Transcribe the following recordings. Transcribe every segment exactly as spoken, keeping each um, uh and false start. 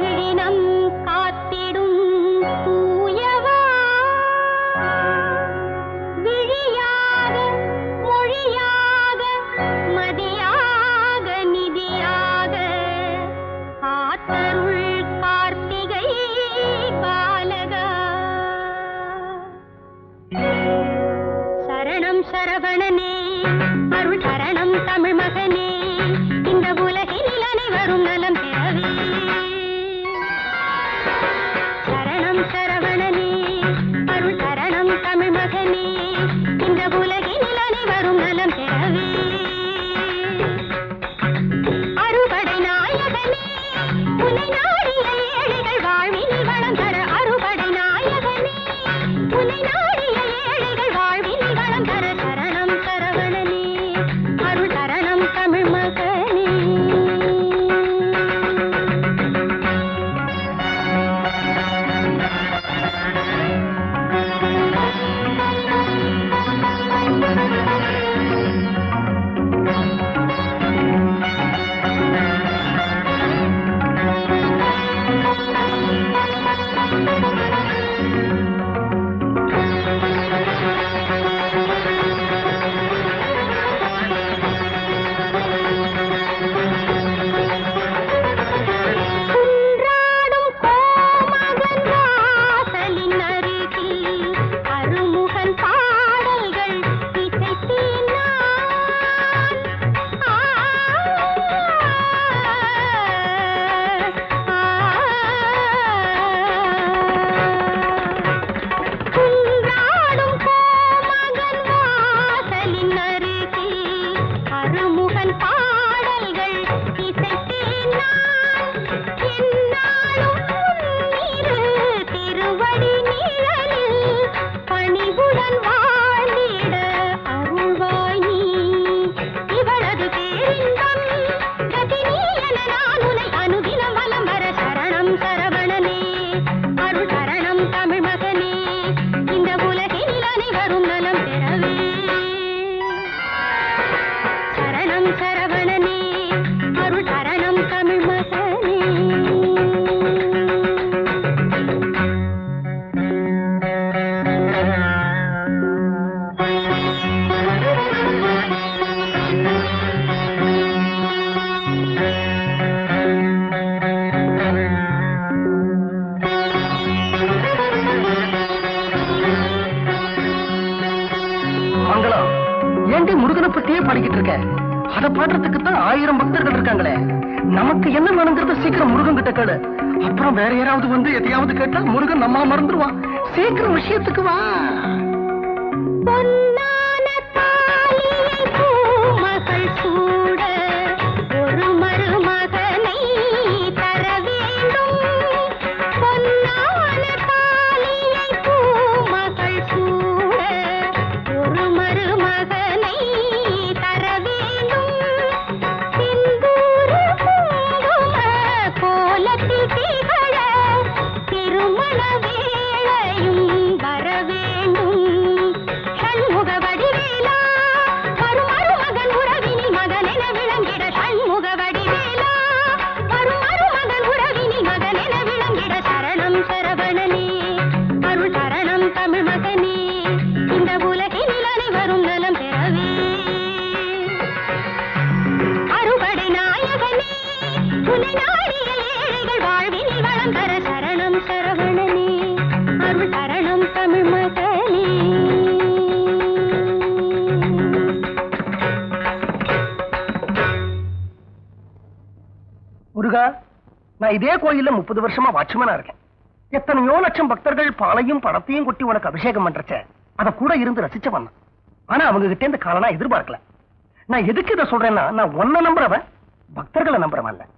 இதே கோயில்ல முப்பது வருஷமா வாட்ச்மேனா இருக்கேன். எத்தனையோ லட்சம் பக்தர்கள் பாலையும் பணத்தையும் கொட்டி உனக்கு அபிஷேகம் பண்றச்ச அத கூட இருந்து ரசிச்சவன். ஆனா அவங்க கிட்ட இருந்து காலனா எதிர்பார்க்கல. நான் எதுக்கு இதை சொல்றேன்னா, நான் ஒன்ன நம்புறவன் பக்தர்களை நம்புறவன் இல்ல.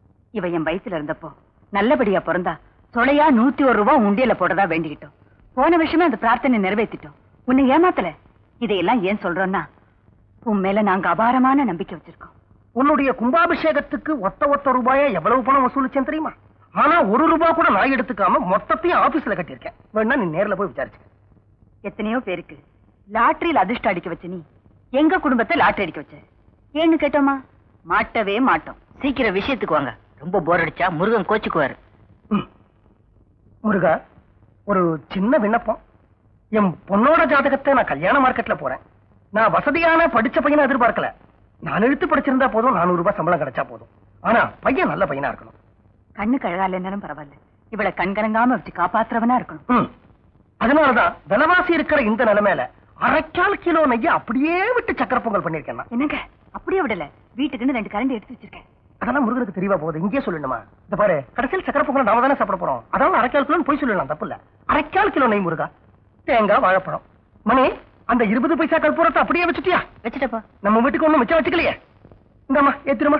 இவ என் வயசுல இருந்தப்போ நல்லபடியா பிறந்தா சொலையா நூத்தி ஒரு ரூபாய் உண்டியல போட்டதா வேண்டிக்கிட்டோம். போன விஷயமே அந்த பிரார்த்தனை நிறைவேற்றிட்டோம். உன்னை ஏமாத்தல. இதையெல்லாம் ஏன் சொல்றோம்னா, உன் மேல நாங்க அபாரமான நம்பிக்கை வச்சிருக்கோம். உன்னுடைய கும்பாபிஷேகத்துக்கு ஒத்த ஒத்த ரூபாயா எவ்வளவு பணம் வசூலிச்சேன் தெரியுமா? ஆனா ஒரு ரூபாய் கூட நான் எடுத்துக்காம மொத்தத்தையும் ஆபீஸ்ல கட்டியிருக்கேன். வேணா நீ நேர்ல போய் விசாரிச்சு. எத்தனையோ பேருக்கு லாட்டரியில் அதிர்ஷ்டம் அடிக்க வச்ச நீ எங்க குடும்பத்தை லாட்டரி அடிக்க வச்ச. ஏன்னு கேட்டோமா? மாட்டவே மாட்டோம். சீக்கிரம் விஷயத்துக்கு வாங்க. ரொம்ப போர் அடிச்சா முருகன் கோச்சுக்குவாரு. முருகா, ஒரு சின்ன விண்ணப்பம். என் பொண்ணோட ஜாதகத்தை நான் கல்யாண மார்க்கெட்ல போறேன். நான் வசதியான படிச்ச பையனை எதிர்பார்க்கல. நான் எழுத்து படிச்சிருந்தா போதும், நானூறு ரூபாய் சம்பளம் கிடைச்சா போதும். ஆனா பையன் நல்ல பையனா இருக்கணும். கண்ணு கழகால இருந்தாலும் பரவாயில்ல, இவளை கண்கலங்காம வச்சு காப்பாத்துறவனா இருக்கணும். அதனாலதான் விலைவாசி இருக்கிற இந்த நிலைமையில அரைக்கால் கிலோ நெய்ய அப்படியே விட்டு சக்கரை பொங்கல் பண்ணிருக்கேன். என்னங்க அப்படியே விடல, வீட்டுக்குன்னு ரெண்டு கரண்டி எடுத்து வச்சிருக்கேன். அதெல்லாம் முருகனுக்கு தெரியவா போகுது, இங்கே சொல்லணுமா? இந்த பாரு, கடைசியில் சக்கரை பொங்கல் நாம தானே சாப்பிட போறோம். அதாவது அரைக்கால் கிலோ போய் சொல்லலாம், தப்பு இல்ல. அரைக்கால் கிலோ நெய் முருகா, தேங்காய், வாழைப்பழம். மணி, அந்த இருபது பைசா கற்பூரத்தை அப்படியே வச்சுட்டியா? வச்சுட்டப்பா. நம்ம வீட்டுக்கு ஒண்ணும் மிச்சம் வச்சுக்கலையே. இந்தாமா, ஏத்திருமா.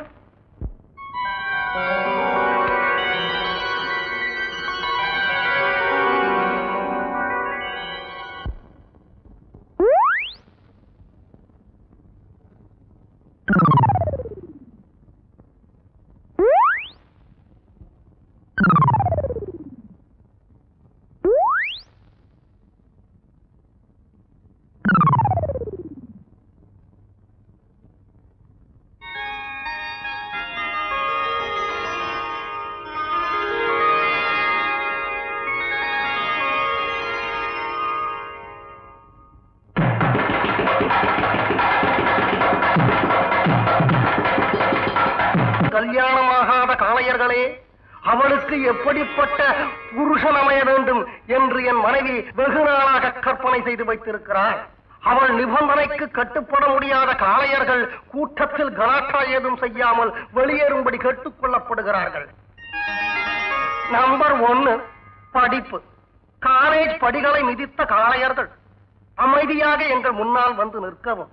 கல்யாணமாகாத காளையர்களே, அவளுக்கு எப்படிப்பட்ட புருஷன் அமைய வேண்டும் என்று என் மனைவி வெகு நாளாக கற்பனை செய்து வைத்திருக்கிறார். அவள் நிபந்தனைக்கு கட்டுப்பட முடியாத காளையர்கள் கூட்டத்தில் கலாட்டா ஏதும் செய்யாமல் வெளியேறும்படி கேட்டுக் கொள்ளப்படுகிறார்கள். நம்பர் ஒன்னு, படிப்பு. காலேஜ் படிகளை மிதித்த காளையர்கள் அமைதியாக எங்கள் முன்னால் வந்து நிற்கவும்.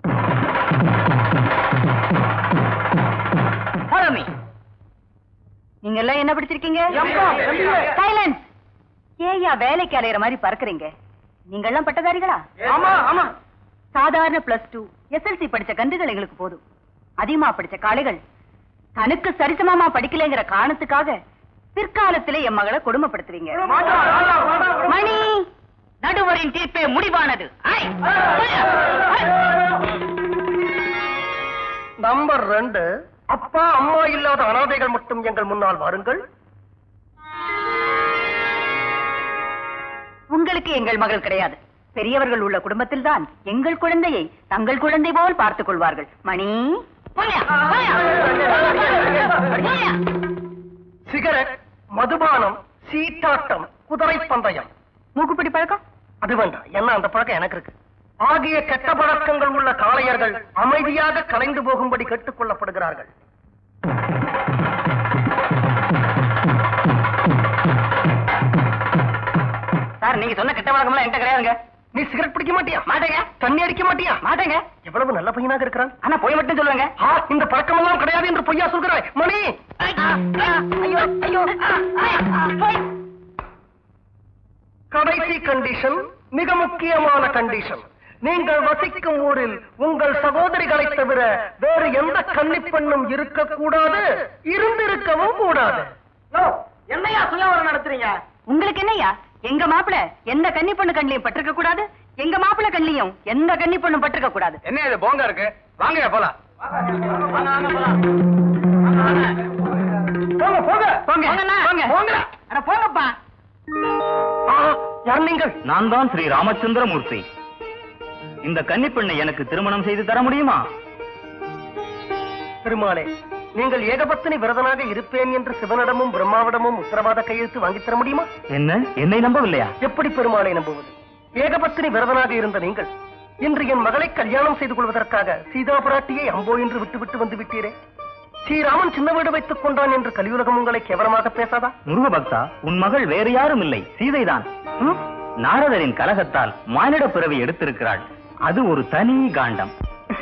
நீங்க எல்லாம் என்ன படிச்சிருக்கீங்க? சைலன்ஸ். ஏயா வேலைக்கு அலையிற மாதிரி பறக்குறீங்க? நீங்க எல்லாம் பட்டதாரிகளா? ஆமா ஆமா. சாதாரண பிளஸ் டூ எஸ்எல்சி படிச்ச கண்டுகள் எங்களுக்கு போதும். அதிகமா படிச்ச காளைகள் தனக்கு சரிசமமா படிக்கலைங்கிற காரணத்துக்காக பிற்காலத்திலே என் மகளை கொடுமைப்படுத்துறீங்க. மணி, நடுவரின் தீர்ப்பே முடிவானது. நம்பர் ரெண்டு, அப்பா அம்மா இல்லாத அனாதைகள் மட்டும் எங்கள் முன்னால் வாருங்கள். உங்களுக்கு எங்கள் மகள் கிடையாது. பெரியவர்கள் உள்ள குடும்பத்தில் தான் எங்கள் குழந்தையை தங்கள் குழந்தை போல் பார்த்துக் கொள்வார்கள். மணி, சிகரெட், மதுபானம், சீட்டாட்டம், குதிரை பந்தயம், மூக்குப்பிடி பழக்கம் அது வேண்டாம். என்ன அந்த பழக்கம் எனக்கு இருக்கு. ஆகிய கெட்ட பழக்கங்கள் உள்ள காளையர்கள் அமைதியாக கலைந்து போகும்படி கேட்டுக் கொள்ளப்படுகிறார்கள். சார், நீங்க சொன்ன கெட்ட பழக்கம்லாம் என்கிட்ட கிடையாதுங்க. நீ சிகரெட் பிடிக்க மாட்டியா? மாட்டேங்க. தண்ணி அடிக்க மாட்டியா? மாட்டேங்க. எவ்வளவு நல்ல பையனாக இருக்கிறான். ஆனா போய் மட்டும் சொல்லுவாங்க. இந்த பழக்கம் எல்லாம் கிடையாது என்று பொய்யா சொல்கிறாய். மணி, கடைசி கண்டிஷன், மிக முக்கியமான கண்டிஷன். நீங்கள் வசிக்கும் ஊரில் உங்கள் சகோதரிகளை தவிர வேறு எந்த கன்னிப்பெண்ணும் இருக்கக்கூடாது, இருந்திருக்கவும் கூடாது. என்னையா சுயவரம் நடத்துறீங்க? உங்களுக்கு என்னையா, எங்க மாப்பிள எந்த கன்னி பொண்ணு கண்ணிலையும் பட்டிருக்க கூடாது, எங்க மாப்பிள கண்ணிலையும் எந்த கன்னி பொண்ணும் பட்டிருக்க கூடாது. என்ன இது போங்க இருக்கு? வாங்க போலாம். போங்க போங்க போங்க போங்க. அட போங்கப்பா. யார் நீங்கள்? நான் தான் ஸ்ரீ ராமச்சந்திரமூர்த்தி. இந்த கன்னிப்பெண்ணை எனக்கு திருமணம் செய்து தர முடியுமா? பெருமாளே, நீங்கள் ஏகபத்தினி விரதனாக இருப்பேன் என்று சிவனிடமும் பிரம்மாவிடமும் உத்தரவாத கையெழுத்து வாங்கித் தர முடியுமா? என்ன, என்னை நம்பவில்லையா? எப்படி பெருமாளை நம்புவது? ஏகபத்தினி விரதனாக இருந்த நீங்கள் இன்று என் மகளை கல்யாணம் செய்து கொள்வதற்காக சீதா பிராட்டியை அம்போ என்று விட்டு விட்டு வந்து விட்டீரே. ஸ்ரீராமன் சின்ன வீடு வைத்துக் கொண்டான் என்று கலியுலகம் உங்களை கேவலமாக பேசாதா? முருக பக்தா, உன் மகள் வேறு யாரும் இல்லை, சீதைதான். நாரதரின் கலகத்தால் மானிட பிறவி எடுத்திருக்கிறாள். அது ஒரு தனி காண்டம்.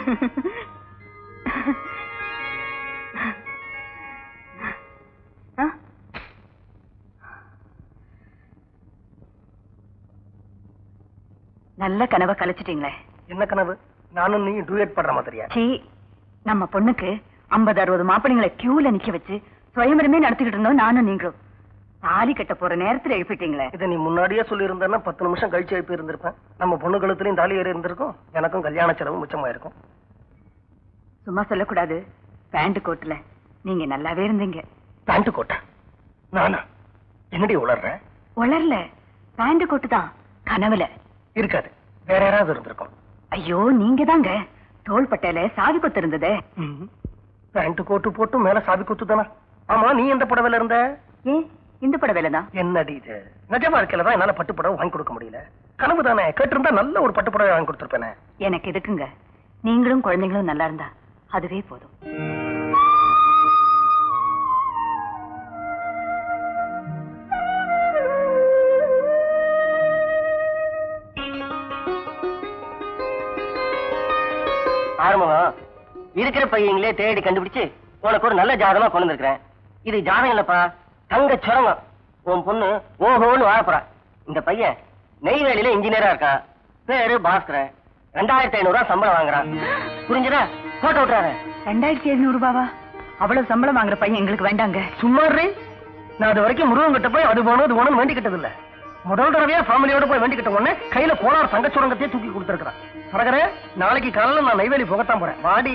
நல்ல கனவை கலைச்சிட்டீங்களே. என்ன கனவு? நானும் நீ டூயட் பண்ற மாதிரியா? சீ, நம்ம பொண்ணுக்கு ஐம்பது அறுபது மாப்பிள்ளைங்களை கியூல நிக்க வச்சு சுயம்பரமே நடத்திக்கிட்டு இருந்தோம் நானும் நீங்களும். தாலி கட்ட போற நேரத்துல எழுப்பிட்டீங்களே. இதை நீ முன்னாடியே சொல்லி இருந்தேன்னா பத்து நிமிஷம் கழிச்சு எழுப்பி இருந்திருப்பேன். நம்ம பொண்ணு கழுத்துலயும் தாலி ஏறி இருந்திருக்கும், எனக்கும் கல்யாண செலவு மிச்சமாயிருக்கும். சும்மா சொல்லக்கூடாது. பேண்ட் கோட்ல நீங்க நல்லாவே இருந்தீங்க. பேண்ட் கோட்டா? நானா? என்னடி உளர்ற? உளர்ல பேண்ட் கோட்டு தான் கனவுல இருக்காது, வேற யாராவது இருந்திருக்கும். ஐயோ நீங்க தாங்க தோள்பட்டையில சாவி கொத்து இருந்ததே. பேண்ட் கோட்டு போட்டு மேல சாவி கொத்து தானா? ஆமா, நீ எந்த புடவையில இருந்த? ஏன் இந்த புடவையில தான். என்னடி இது? நிஜ வாழ்க்கையில தான் என்னால பட்டு புடவை வாங்கி கொடுக்க முடியல. கனவு தானே, கேட்டிருந்தா நல்ல ஒரு பட்டு புடவை வாங்கி கொடுத்துருப்பேனே. எனக்கு எதுக்குங்க, நீங்களும் குழந்தைங்களும் நல்லா இருந்தா அதுவே போதும். ஆரம்பம் இருக்கிற பையங்களே தேடி கண்டுபிடிச்சு உனக்கு ஒரு நல்ல ஜாதகமா கொண்டு வந்திருக்கிறேன். இது ஜாதகம் இல்லப்பா, தங்க சுரங்கம். உன் பொண்ணு ஓஹோன்னு வாழப்போறா. இந்த பையன் நெய்வேலியில இன்ஜினியரா இருக்கான். பேரு பாஸ்கரன். ரெண்டாயிரத்தி ஐநூறு ரூபாய் சம்பளம் வாங்குறான். புரிஞ்சுதா? போட்டோ விட்டுறாரு. ரெண்டாயிரத்தி எழுநூறு ரூபாவா? அவ்வளவு சம்பளம் வாங்குற பையன் எங்களுக்கு வேண்டாங்க. சும்மா நான் அது வரைக்கும் முருகன் கிட்ட போய் அது போனோம் இது போனோம் வேண்டிக்கிட்டது இல்ல. முதல் தடவையா ஃபேமிலியோட போய் வேண்டிக்கிட்ட உடனே கையில கோளாறு தங்க சுரங்கத்தையே தூக்கி கொடுத்துருக்கான். சரகரே, நாளைக்கு காலையில நான் நெய்வேலி போகத்தான் போறேன். வாடி.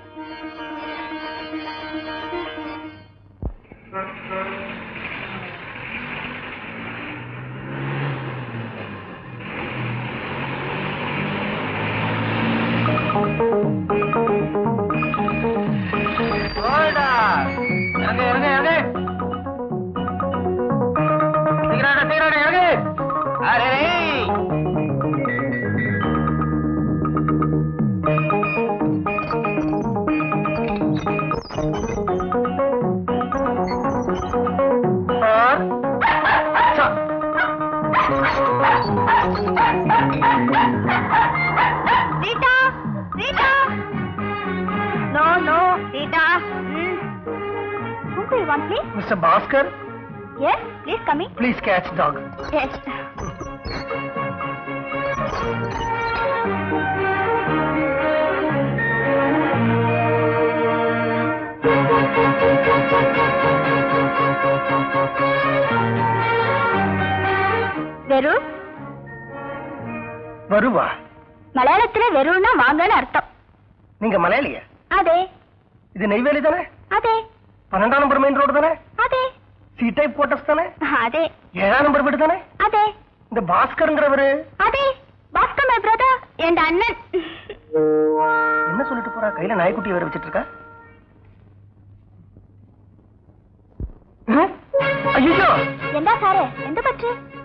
Mister Bhaskar? Yes, please come in. Please catch dog. Yes. வெரு வருவா? மலையாளத்துல வெறுன்னா வாங்கன்னு அர்த்தம். நீங்க மலையாளியா? அதே. இது நெய்வேலி தானே? அதே. பன்னெண்டாம் நம்பர் மெயின் ரோடு தானே? அதே. சி டைப் போட்டஸ் தானே? அதே. ஏழாம் நம்பர் வீடு தானே? அதே. இந்த பாஸ்கர்ங்கிறவரு? அதே. பாஸ்கர் மை பிரதர், என் அண்ணன். என்ன சொல்லிட்டு போறா? கையில நாய்க்குட்டி வேற வச்சிட்டு இருக்கா. ஐயோ, என்ன சாரே, எந்த பற்றி?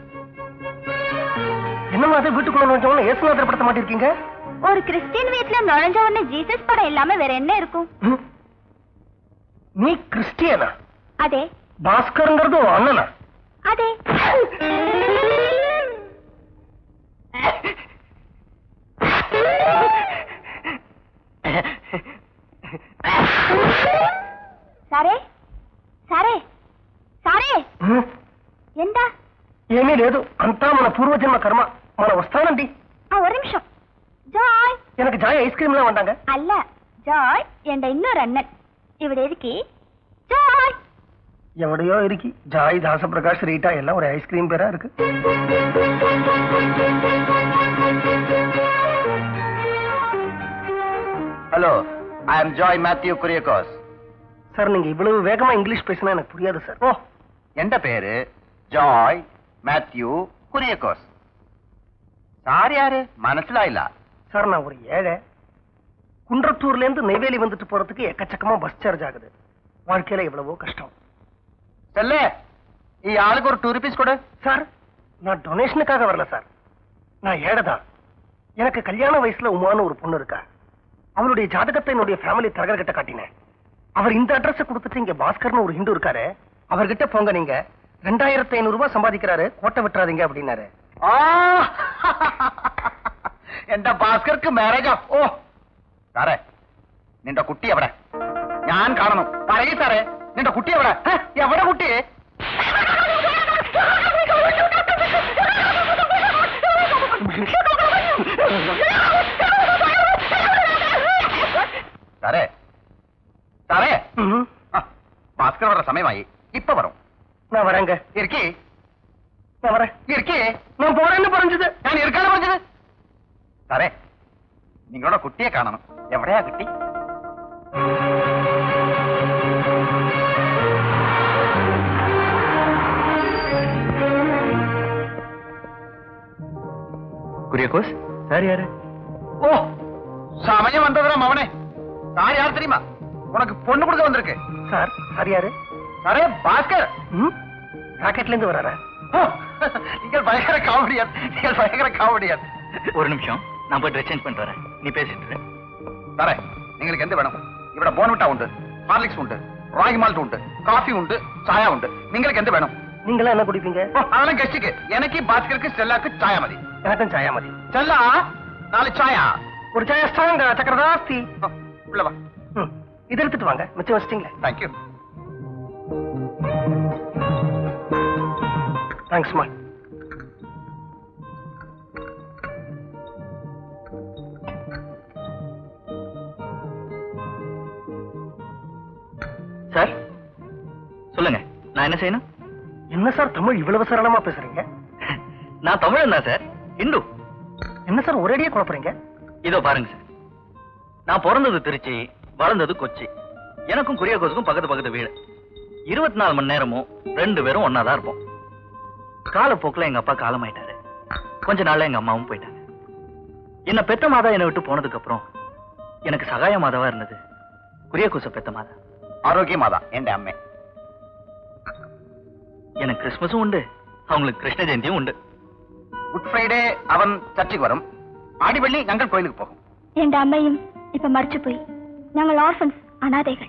என்ன மாதிரி வீட்டுக்குள்ள நுழைஞ்சவன ஏசுநாதர் படுத்த மாட்டிருக்கீங்க? ஒரு கிறிஸ்டியன் வீட்டுல நுழைஞ்ச உடனே ஜீசஸ் படம் இல்லாம வேற என்ன இருக்கும்? நீ கிறிஸ்டியனா? அதே. பாஸ்கர்ங்கிறது அண்ணனா? அதே. సరే సరే సరే ఎంత ఏమీ లేదు, అంతా మన పూర్వజన్మ కర్మ. మన వస్తానండి. ஒரு நிமிஷம். ஜாய், எனக்கு ஜாய் ஐஸ்கிரீம்லாம் வந்தாங்க. அல்ல, ஜாய் என்ற இன்னொரு அண்ணன். இவட இருக்கு ஜாய். எவடையோ இருக்கு. ஜாய், தாசபிரகாஷ், ரீட்டா எல்லாம் ஒரு ஐஸ்கிரீம் பேரா இருக்கு. Hello, I am Joy Mathew Kuriakose. Sir, நீங்க இவ்வளவு வேகமா இங்கிலீஷ் பேசினா எனக்கு புரியாது சார். ஓ, எந்த பேரு ஜாய் மேத்யூ குரியகோஸ். சார் யாரு மனசிலாயில்ல? சார், நான் ஒரு ஏழை. குன்றத்தூர்ல இருந்து நெய்வேலி வந்துட்டு போறதுக்கு எக்கச்சக்கமா பஸ் சார்ஜ் ஆகுது. வாழ்க்கையில எவ்வளவோ கஷ்டம். செல்லே, ஈ ஆளுக்கு ஒரு டூ ருபீஸ் கொடு. சார், நான் டொனேஷனுக்காக வரல சார். நான் ஏழைதான். எனக்கு கல்யாண வயசுல உமான்னு ஒரு பொண்ணு இருக்கா. அவளுடைய ஜாதகத்தை என்னுடைய ஃபேமிலி தரகர் கிட்ட காட்டினேன். அவர் இந்த அட்ரஸ் கொடுத்துட்டு இங்க பாஸ்கர்னு ஒரு ஹிந்து இருக்காரு, அவர்கிட்ட போங்க, நீங்க ரெண்டாயிரத்தி ஐநூறு ரூபாய் சம்பாதிக்கிறாரு, கோட்டை விட்டுறாதீங்க அப்படின்னாரு. എന്റെ ഭാസ്കർക്ക് മാരേജോ? ഓ സാറേ, നിന്റെ കുട്ടി എവിടെ? ഞാൻ കാണണം. പറയൂ സാറേ, നിന്റെ കുട്ടി എവിടെ? എവിടെ കുട്ടി? സാറേ സാറേ, ഭാസ്കർ വர സമയമായി. ഇപ്പൊ വരും. நான் வரேங்க. இருக்கே, நான் வரேன். இருக்கே. நான் போறேன்னு പറഞ്ഞത്. ഞാൻ இருக்கான പറഞ്ഞത്. സാറേ, നിങ്ങളുടെ കുട്ടിയെ കാണണം. എവിടെയാ കുട്ടി? குரியகோஸ் சார் யாரு? ஓ சமயம் வந்ததுடா மவனே. சார் யார் தெரியுமா? உனக்கு பொண்ணு கொடுக்க வந்திருக்கு. சார் சார் யாரு? அரே பாஸ்கர். ம் ராக்கெட்ல இருந்து வராரா? நீங்கள் பயங்கர காமெடியர். நீங்கள் பயங்கர காமெடியர். ஒரு நிமிஷம், நான் போய் ட்ரெஸ் சேஞ்ச் பண்ணிட்டு வரேன். நீ பேசிட்டு சாரே, നിങ്ങൾക്ക് എന്ത് വേണം? ഇവിടെ ബോൺവിട്ട ഉണ്ട്, ஹார்லிக்ஸ் உண்டு, ராகி மால்ட் உண்டு, காஃபி உண்டு, சாயா உண்டு. നിങ്ങൾക്ക് എന്ത് വേണം? நீங்களா என்ன குடிப்பீங்க? அதெல்லாம் கெஸ்டுக்கு. எனக்கு பாஸ்கருக்கு செல்லாக்கு சாயா மதி. எனக்கும் சாயா மதி. செல்லா நாலு சாயா. ஒரு சாயா ஸ்ட்ராங்கா சக்கரதாஸ்தி. உள்ள வா. ம் இது எடுத்துட்டு வாங்க. மிச்சம் வச்சிட்டீங்களா? தேங்க்யூ. தேங்க்ஸ் மா. சார் சொல்லுங்க, நான் என்ன செய்யணும்? என்ன சார் தமிழ் இவ்வளவு சரளமா பேசுறீங்க? நான் தமிழன் தான் சார், இந்து. என்ன சார் ஒரேடியே குழப்பறீங்க? இதோ பாருங்க சார், நான் பிறந்தது திருச்சி, வளர்ந்தது கொச்சி. எனக்கும் குரியாகோஸுக்கும் பக்கத்து பக்கத்து வீடு. இருபத்தி நாலு மணி நேரமும் ரெண்டு பேரும் ஒன்னாதான் இருப்போம். காலப்போக்கில் எங்க அப்பா காலமாயிட்டாரு. கொஞ்ச நாள்ல எங்க அம்மாவும் போயிட்டாங்க. என்ன பெத்த மாதா என்னை விட்டு போனதுக்கு அப்புறம் எனக்கு சகாய மாதாவா இருந்தது குரியாகோஸ பெத்த மாதா. ஆரோக்கிய மாதா என் அம்மே. எனக்கு கிறிஸ்துமஸும் உண்டு, அவங்களுக்கு கிருஷ்ண ஜெயந்தியும் உண்டு. குட் ஃப்ரைடே அவன் சர்ச்சுக்கு வரும், ஆடிவள்ளி ഞങ്ങൾ கோயிலுக்கு போகும். என் அம்மையும் இப்ப மறிச்சு போய் நாங்கள் ஆர்ஃபன்ஸ், அனாதைகள்.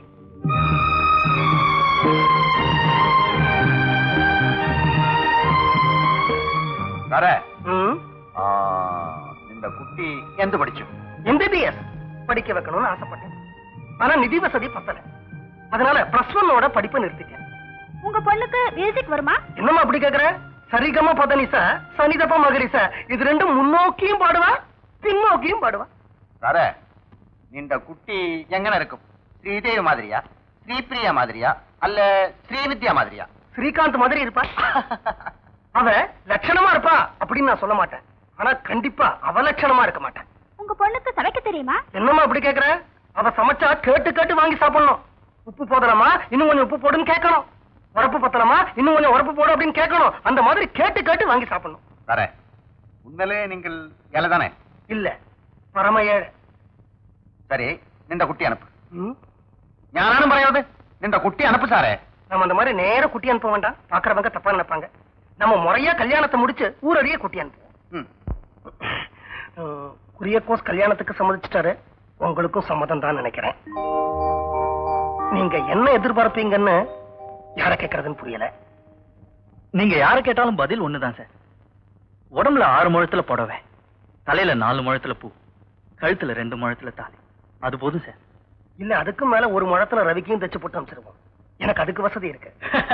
സാറേ ம் നിന്റെ കുട്ടി എന്ത് പഠിച്ചു? எம்பிபிஎஸ் படிக்க வைக்கணும்னு ஆசைப்பட்டேன். ஆனா நிதி வசதி பத்தல. அதனால பிளஸ் ஒன்னோட படிப்பை நிறுத்திட்டேன். உங்க பொண்ணுக்கு மியூசிக் வருமா? என்னமா அப்படி கேக்குற? சரிகமா பதனிசா, சனிதப்ப மகரிசா, இது ரெண்டும் முன்னோக்கியும் பாடுவா, பின்னோக்கியும் பாடுவா. സാറേ നിന്റെ കുട്ടി എങ്ങനെ இருக்கும்? ശ്രീദേവി மாதிரியா, ஸ்ரீபிரியா மாதிரியா, அல்ல ஸ்ரீவித்யா மாதிரியா? ஸ்ரீகாந்த் மாதிரி இருப்பா. அவ லட்சணமா இருப்பா அப்படின்னு நான் சொல்ல மாட்டேன். ஆனா கண்டிப்பா அவலட்சணமா இருக்க மாட்டேன். உங்க பொண்ணுக்கு சமைக்க தெரியுமா? என்னமா அப்படி கேக்குற? அவ சமைச்சா கேட்டு கேட்டு வாங்கி சாப்பிடணும். உப்பு போதலாமா, இன்னும் கொஞ்சம் உப்பு போடுன்னு கேட்கணும். உரப்பு பத்தலாமா, இன்னும் கொஞ்சம் உரப்பு போடு அப்படின்னு கேட்கணும். அந்த மாதிரி கேட்டு கேட்டு வாங்கி சாப்பிடணும். സാറേ ഉന്നലെ നിങ്ങൾ ഇലതാനേ? இல்ல பரம ஏழை. சரி നിന്റെ കുട്ടി അനപ്പ്. ம்? ഞാനാണ് പറയുന്നത്, നിന്റെ കുട്ടി അനപ്പ് സാറേ. நம்ம அந்த மாதிரி நேர குட்டி அனுப்ப வேண்டாம். பாக்குறவங்க தப்பா நினைப்பாங்க. நம்ம முறையா கல்யாணத்தை முடிச்சு ஊரடியே குட்டி அனுப்புவோம். ம். ம், குரியகோஸ் கல்யாணத்துக்கு சம்மதிச்சிட்டாரு. உங்களுக்கும் சம்மதம் தான் நினைக்கிறேன். நீங்க என்ன எதிர்பார்ப்பீங்கன்னு யார கேட்கறதுன்னு புரியல. நீங்க யார கேட்டாலும் பதில் ஒண்ணுதான் சார். உடம்புல ஆறு முழத்துல புடவை, தலையில நாலு முழத்துல பூ, கழுத்துல ரெண்டு முழத்துல தாலி, அது போதும் சார். இல்ல அதுக்கு மேல ஒரு முழத்துல ரவிக்கையும் தச்சு போட்டு அமைச்சிருவோம். எனக்கு அதுக்கு வசதி இருக்கு.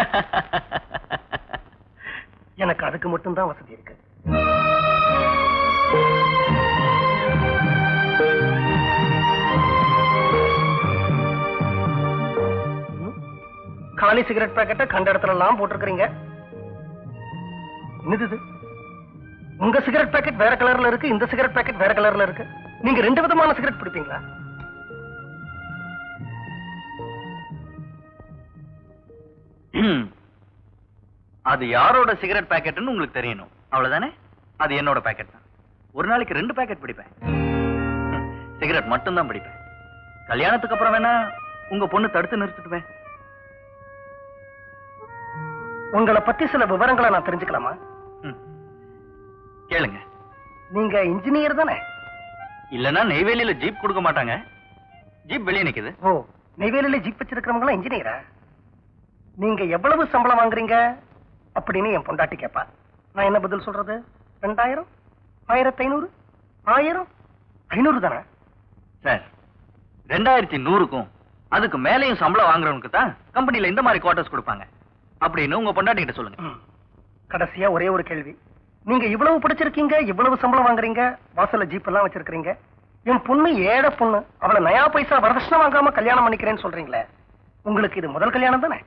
எனக்கு அதுக்கு மட்டும்தான் வசதி இருக்கு. காலி சிகரெட் பாக்கெட்டை கண்ட இடத்துல எல்லாம் போட்டிருக்கிறீங்க. என்னது இது? உங்க சிகரெட் பாக்கெட் வேற கலர்ல இருக்கு, இந்த சிகரெட் பாக்கெட் வேற கலர்ல இருக்கு. நீங்க ரெண்டு விதமான சிகரெட் பிடிப்பீங்களா? அது யாரோட சிகரெட் பாக்கெட்னு உங்களுக்கு தெரியணும், அவ்வளவுதானே? அது என்னோட பாக்கெட் தான். ஒரு நாளைக்கு ரெண்டு பாக்கெட் பிடிப்பேன். சிகரெட் மட்டும் தான் பிடிப்பேன். கல்யாணத்துக்கு அப்புறம் வேணா உங்க பொண்ணு தடுத்து நிறுத்திட்டுவேன். உங்களை பத்தி சில விவரங்களை நான் தெரிஞ்சுக்கலாமா? கேளுங்க. நீங்க இன்ஜினியர் தானே? இல்லன்னா நெய்வேலியில ஜீப் கொடுக்க மாட்டாங்க. ஜீப் வெளியே நிக்குது. ஓ, நெய்வேலியில ஜீப் வச்சிருக்கிறவங்க இன்ஜினியரா? நீங்க எவ்வளவு சம்பளம் வாங்குறீங்க அப்படின்னு என் பொண்டாட்டி கேப்பா. நான் என்ன பதில் சொல்றது? ரெண்டாயிரம், ஆயிரத்தி ஐநூறு, ஆயிரம், ஐநூறு தானே சார்? ரெண்டாயிரத்தி நூறுக்கும் அதுக்கு மேலையும் சம்பளம் வாங்குறவனுக்கு தான் கம்பெனில இந்த மாதிரி குவார்டர்ஸ் கொடுப்பாங்க அப்படின்னு உங்க பொண்டாட்டி கிட்ட சொல்லுங்க. கடைசியா ஒரே ஒரு கேள்வி. நீங்க இவ்வளவு படிச்சிருக்கீங்க, இவ்வளவு சம்பளம் வாங்குறீங்க, வாசல்ல ஜீப் எல்லாம் வச்சிருக்கீங்க. என் பொண்ணு ஏழை பொண்ணு, அவளை நயா பைசா வரதட்சணை வாங்காம கல்யாணம் பண்ணிக்கிறேன்னு சொல்றீங்களே, உங்களுக்கு இது முதல் கல்யாணம் தானே?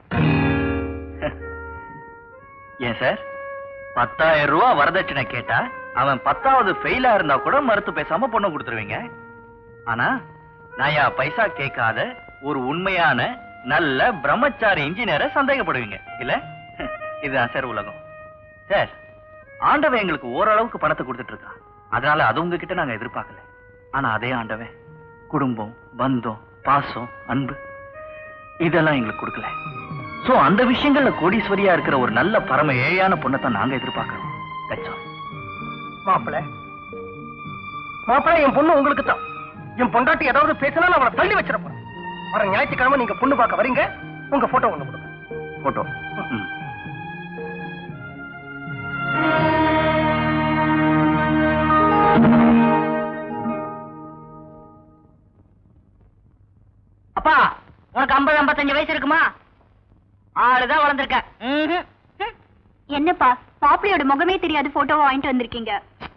ஏன் சார், பத்தாயிரம் ரூபாய் வரதட்சணை கேட்டா அவன் பத்தாவது ஃபெயிலா இருந்தா கூட மறுத்து பேசாம பொண்ணு கொடுத்துருவீங்க. ஆனா நயா பைசா கேட்காத ஒரு உண்மையான நல்ல பிரம்மச்சாரி இன்ஜினியரை சந்தேகப்படுவீங்க இல்ல? இதுதான் சார் உலகம். சார், ஆண்டவன் எங்களுக்கு ஓரளவுக்கு பணத்தை கொடுத்துட்டு இருக்கா. அதனால அது உங்ககிட்ட நாங்க எதிர்பார்க்கல. ஆனா அதே ஆண்டவன் குடும்பம், பந்தம், பாசம், அன்பு இதெல்லாம் எங்களுக்கு கொடுக்கல. சோ அந்த விஷயங்கள்ல கோடீஸ்வரியா இருக்கிற ஒரு நல்ல பரம ஏழையான பொண்ணத்தான் நாங்க எதிர்பார்க்கிறோம். மாப்பிள்ள மாப்பிள்ள என் பொண்ணு உங்களுக்கு தான். என் பொண்டாட்டி ஏதாவது பேசினா நான் அவளை தள்ளி வச்சிருப்பேன். வர ஞாயிற்றுக்கிழமை நீங்க பொண்ணு பார்க்க வரீங்க. உங்க போட்டோ ஒண்ணு கொடுங்க. போட்டோ அப்பா, உனக்கு ஐம்பது ஐம்பத்தஞ்சு வயசு இருக்குமா? ஆளுதான் வளர்ந்துருக்க. என்னப்பா பாப்பியோட முகமே தெரியாது போட்டோவை வாங்கிட்டு வந்திருக்கீங்க.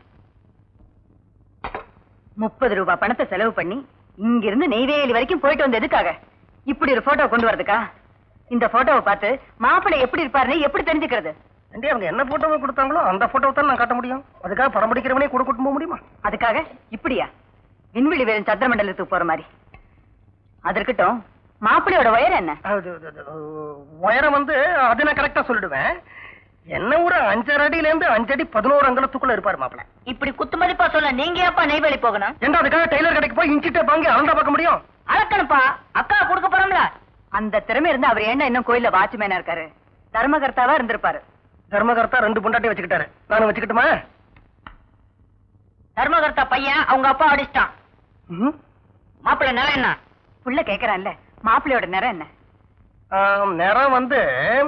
முப்பது ரூபாய் பணத்தை செலவு பண்ணி இங்கிருந்து நெய்வேலி வரைக்கும் போயிட்டு வந்த எதுக்காக? இப்படி ஒரு போட்டோ கொண்டு வரதுக்கா? இந்த போட்டோவை பார்த்து மாப்பிள்ளை எப்படி இருப்பாருன்னு எப்படி தெரிஞ்சுக்கிறது? அவங்க என்ன போட்டோவை கொடுத்தாங்களோ அந்த போட்டோவை தான் நான் காட்ட முடியும். அதுக்காக படம் பிடிக்கிறவனே கூட கூட்டு போக முடியுமா? அதுக்காக இப்படியா விண்வெளி வீரன் சந்திரமண்டலத்துக்கு போற மாதிரி? அது இருக்கட்டும், மாப்பிள்ளையோட உயரம் என்ன? உயரம் வந்து அது நான் கரெக்டா சொல்லிடுவேன். என்ன ஒரு அஞ்சரை அடியில இருந்து அஞ்சடி பதினோரு அங்கலத்துக்குள்ள இருப்பாரு மாப்பிள்ள. இப்படி குத்து மதிப்பா சொல்ல நீங்க ஏப்பா நெய்வேலி போகணும்? என்ன அதுக்காக டெய்லர் கடைக்கு போய் இன்ச்சிட்டே வாங்கி அளந்தா பார்க்க முடியும்? அளக்கணுப்பா, அக்கா கொடுக்க போறோம்ல. அந்த திறமை இருந்து அவர் என்ன இன்னும் கோயில்ல வாட்ச்மேனா இருக்காரு? தர்மகர்த்தாவா இருந்திருப்பாரு. தர்மகர்த்தா ரெண்டு பொண்டாட்டி வச்சுக்கிட்டாரு. நானும் வச்சுக்கிட்டுமா? தர்மகர்த்தா பையன் அவங்க அப்பா அடிச்சிட்டான். மாப்பிள்ளை நிறம் என்ன? புள்ள கேக்குறான்ல, மாப்பிள்ளையோட நிறம் என்ன? நிறம் வந்து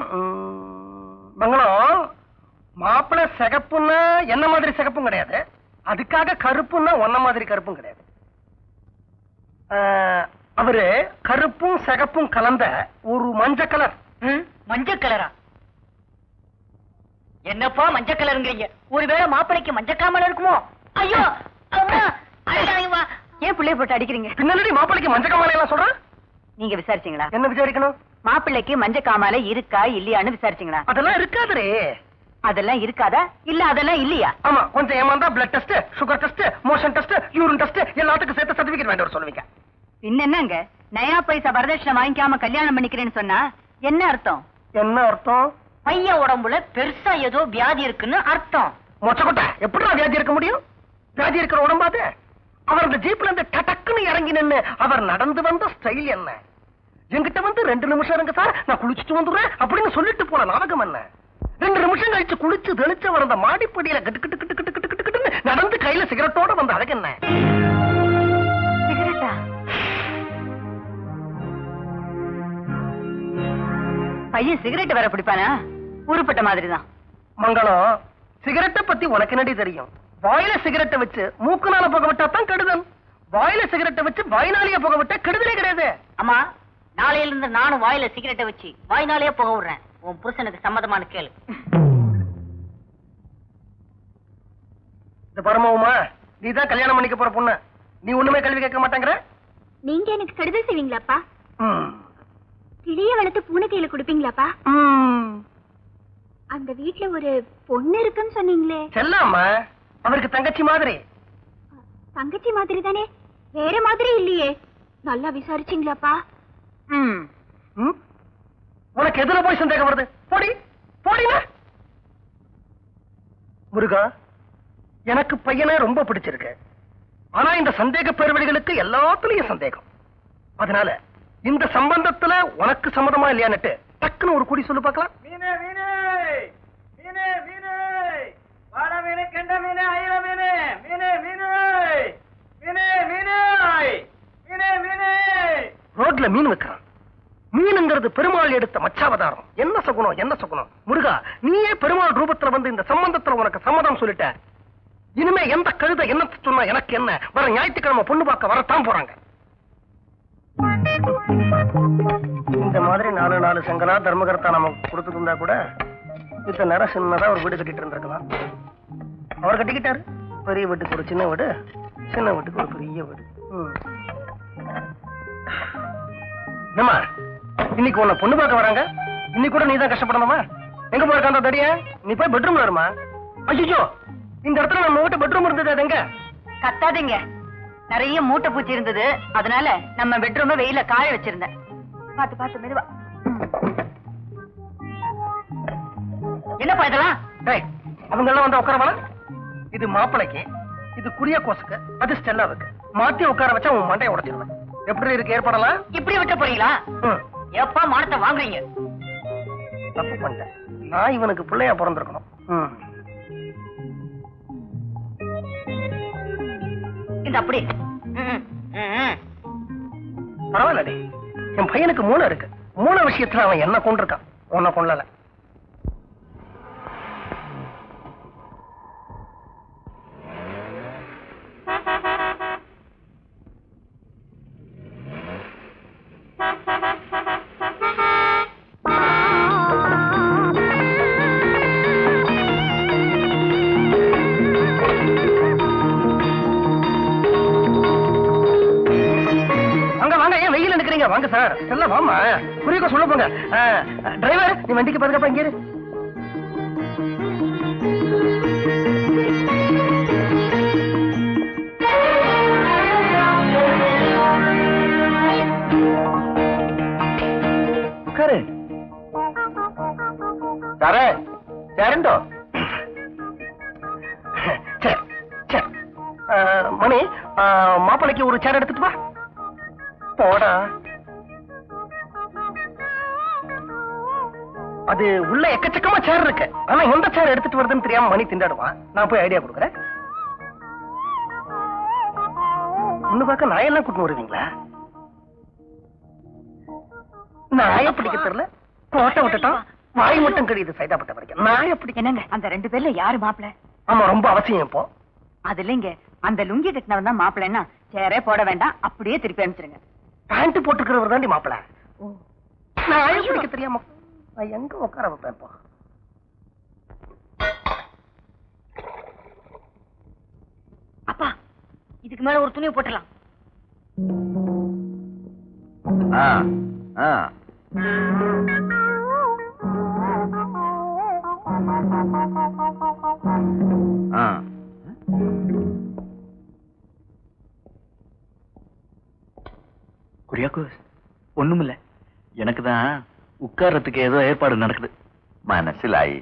மங்களம் மாப்பிள்ளை சிகப்புன்னா என்ன மாதிரி சிகப்பும் கிடையாது. அதுக்காக கருப்புன்னா ஒன்ன மாதிரி கருப்பும் கிடையாது. அவரு கருப்பும் சிகப்பும் கலந்த ஒரு மஞ்சள் கலர். மஞ்சள் கலரா? என்னப்பா மஞ்சள் கலருங்கிறீங்க? ஒருவேளை மாப்பிள்ளைக்கு மஞ்சள் காமல் இருக்குமோ? ஐயோ, ஏன் பிள்ளைய போட்டு அடிக்கிறீங்க? பின்னாடி மாப்பிள்ளைக்கு மஞ்சள் காமாலை எல்லாம் சொல்றேன். நீங்க விசாரிச்சீங்களா? என்ன விசாரிக்கணும்? மாப்பிள்ளைக்கு மஞ்சள் காமாலை இருக்கா இல்லையான்னு விசாரிச்சீங்களா? அதெல்லாம் இருக்காதே. அதெல்லாம் இருக்காதா இல்ல அதெல்லாம் இல்லையா? ஆமா, கொஞ்சம் ஏமாந்தா blood test, sugar test, motion test, urine test எல்லாத்துக்கும் சேர்த்து சர்டிபிகேட் வேண்டிய சொல்லுவீங்க. என்னங்க நயா பைசா வரதட்சணை வாங்கிக்காம கல்யாணம் பண்ணிக்கிறேன்னு சொன்னா என்ன அர்த்தம்? என்ன அர்த்தம்? பையன் உடம்புல பெருசா ஏதோ வியாதி இருக்குன்னு அர்த்தம். மொச்சக்கொட்டை எப்படிதான் வியாதி இருக்க முடியும்? வியாதி இருக்கிற உடம்பாது. அவர் அந்த ஜீப்ல இருந்து டக்குன்னு இறங்கி நின்னு அவர் நடந்து வந்த ஸ்டைல் என்ன? என்கிட்ட வந்து ரெண்டு நிமிஷம் இருங்க சார், நான் குளிச்சுட்டு வந்துடுறேன் அப்படின்னு சொல்லிட்டு போன நாடகம் என்ன? ரெண்டு நிமிஷம் கழிச்சு குளிச்சு தெளிச்சு வர அந்த மாடிப்படியில கட்டு கட்டு கட்டு கட்டு கட்டு கட்டு கட்டுன்னு நடந்து கையில சிகரெட்டோட வந்த அழகு என்ன? சிகரெட்டா? பையன் சிகரெட் வர பிடிப்பானா? உருப்பட்ட மாதிரிதான். மங்களம், சிகரெட்டை பத்தி உனக்கு என்னடி தெரியும்? வாயில சிகரெட்டை வச்சு மூக்குனால புக விட்டா தான் கெடுதல். வாயில சிகரெட்டை வச்சு வாய்னாலேயே புக விட்டா கெடுதலே கிடையாது. அம்மா, நாளையில இருந்து நானும் வாயில சிகரெட்டை வச்சு வாய்னாலேயே புக விடுறேன். உன் புருஷனுக்கு சம்மதமான கேளு. இந்த பரமவுமா, நீ தான் கல்யாணம் பண்ணிக்க போற பொண்ணு. நீ ஒண்ணுமே கேள்வி கேட்க மாட்டேங்கிற. நீங்க எனக்கு கெடுதல் செய்வீங்களாப்பா? கிளிய வளர்த்து பூனை கையில கொடுப்பீங்களாப்பா? அந்த வீட்டுல ஒரு பொண்ணு இருக்குன்னு சொன்னீங்களே? செல்லாமா, அவருக்கு தங்கச்சி மாதிரி. தங்கச்சி மாதிரி தானே, வேற மாதிரி இல்லையே. நல்லா விசாரிச்சீங்களாப்பா? உனக்கு எதுல போய் சந்தேகம் வருது? போடி போடினா. முருகா, எனக்கு பையனை ரொம்ப பிடிச்சிருக்கு. ஆனா இந்த சந்தேக பேர்வழிகளுக்கு எல்லாத்துலயும் சந்தேகம். அதனால இந்த சம்பந்தத்துல உனக்கு சம்மதமா இல்லையான்னுட்டு டக்குன்னு ஒரு குடி சொல்லு பார்க்கலாம். மீனே மீனே மீனே மீனே வாடா மீனே கெண்ட மீனே ஐர மீனே மீனே மீனே மீனே மீனே மீனே மீனே. ரோட்ல மீன் வைக்கிறான். மீனுங்கிறது பெருமாள் எடுத்த மச்சாவதாரம். என்ன சகுனம் என்ன சகுனம். முருகா, நீயே பெருமாள் ரூபத்துல வந்து இந்த சம்பந்தத்துல உனக்கு சம்மதம் சொல்லிட்ட. இனிமே எந்த கழுத என்ன சொன்னா எனக்கு என்ன? வர ஞாயிற்றுக்கிழமை பொண்ணு பார்க்க வரத்தான் போறாங்க. இந்த மாதிரி நாலு நாலு செங்கலா தர்மகர்த்தா நமக்கு கொடுத்துருந்தா கூட இத்த நேரம் சின்னதா ஒரு வீடு கட்டிட்டு இருந்திருக்கலாம். அவர் கட்டிக்கிட்டாரு. பெரிய வீட்டுக்கு ஒரு சின்ன வீடு, சின்ன வீட்டுக்கு ஒரு பெரிய வீடு. என்னம்மா, இன்னைக்கு உன்னை பொண்ணு பார்க்க வராங்க. இன்னைக்கு கூட நீ தான் கஷ்டப்படணுமா? எங்க போயிருக்க அந்த தடிய? நீ போய் பெட்ரூம்ல இருமா. ஐயோ, இந்த இடத்துல நம்ம வீட்டு பெட்ரூம் இருந்தது. அது எங்க? கத்தாதீங்க. நிறைய மூட்டை பூச்சி இருந்தது, அதனால நம்ம பெட்ரூம் வெயில காய வச்சிருந்தேன். பாத்து பாத்து மெதுவா. என்னப்பா இதெல்லாம்? அவங்க எல்லாம் வந்து உட்காரவா? இது மாப்பிளைக்கு, இது குறிய கோசுக்கு, அது ஸ்டெல்லாவுக்கு. மாத்தி உட்கார வச்சா உன் மண்டையை உடைச்சிருவேன். எப்படி இருக்கு ஏற்படலாம்? இப்படி விட்டு போறீங்களா? எப்ப மானத்தை வாங்குறீங்க? தப்பு பண்ணிட்டேன். நான் இவனுக்கு பிள்ளையா பிறந்திருக்கணும். இந்த அப்படி பரவாயில்லடி, என் பையனுக்கு மூளை இருக்கு. மூளை விஷயத்துல அவன் என்ன கொண்டிருக்கான், உன்னை கொள்ளல. வாங்க சார், செல்ல வாமா. குறியக்க சொல்ல போங்க. டிரைவர், நீ வண்டிக்கு பாதுகாப்பா இங்கே இரு. உட்காரு. சாரே, சேரண்டோ. மணி, மாப்பிளைக்கு ஒரு சேர் எடுத்துட்டு வா. போடா. அது உள்ள எக்கச்சக்கமா சேர் இருக்கு. ஆனா எந்த சேர் எடுத்துட்டு வருதுன்னு தெரியாம மணி திண்டாடுவான். நான் போய் ஐடியா கொடுக்குறேன். ஒண்ணு பார்க்க நாயெல்லாம் கூட்டு வருவீங்களா? நாய பிடிக்க தெரியல, கோட்டை விட்டுட்டோம். வாய் மட்டும் கழியுது சைதாப்பட்ட வரைக்கும். நாய பிடிக்க. என்னங்க அந்த ரெண்டு பேர்ல யாரு மாப்பிள்ள? ஆமா, ரொம்ப அவசியம் இப்போ. அது இல்லைங்க, அந்த லுங்கி கட்டினவன் தான் மாப்பிள்ளன்னா சேரே போட வேண்டாம், அப்படியே திருப்பி அனுப்பிச்சிருங்க. பேண்ட் போட்டுக்கிறவர் தாண்டி மாப்பிள்ள. நாய பிடிக்க தெரியாம நான் எங்க உட்கார வைப்பேன் இப்போ? அப்பா, இதுக்கு மேல ஒரு துணியை போட்டலாம். குரியாக்கோஸ், ஒண்ணுமில்ல. எனக்கு தான் உட்கார்றதுக்கு ஏதோ ஏற்பாடு நடக்குது. மனசிலாயி.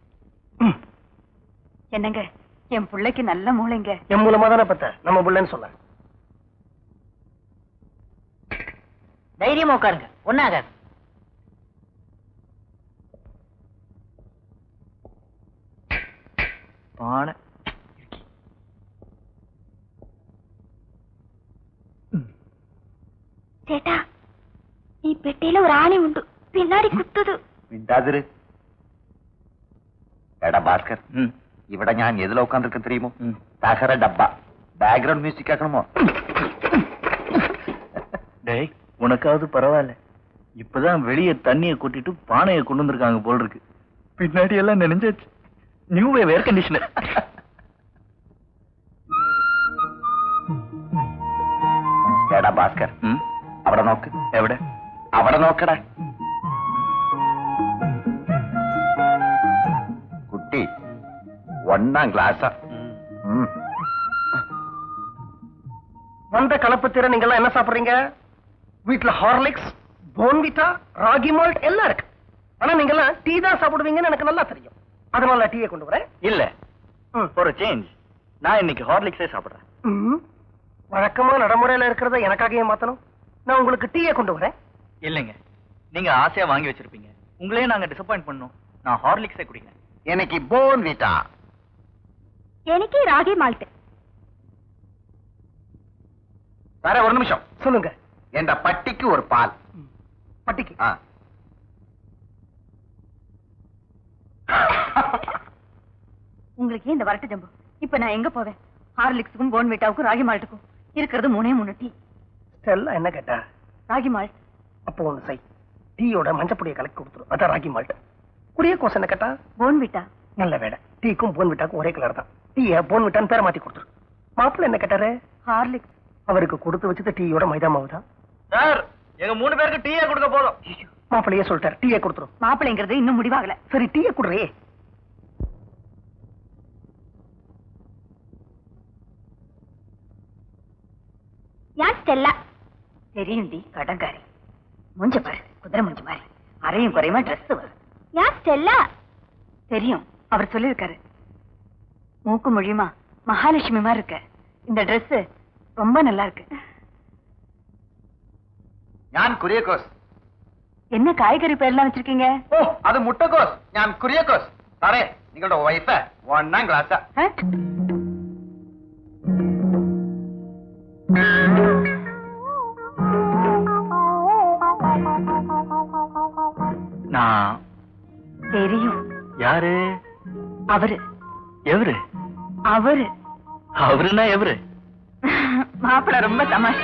என்னங்க, என் பிள்ளைக்கு நல்ல மூளைங்க. என் மூலமா தானே பத்த நம்ம பிள்ளைன்னு சொல்ல. தைரியமா உட்காருங்க, ஒன்னாகாது. பானை ചേട്ടാ, ഈ പെട്ടിയില് ഒരു ആണി ഉണ്ട്, പിന്നാടി കുത്തത്. മിണ്ടാതിര്. എടാ ഭാസ്കർ, ഇവിടെ ഞാൻ എതില ഉட்கார்ந்திருக்கேன் தெரியுமோ? தகர டப்பா. பேக்ரவுண்ட் மியூசிக் கேட்கணுமோ? டேய், உனக்காவது பரவாயில்ல. இப்பதான் வெளியே தண்ணியை கூட்டிட்டு பானையை கொண்டு வந்திருக்காங்க போல் இருக்கு. பின்னாடி எல்லாம் நினைஞ்சாச்சு. New wave air conditioner. എടാ ഭാസ്കർ, അവിടെ നോക്ക്. എവിടെ? അവിടെ നോക്കടാ. കുട്ടി ഒന്നാം ക്ലാസ്. வந்த கலப்பத்திர நீங்க எல்லாம் என்ன சாப்பிடுறீங்க? வீட்டுல ஹார்லிக்ஸ், போன்விட்டா, ராகி மால்ட் எல்லாம் இருக்கு. ஆனா நீங்க எல்லாம் டீ தான் சாப்பிடுவீங்கன்னு எனக்கு நல்லா தெரியும். அதனால டீயை கொண்டு வரேன். இல்ல, ஒரு சேஞ்ச். நான் இன்னைக்கு ஹார்லிக்ஸே சாப்பிடுறேன். வழக்கமா நடைமுறையில இருக்கிறத எனக்காக மாத்தணும். நான் உங்களுக்கு டீயை கொண்டு வரேன். இல்லைங்க, நீங்க ஆசையா வாங்கி வச்சிருப்பீங்க. உங்களையே நாங்க டிசப்பாயிண்ட் பண்ணோம். நான் ஹார்லிக்ஸே குடிக்கிறேன். எனக்கு போன்விட்டா. எனக்கு ராகி மால்ட். வேற ஒரு நிமிஷம் சொல்லுங்க. என்ற பட்டிக்கு ஒரு பால். பட்டிக்கு? உங்களுக்கு இந்த வரட்டு ஜம்பு. இப்ப நான் எங்க போவேன்? ஹார்லிக்ஸுக்கும் போன்விட்டாவுக்கும் ராகி மால்ட்டுக்கும் இருக்கிறது மூணே மூணு டீ. ஸ்டெல்லா என்ன கேட்டா? ராகி மால்ட். அப்போ ஒண்ணு செய், டீயோட மஞ்சப்பொடியை கலக்கி கொடுத்துரும். அதான் ராகி மால்ட். குடிய கோஸ் என்ன கேட்டா? போன்விட்டா. நல்ல வேலை, டீக்கும் போன்விட்டாக்கும் ஒரே கலர் தான். டீய போன்விட்டான்னு பேரை மாத்தி கொடுத்துரு. மாப்பிள்ள என்ன கேட்டாரு? ஹார்லிக்ஸ். அவருக்கு கொடுத்து வச்சது டீயோட மைதா மாவு தான். சார், எங்க மூணு பேருக்கு டீயே கொடுக்க போதும். மாப்பிள்ளையே சொல்லிட்டாரு, டீயை கொடுத்துரும். மாப்பிள்ளைங்கிறது இன்னும் முடிவாகல. சரி, டீயை குடுறே. யார் ஸ்டெல்லா? தெரியும்டி, கடங்காரி. மூஞ்ச பாரு, குதிரை மூஞ்ச மாதிரி. அரையும் குறையுமா ட்ரெஸ் வரும். யார் ஸ்டெல்லா? தெரியும், அவர் சொல்லியிருக்காரு. மூக்கு மொழியுமா மகாலட்சுமி மாதிரி இருக்க. இந்த Dress ரொம்ப நல்லா இருக்கு. ഞാൻ കുര്യക്കോസ്. என்ன காய்கறி பேர்லாம் வச்சிருக்கீங்க? ഓ അത് മുട്ടക്കോസ്. ഞാൻ കുര്യക്കോസ്. സാറേ നിങ്ങളുടെ വൈഫ് ഒന്നാം ക്ലാസ്സാ. நான் தெரியும். யாரு? அவரு. எவரு? அவரு. அவருன்னா எவரு? மாப்பிள்ள ரொம்ப தமாஷ்.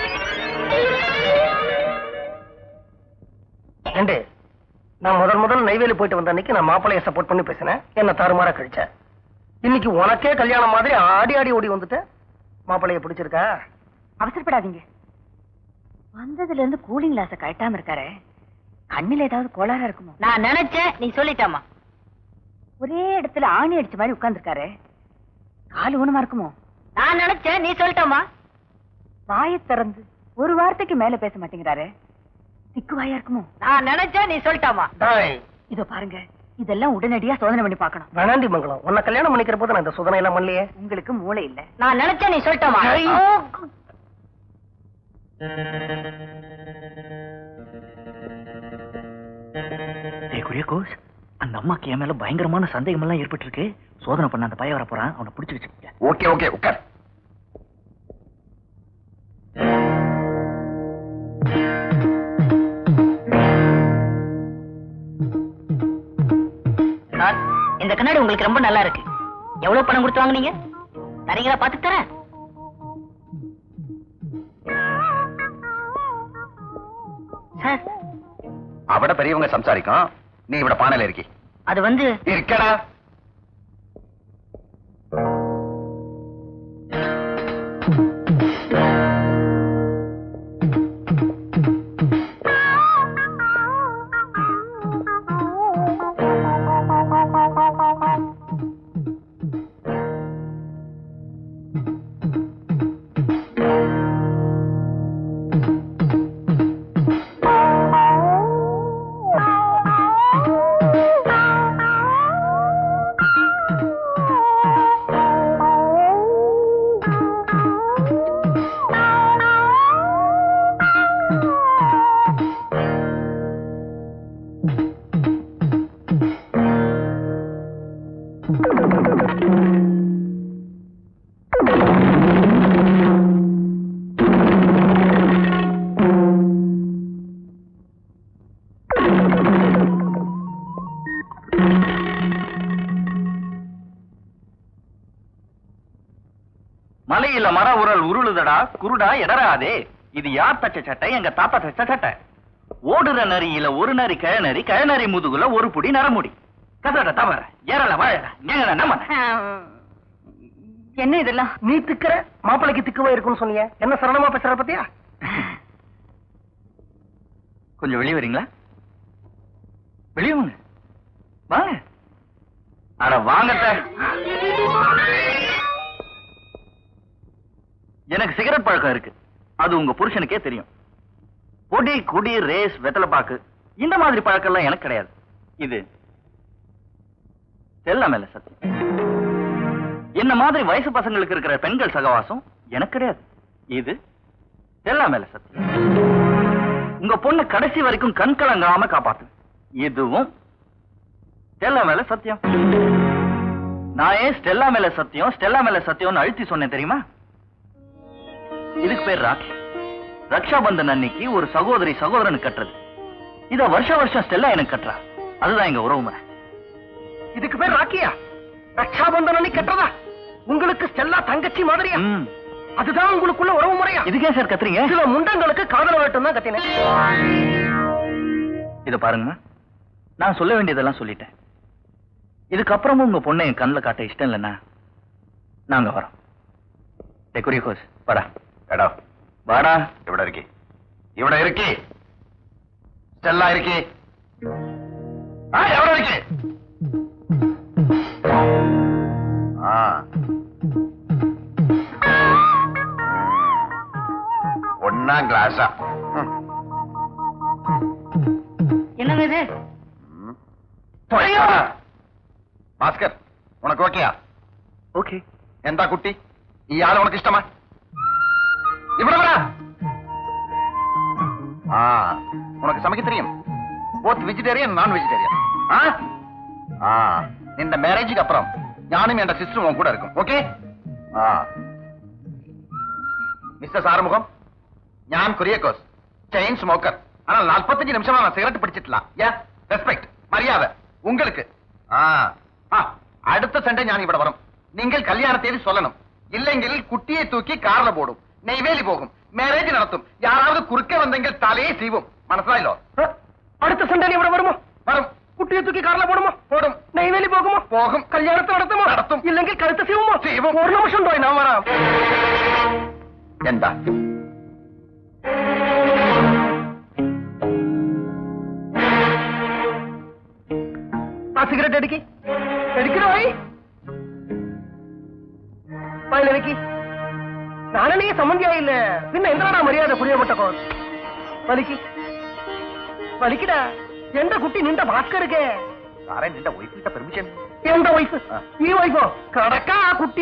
ரெண்டு நான் முதல் முதல் நெய்வேலி போயிட்டு வந்த அன்னைக்கு நான் மாப்பிள்ளைய சப்போர்ட் பண்ணி பேசினேன். என்ன தாறுமாறா கழிச்சேன். இன்னைக்கு உனக்கே கல்யாணம் மாதிரி ஆடி ஆடி ஓடி வந்துட்டேன். மாப்பிள்ளைய பிடிச்சிருக்கா? அவசரப்படாதீங்க. வந்ததுல இருந்து கூலிங் கிளாஸ கட்டாம இருக்காரு. கண்ணில ஏதாவது கோளாறா இருக்குமோ? நான் நினைச்சேன், நீ சொல்லிட்டாமா. ஒரே இடத்துல ஆணி அடிச்ச மாதிரி உட்கார்ந்துருக்காரு. கால் ஊனமா இருக்குமோ? நான் நினைச்சேன், நீ சொல்லிட்டாமா. வாயை திறந்து ஒரு வார்த்தைக்கு மேல பேச மாட்டேங்கிறாரு. திக்கு வாயா இருக்குமோ? நான் நினைச்சேன், நீ சொல்லிட்டாமா. இதோ பாருங்க, இதெல்லாம் உடனடியா சோதனை பண்ணி பார்க்கணும். வேணாண்டி மங்கலம், உன்னை கல்யாணம் பண்ணிக்கிற போது நான் இந்த சோதனை எல்லாம் பண்ணலையே. உங்களுக்கு மூளை இல்ல. நான் நினைச்சேன், நீ சொல்லிட்டாமா. குரியகோஸ், அந்த அம்மாக்கு என் மேல பயங்கரமான சந்தேகம் எல்லாம் ஏற்பட்டு இருக்கு. சோதனை பண்ண அந்த பையன் வர போறான். அவனை பிடிச்சு வச்சுக்க. ஓகே ஓகே உட்கார். இந்த கண்ணாடி உங்களுக்கு ரொம்ப நல்லா இருக்கு. எவ்வளவு பணம் கொடுத்து வாங்குனீங்க? தரீங்களா? பாத்து தரேன். അവിടെ பெரியவங்க സംസാരിക്കും. நீ ഇവിടെ பானையில இருக்கி. அது வந்து இருக்கடா. மலையில மர உரல் உருளுதடா குருடா எடராதே. இது யார் தச்ச சட்டை? எங்க தாத்தா தச்ச சட்டை. ஓடுற நரியில ஒரு நரி கழநரி, கழநரி முதுகுல ஒரு புடி நரமுடி. கதட தவற ஏறல வாழ நம்ம என்ன இதெல்லாம்? நீ திக்கிற மாப்பிளைக்கு திக்குவா இருக்குன்னு சொன்னீங்க. என்ன சரணமா பேசுற பத்தியா? கொஞ்சம் வெளியே வரீங்களா? வெளியே வாங்க வாங்க. அட வாங்கத்த. எனக்கு சிகரெட் பழக்கம் இருக்கு. அது உங்க புருஷனுக்கே தெரியும். பொடி குடி ரேஸ் வெத்தலை பாக்கு இந்த மாதிரி பழக்கம் எல்லாம் எனக்கு கிடையாது. இது செல்ல மேல சத்தியம். என்ன மாதிரி வயசு பசங்களுக்கு இருக்கிற பெண்கள் சகவாசம் எனக்கு கிடையாது. இது செல்ல மேல சத்தியம். உங்க பொண்ணு கடைசி வரைக்கும் கண் கலங்காம காப்பாத்து. இதுவும் ஸ்டெல்லா மேல சத்தியம். நான் ஏன் ஸ்டெல்லா மேல சத்தியம் ஸ்டெல்லா மேல சத்தியம்னு அழுத்தி சொன்னேன் தெரியுமா? இதுக்கு பேர் ராக்கி. ரக்ஷாபந்தன் அன்னைக்கு ஒரு சகோதரி சகோதரனுக்கு கட்டுறது. இத வருஷ வருஷம் ஸ்டெல்லா எனக்கு கட்டுறா. அதுதான் எங்க உறவு முறை. இதுக்கு பேர் ராக்கியா? ரக்ஷாபந்தன் அன்னைக்கு கட்டுறதா? உங்களுக்கு ஸ்டெல்லா தங்கச்சி மாதிரியா? அதுதான் உங்களுக்குள்ள உறவு முறையா? இதுக்கே சார் கத்துறீங்க? சில முண்டங்களுக்கு காதல வேட்டும் தான் கத்தினேன். இத பாருங்க, நான் சொல்ல வேண்டியதெல்லாம் சொல்லிட்டேன். இதுக்கப்புறமும் உங்க பொண்ணை என் கண்ணில் காட்ட இஷ்டம் இல்லைன்னா நாங்க வரோம். டெக்குரியோஸ் வாடா. எடா வாடா. ഇവിടെ இருக்கி ഇവിടെ இருக்கி ஸ்டெல்லா இருக்கி. ஆ எവിടെ இருக்கி? ஆ ஒண்ணாம் கிளாஸா? என்னங்க இது? பாஸ்கர், உனக்கு ஓகேயா? ஓகே. എന്താ കുട്ടി ഈ ആൾ ഉനക്ക് ഇഷ്ടമാ ഇവിടെ വരാ ആ ഉനക്ക് സமைக்க தெரியும் both vegetarian non vegetarian ആ ആ നിന്റെ മാരേജിക്ക് അപ്പുറം ഞാനും എന്റെ സിസ്റ്ററും ഉൻ കൂടെ இருக்கும் ഓക്കേ ആ മിസ്റ്റർ ആറുമുഖം ഞാൻ കുര്യക്കോസ് ചെയിൻ സ്മോക്കർ ஆனா நாற்பத்தஞ்சு நிமிஷமா நான் சிகரெட் பிடிச்சிட்டலாம் யா ரெஸ்பெக்ட் மரியாதை உங்களுக்கு ஆ ஆ அடுத்த சண்டே ഞാൻ ഇവിടെ വരും നിങ്ങൾ കല്യാണ തീയതി சொல்லணும் ഇല്ലെങ്കിൽ കുട്ടിയെ തൂക്കി കാറിൽ പോടും നെയ്വേലി പോകും മാരേജ് നടത്തും யாராவது കുറുക്കെ വന്നെങ്കിൽ തലയെ സീവും മനസ്സിലായല്ലോ അടുത്ത സൺഡേ നീ ഇവിടെ വരുമോ വരും കുട്ടിയെ തൂക്കി കാറിൽ പോടുമോ പോടും നെയ്വേലി പോകുമോ പോകും കല്യാണത്തെ നടത്തുമോ നടത്തും ഇല്ലെങ്കിൽ കഴുത്ത് സീവുമോ സീവും ഒരു നിമിഷം ഉണ്ടോ ഞാൻ വരാം എന്താ ആ സിഗരറ്റ് എടുക്കി എടുക്കണോ വയ്ക്ക് ഞാനെനിക്ക് സമ്മതിയായില്ലേ പിന്നെ എന്താണ് മര്യാദ പ്രിയപ്പെട്ട വലിക്ക് വലിക്കടാ എന്റെ കുട്ടി നിന്റെ ഭാസ്കർക്ക് സാറേ നിന്റെ വൈഫിന്റെ പെർമിഷൻ എന്താ വൈഫ് ഈ വൈഫോ കടക്കാ ആ കുട്ടി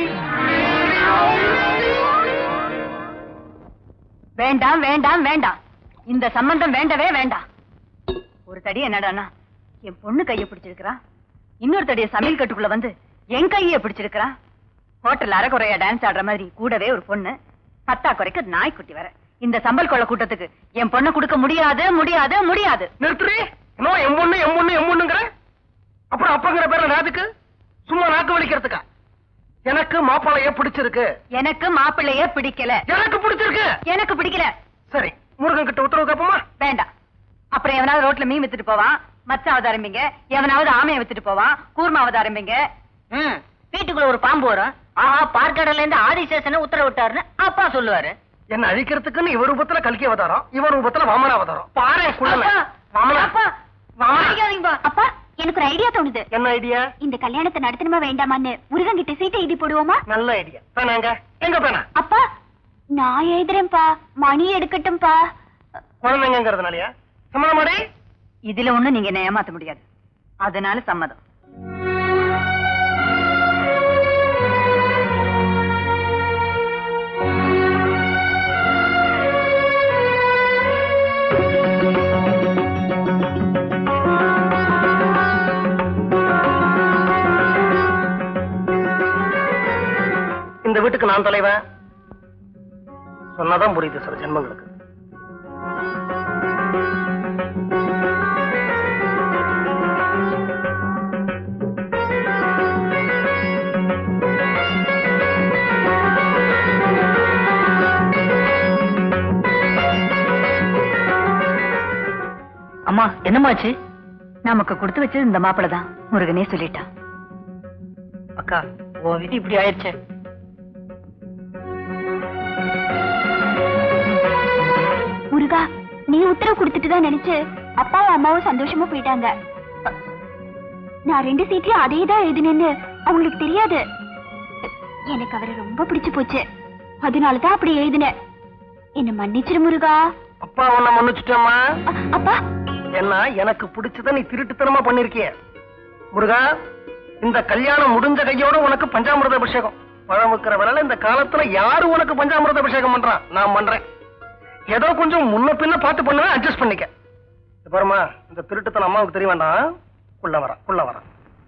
வேண்டாம் வேண்டாம் வேண்டாம் இந்த சம்பந்தம் வேண்டவே வேண்டாம் ஒரு தடி என்னடானா என் பொண்ணு கையை பிடிச்சிருக்கிறா இன்னொரு தடிய சமையல் கட்டுக்குள்ள வந்து என் கையை பிடிச்சிருக்கிறா ஹோட்டல் அரைக்குறையா டான்ஸ் ஆடுற மாதிரி கூடவே ஒரு பொண்ணு பத்தா குறைக்கு நாய்க்குட்டி வர இந்த சம்பல் கொள்ள கூட்டத்துக்கு என் பொண்ணு கொடுக்க முடியாது முடியாது முடியாது நிறுத்துறே இன்னும் எம் பொண்ணு எம் பொண்ணு எம் பொண்ணுங்கிற அப்புறம் அப்பங்கிற பேர்ல நாதுக்கு சும்மா நாக்கு வலிக்கிறதுக்கா எனக்கு மாப்பிள்ளைய பிடிச்சிருக்கு எனக்கு மாப்பிள்ளைய பிடிக்கல எனக்கு பிடிச்சிருக்கு எனக்கு பிடிக்கல சரி முருகன் கிட்ட உத்தரவு கேப்போமா வேண்டாம் அப்புறம் எவனாவது ரோட்ல மீன் வித்துட்டு போவான் மச்சாவது ஆரம்பிங்க எவனாவது ஆமையை வித்துட்டு போவான் கூர்மாவது ஆரம்பிங்க வீட்டுக்குள்ள ஒரு பாம்பு வரும் ஆஹா பார்க்கடல இருந்து ஆதிசேஷனை உத்தரவு விட்டாருன்னு அப்பா சொல்லுவாரு என்ன அழிக்கிறதுக்குன்னு இவர் ரூபத்துல கல்கி அவதாரம் இவர் ரூபத்துல வாமன அவதாரம் பாரு அப்பா எனக்கு ஒரு ஐடியா தோணுது என்ன ஐடியா இந்த கல்யாணத்தை நடத்தணுமா வேண்டாமான்னு முருகன் கிட்ட சீட்டை எழுதி போடுவோமா நல்ல ஐடியா பேனாங்க எங்க பேனா அப்பா நான் எழுதுறேன்பா மணி எடுக்கட்டும்பா குழந்தைங்கிறதுனாலயா சம்மதம் மாடி இதுல ஒண்ணு நீங்க என்ன ஏமாத்த முடியாது அதனால சம்மதம் இந்த வீட்டுக்கு நான் தலைவன் சொன்னதான் புரியுது சில ஜென்மங்களுக்கு அம்மா என்னமாச்சு நமக்கு கொடுத்து வச்சது இந்த மாப்பிள தான் முருகனே சொல்லிட்டான் அக்கா உன் விதி இப்படி ஆயிடுச்சு முருகா நீ உத்தரவு கொடுத்துட்டு தான் நினைச்சு அப்பாவும் அம்மாவும் சந்தோஷமா போயிட்டாங்க நான் ரெண்டு சீட்லயும் அதே தான் எழுதினேன்னு அவங்களுக்கு தெரியாது எனக்கு அவரை ரொம்ப பிடிச்சு போச்சு அதனாலதான் அப்படி எழுதினேன் என்ன மன்னிச்சிரு முருகா அப்பா உன்னை மன்னிச்சுட்டேம்மா அப்பா என்ன எனக்கு பிடிச்சத நீ திருட்டுத்தனமா பண்ணிருக்கிய முருகா இந்த கல்யாணம் முடிஞ்ச கையோட உனக்கு பஞ்சாமிர்த அபிஷேகம் பழம் வைக்கிற வேலை இந்த காலத்துல யாரு உனக்கு பஞ்சாமிர்த அபிஷேகம் பண்றான் நான் பண்றேன் ஏதோ கொஞ்சம் முன்ன பின்ன பார்த்து பண்ணுவேன் அட்ஜஸ்ட் பண்ணிக்க பாருமா இந்த திருட்டுத்தனம் அம்மாவுக்கு தெரிய வேண்டாம் உள்ள வர உள்ள வர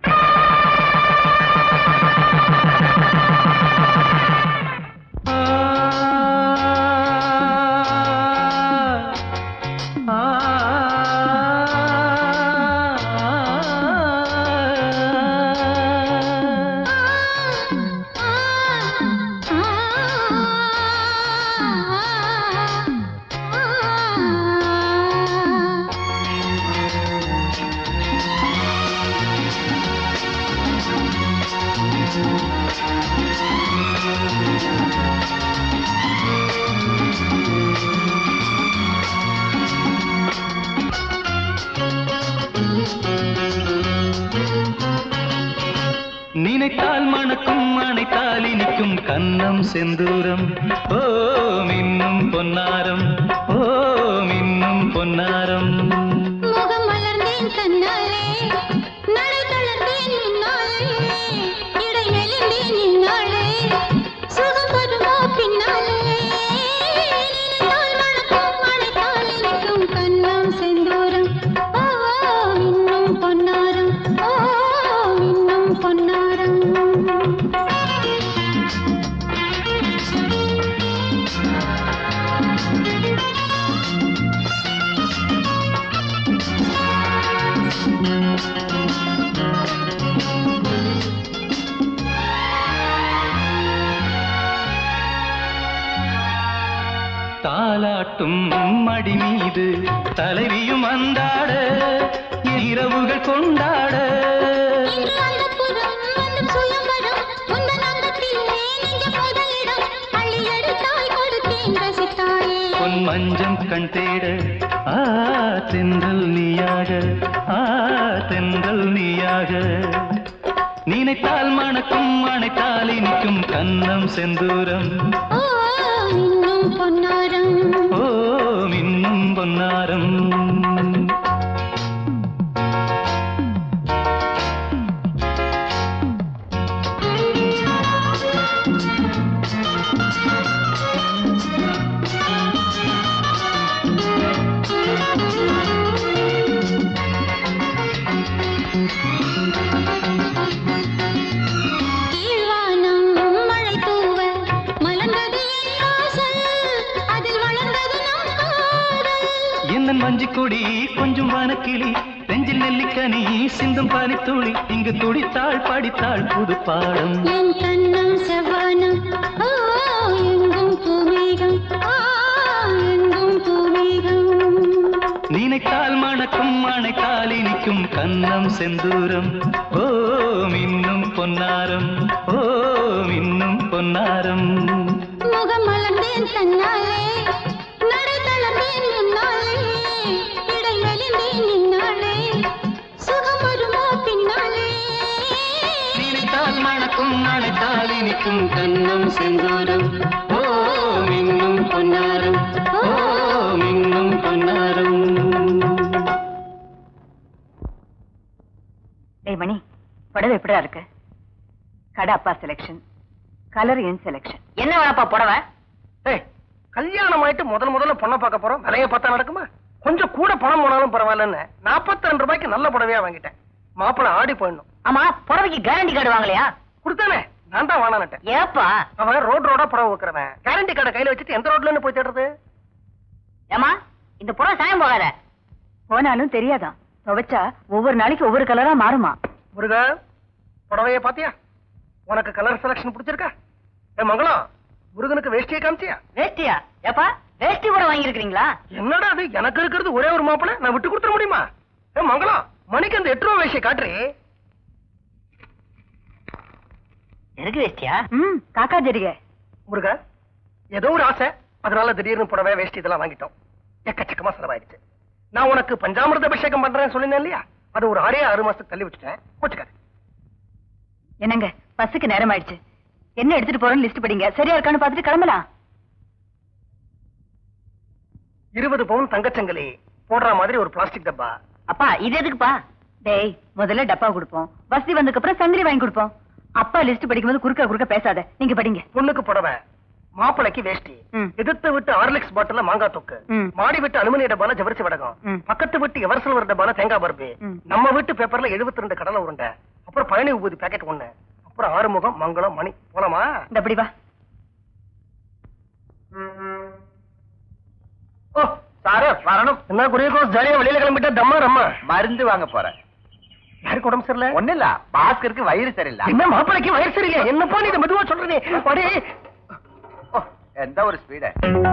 நினைத்தால் மணக்கும் அணைத்தால் இனிக்கும் கன்னம் செந்தூரம் ஓ மின்னும் பொன்னாரம் ஓ மின்னும் பொன்னாரம் முகம் மலர்ந்தேன் கண்ணாலே நடை தளர்ந்தேன் முன்னாலே இடை மெலிந்தேன் இந்நாளே தாலாட்டும் மடி மீது தலைவியும் அந்தாட இரவுகள் கொண்டாட பொன் மஞ்சம் கண் தேட ஆ தென்றல் நீயாக ஆ தென்றல் நீயாக நினைத்தால் மணக்கும் அணைத்தால் இனிக்கும் கன்னம் செந்தூரம் ஓ இன்னும் பொன்னாரம் ஓ இன்னும் பொன்னாரம் மஞ்சி கொடி கொஞ்சம் வானக்கிளி நெஞ்சில் நெல்லிக்கனி சிந்தும் பானித்துளி இங்கு துடித்தாள் படித்தாள் புது பாடம் என் கண்ணம் செவ்வானம் ஓ எங்கும் பூமேகம் ஓ எங்கும் பூமேகம் நினைத்தால் மணக்கும் அணைத்தால் இனிக்கும் கன்னம் செந்தூரம் ஓ மின்னும் பொன்னாரம் ஓ மின்னும் பொன்னாரம் முகம் மலர்ந்தேன் தன்னாலே நடை தளர்ந்தேன் முன்னாலே இடை மெலிந்தேன் நின்னாலே சுகம் வருமோ பின்னாலே நினைத்தால் மணக்கும் அணைத்தால் இனிக்கும் கன்னம் செந்தூரம் ஓ மின்னும் பொன்னாரம் ஓ மின்னும் பொன்னாரம். ஏய் மணி, புடவை எப்படிடா இருக்கு? கடை அப்பா செலக்ஷன், கலர் என் செலக்ஷன். என்ன வேணாப்பா புடவை? ஏய், கல்யாணம் ஆயிட்டு முதல் முதல்ல பொண்ணை பார்க்க போறோம், விலைய பார்த்தா நடக்குமா? கொஞ்சம் கூட பணம் போனாலும் பரவாயில்லன்னு நாற்பத்தி ரெண்டு ரூபாய்க்கு நல்ல புடவையா வாங்கிட்டேன். மாப்பிள்ள ஆடி போயிடணும். ஆமா, புடவைக்கு கேரண்டி கார்டு வாங்கலையா? கொடுத்தானே, நான் தான் வாங்கினேன். ஏப்பா அவன் ரோட் ரோடா புடவை வைக்கிறவன், கேரண்டி கார்டை கையில வச்சுட்டு எந்த ரோட்ல போய் தேடுறது? ஏமா இந்த புடவை சாயம் போகாத. போனாலும் தெரியாதான், துவைச்சா ஒவ்வொரு நாளைக்கு ஒவ்வொரு கலரா மாறுமா. முருகா, புடவைய பாத்தியா? உனக்கு கலர் செலக்ஷன் பிடிச்சிருக்கா? ஏ மங்களம், முருகனுக்கு வேஷ்டியை காமிச்சியா? வேஷ்டியா? ஏப்பா வேஷ்டி புடவை வாங்கி இருக்கீங்களா? என்னடா அது, எனக்கு இருக்கிறது ஒரே ஒரு மாப்பிள, நான் விட்டு கொடுத்துட முடியுமா? ஏ மங்களம், மணிக்கு அந்த எட்டு ரூபா வேஷ்டியை காட்டுறே. எனக்கு வேஷ்டியா? ம், காக்கா ஜெரிகை. முருகா, ஏதோ ஒரு ஆசை, அதனால திடீர்னு புடவை வேஷ்டி இதெல்லாம் வாங்கிட்டோம். எக்கச்சக்கமா செலவாயிடுச்சு. நான் உனக்கு பஞ்சாமிர்த அபிஷேகம் பண்றேன்னு சொல்லினேன் இல்லையா, அது ஒரு ஆறே ஆறு மாசத்துக்கு தள்ளி வச்சுட்டேன். போச்சுக்காரு. என்னங்க, பஸ்ஸுக்கு நேரம் ஆயிடுச்சு. என்ன எடுத்துட்டு போறோம்னு லிஸ்ட் படிங்க, சரியா இருக்கான்னு பார்த்துட்டு கிளம்பலாம். இருபது பவுன் தங்கச்சங்கிலி போடுற மாதிரி ஒரு பிளாஸ்டிக் டப்பா. அப்பா இது எதுக்குப்பா? டேய், முதல்ல டப்பா கொடுப்போம், வசதி வந்ததுக்கு அப்புறம் சங்கிலி வாங்கி கொடுப்போம். அப்பா லிஸ்ட் படிக்கும்போது குறுக்க குறுக்க பேசாத, நீங்க படிங்க. பொண்ணுக்கு புடவை, மாப்பிளைக்கு வேஷ்டி, ம். எதிர்த்து விட்டு ஆர்லிக்ஸ் பாட்டில மாங்காய் தொக்கு, ம். மாடி விட்டு அலுமினிய டப்பால ஜவரிசி வடகம், ம். பக்கத்து விட்டு எவர்சல்வர் டப்பால தேங்காய் பருப்பு, ம். நம்ம வீட்டு பேப்பர்ல எழுபத்தி ரெண்டு கடலை உருண்டை, அப்புறம் பழனி ஊதி பேக்கெட் ஒண்ணு, அப்புறம் ஆறுமுகம் மங்களம் மணி. போலாமா? இந்த அப்படி வா. ஓ சாரே வரணும். என்ன குரியகோஸ் ஜாலியா வெளியில கிளம்பிட்டா தம்மா ரம்மா. மருந்து வாங்க போறேன். யாருக்கு உடம்பு சரியில்லை? ஒண்ணு இல்ல, பாஸ்கருக்கு வயிறு சரியில்லை. என்ன மாப்பிளைக்கு வயிறு சரியில்லை? என்னப்பா நீ இதை மெதுவா சொல்றதே? அடே, ஓ, எந்த ஒரு ஸ்பீடு.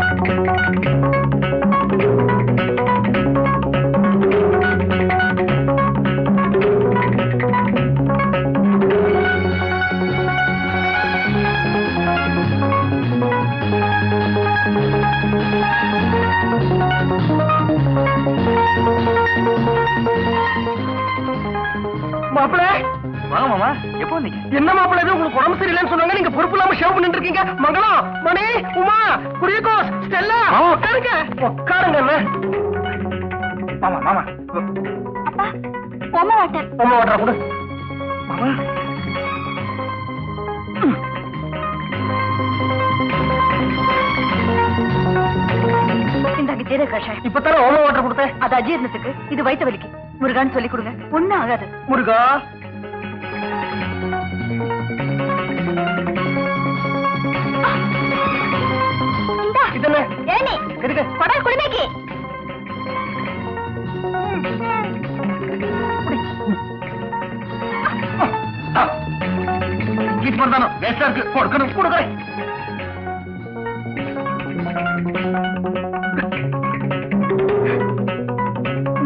மாப்பிள வாங்க மாமா, எப்போ வந்தீங்க? என்ன மாப்பிள இது, உங்களுக்கு உடம்பு சரியில்லைன்னு சொன்னாங்க, நீங்க பொறுப்பு இல்லாம ஷேவ் பண்ணிட்டு இருக்கீங்க. மங்களம், மணி, உமா, குரியகோஸ், ஸ்டெல்லா, உட்காருங்க உட்காருங்க. மாமா மாமா அப்பா, ஓம வாட்டர். உமா வாட்டர் கொடு. மாமா இந்தாங்க ஜீரக கஷாயம். இப்பதானே ஓம வாட்டர் கொடுத்தேன். அது அஜீரணத்துக்கு, இது வயிற்று வலிக்கு. முருகான்னு சொல்லி கொடுங்க, ஒண்ணும் ஆகாது. முருகா, இந்தா இது என்ன? ஏனி எதுக்கு? கொடை குடிமைக்கு. கீச்சு பண்ணானோ வேஸ்டா இருக்கு, கொடுக்கணும் கொடுக்குறேன்.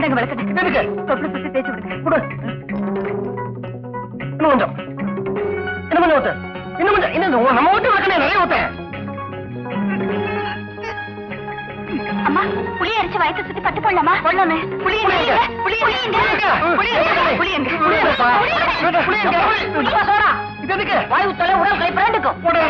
இந்தாங்க விளக்கண்ணே. எதுக்கு? தொப்புள் சுத்தி தேய்ச்சி விடுங்க. கொடு. இன்னும் கொஞ்சம் இன்னும் கொஞ்சம் ஊத்து. இன்னும் கொஞ்சம் இன்னும் நம்ம வீட்டு விளக்கண்ணே நிறைய ஊத்தேன். அம்மா புளி அரைச்சு வயத்தை சுத்தி பட்டு போடலாமா? போடலாமே. புளி எங்க? புளி எங்க? புளி எங்க? புளி எங்க? புளி எங்கப்பா? புளி எங்க? புளிப்பா சோறா. இது எதுக்கு? வாய் ஊத்தால உடல் கை பிராண்டுக்கும். போடு.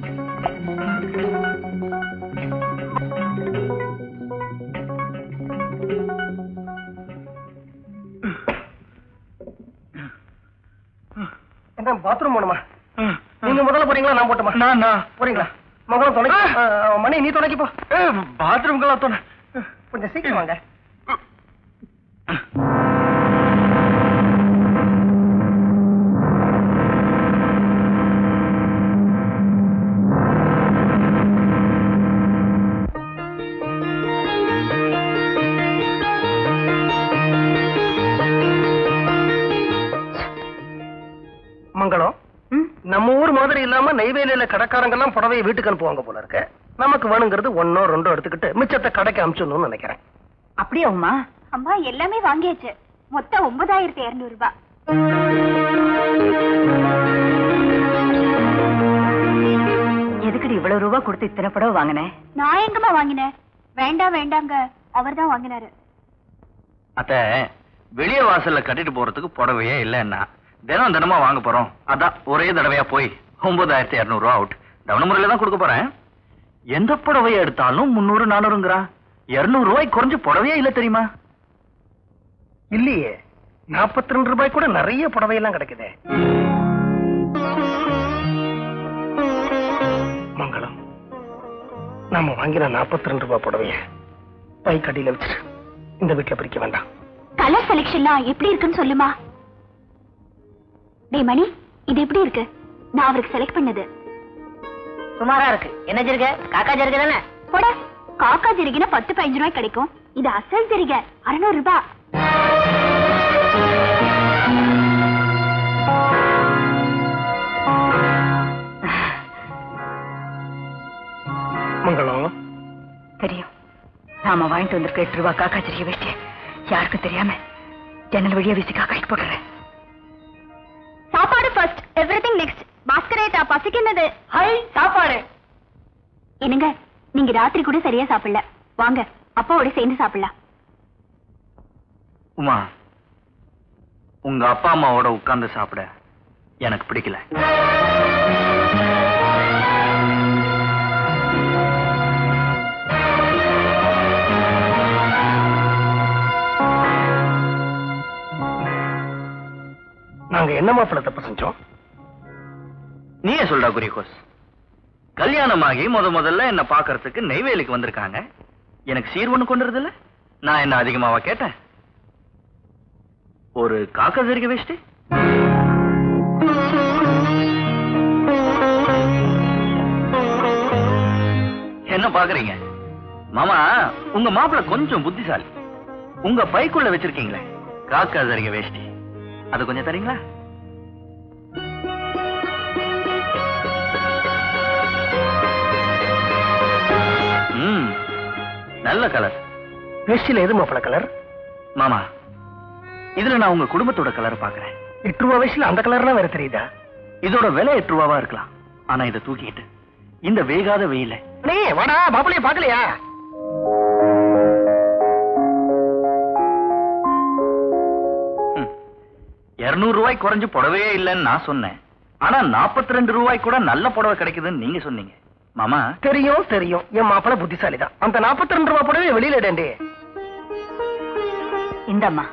என்ன பாத்ரூம் போணுமா? நீங்க முதல்ல போறீங்களா நான் போட்டுமா? நான் நான் போறீங்களா? மங்களம் துணை மணி நீ துணைக்கு போ. பாத்ரூம்கெல்லாம் துணை. கொஞ்சம் சீக்கிரம் வாங்க. மங்களம், நம்ம ஊர் மாதிரி இல்லாம நெய்வேலியில கடைக்காரங்க எல்லாம் புடவையை வீட்டுக்கு அனுப்புவாங்க போல இருக்கு. நமக்கு வேணுங்கிறது ஒன்னோ ரெண்டோ எடுத்துக்கிட்டு மிச்சத்தை கடைக்கு அனுப்பிச்சிடணும்னு நினைக்கிறேன். அப்படியா உமா? அம்மா எல்லாமே வாங்கியாச்சு. மொத்தம் ஒன்பதாயிரத்தி இருநூறு ரூபாய். எதுக்குடி இவ்வளவு ரூபா கொடுத்து இத்தனை புடவை வாங்கினேன்? நான் எங்கம்மா வாங்கினேன்? வேண்டாம் வேண்டாங்க, அவர் தான் வாங்கினாரு. அத்த வெளிய வாசல்ல கட்டிட்டு போறதுக்கு புடவையே இல்லைன்னா தினம் தினமா வாங்க போறோம். அதான் ஒரே தடவையா போய் ஒன்பதாயிரத்தி இருநூறு ரூபா அவுட். தவணை முறையில தான் கொடுக்க போறேன். எந்த புடவையை எடுத்தாலும் முன்னூறு நானூறுங்கிறா. இருநூறு ரூபாய் குறைஞ்சு புடவையே இல்ல தெரியுமா? இல்லையே, நாற்பத்தி ரெண்டு ரூபாய் கூட நிறைய புடவையெல்லாம் கிடைக்குது. மங்களம், நாம வாங்கின நாற்பத்தி ரெண்டு ரூபாய் புடவைய பை கடியில வச்சுட்டு இந்த வீட்டுல பிரிக்க வேண்டாம். கலர் செலக்ஷன்லாம் எப்படி இருக்குன்னு சொல்லுமா? டேய் மணி, இது எப்படி இருக்கு? நான் அவருக்கு செலக்ட் பண்ணது. சுமாரா இருக்கு. என்ன ஜெருக? காக்கா ஜெருக தானே? போட. காக்கா ஜெருகினா பத்து பதினஞ்சு ரூபாய் கிடைக்கும். இது அசல் ஜெருக அறுநூறு ரூபாய். மங்களம், தெரியும். நாம வாங்கிட்டு வந்திருக்க எட்டு ரூபாய் காக்கா ஜெருக வேஷ்டி யாருக்கும் தெரியாம ஜன்னல் வழியா வீசி காக்காய்க்கு போட்டுறேன். சாப்பாடு ஃபர்ஸ்ட், எவ்ரிதிங் நெக்ஸ்ட். பாஸ்கரேட்டா பசிக்குது. ஹை சாப்பாடு. என்னங்க, நீங்க ராத்திரி கூட சரியா சாப்பிடல. வாங்க அப்பாவோட சேர்ந்து சாப்பிடலாம். உமா, உங்க அப்பா அம்மாவோட உட்கார்ந்து சாப்பிட எனக்கு பிடிக்கல. நாங்க என்ன மாப்பிள்ள தப்பு செஞ்சோம்? நீயே சொல்றா குரியகோஸ். கல்யாணமாகி முத முதல்ல என்ன பாக்குறதுக்கு நெய்வேலிக்கு வந்திருக்காங்க. எனக்கு சீர் ஒண்ணு கொண்டு வரதில்ல. நான் என்ன அதிகமாவா கேட்டேன்? ஒரு காக்கா ஜெருக வேஷ்டி. என்ன பாக்குறீங்க மாமா? உங்க மாப்பிள்ள கொஞ்சம் புத்திசாலி. உங்க பைக்குள்ள வச்சிருக்கீங்களே காக்கா ஜெருக வேஷ்டி, அது கொஞ்சம் தரீங்களா? ம், நல்ல கலர். வேஷ்டியில எது மாப்பிள்ள கலர்? மாமா, இதுல நான் உங்க குடும்பத்தோட கலர் பாக்குறேன். எட்டு ரூபா வேஷ்டியில அந்த கலர்லாம் வேற தெரியுதா? இதோட விலை எட்டு ரூபாவா இருக்கலாம். ஆனா இதை தூக்கிட்டு இந்த வேகாத வெயில நீ வாடா மாப்பிள்ளைய பாக்கலையா? இருநூறு ரூபாய் குறைஞ்சு புடவையே இல்லைன்னு நான் சொன்னேன். ஆனா நாற்பத்தி ரெண்டு ரூபாய் கூட நல்ல புடவை கிடைக்குதுன்னு நீங்க சொன்னீங்க. மாமா, தெரியும் தெரியும், என் மாப்பிள்ள புத்திசாலி தான். அந்த நாற்பத்தி ரெண்டு ரூபாய் புடவை வெளியில இடண்டே. இந்தம்மா,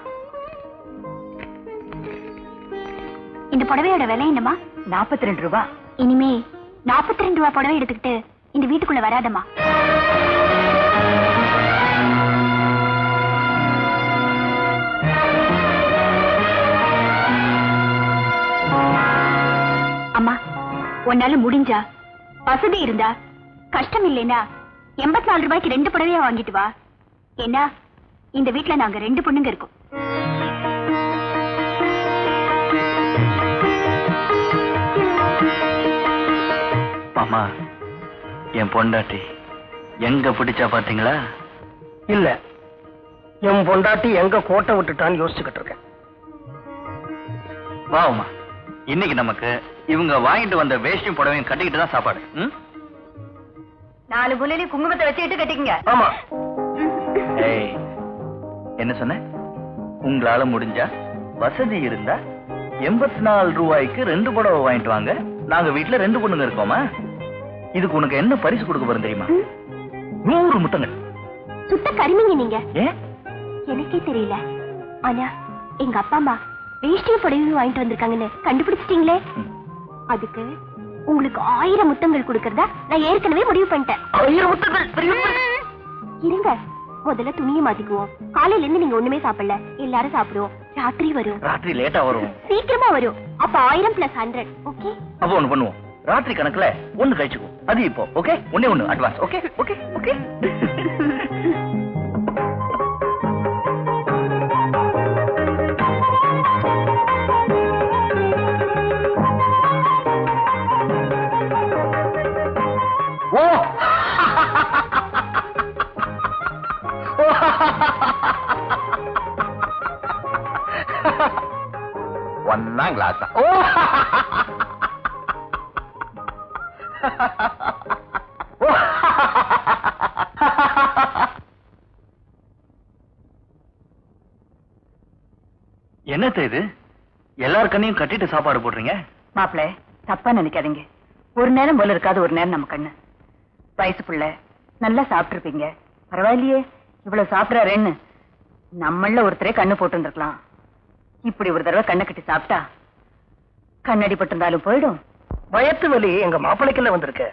இந்த புடவையோட விலை என்னமா? நாற்பத்தி ரெண்டு ரூபாய். இனிமே நாற்பத்தி ரெண்டு ரூபாய் புடவை எடுத்துக்கிட்டு இந்த வீட்டுக்குள்ள வராதம்மா. அம்மா, உன்னால முடிஞ்சா, வசதி இருந்தா, கஷ்டம் இல்லைன்னா எண்பத்தி நாலு ரூபாய்க்கு ரெண்டு புடவையா வாங்கிட்டு வா. ஏன்னா இந்த வீட்டுல நாங்க ரெண்டு பொண்ணுங்க இருக்கோம். மாமா, என் பொண்டாட்டி எங்க பிடிச்சா பாத்தீங்களா? இல்ல, என் பொண்டாட்டி எங்க கோட்டை விட்டுட்டான்னு யோசிச்சுக்கிட்டு இருக்கேன். வாமா, இன்னைக்கு நமக்கு இவங்க வாங்கிட்டு வந்த வேஷ்டியும் புடவையும் கட்டிக்கிட்டு தான் சாப்பாடு. நாலு புள்ளையில குங்குமத்தை வச்சுக்கிட்டு கட்டிக்கங்க. ஆமா. ஏய், என்ன சொன்ன? உங்களால முடிஞ்சா வசதி இருந்தா எண்பத்தி நாலு ரூபாய்க்கு ரெண்டு புடவை வாங்கிட்டு வாங்க. நாங்க வீட்டுல ரெண்டு பொண்ணுங்க இருக்கோமா. இதுக்கு உனக்கு என்ன பரிசு கொடுக்க போறோம் தெரியுமா? நூறு முத்தங்கள். சுத்த கருமிங்க நீங்க. ஏன்? எனக்கே தெரியல. ஆனா எங்க அப்பா அம்மா வேஷ்டிய புடவையும் வாங்கிட்டு வந்திருக்காங்கன்னு கண்டுபிடிச்சிட்டீங்களே. அதுக்கு உங்களுக்கு ஆயிரம் முத்தங்கள் கொடுக்கறதா நான் ஏற்கனவே முடிவு பண்ணிட்டேன். ஆயிரம் முத்தங்கள்? இருங்க, முதல்ல துணியை மாத்திக்குவோம். காலையில இருந்து நீங்க ஒண்ணுமே சாப்பிடல. எல்லாரும் சாப்பிடுவோம். ராத்திரி வரும். ராத்திரி லேட்டா வரும். சீக்கிரமா வரும். அப்ப ஆயிரம் பிளஸ் ஹண்ட்ரட். ஓகே? அப்ப ஒண்ணு பண்ணுவோம். ராத்திரி கணக்குல ஒண்ணு கழிச்சுக்குவோம். அது இப்போ ஓகே? ஒண்ணே ஒண்ணு அட்வான்ஸ். Okay okay okay. ஓ ஒன்னாம் கிளாஸ். ஓ என்னத்த இது? எல்லார் கண்ணையும் கட்டிட்டு சாப்பாடு போடுறீங்க. மாப்பிள்ள, தப்பா நினைக்காதீங்க. ஒரு நேரம் போல இருக்காது, ஒரு நேரம் நம்ம கண்ணு. வயசு புள்ள நல்லா சாப்பிட்டுருப்பீங்க. பரவாயில்லையே, இவ்வளவு சாப்பிடறாருன்னு நம்மள ஒருத்தரே கண்ணு போட்டு இருந்திருக்கலாம். இப்படி ஒரு தடவை கண்ணை கட்டி சாப்பிட்டா கண்ணடி பட்டிருந்தாலும் போயிடும். வயத்து வலி எங்க மாப்பிள்ளைக்குள்ள வந்திருக்கு.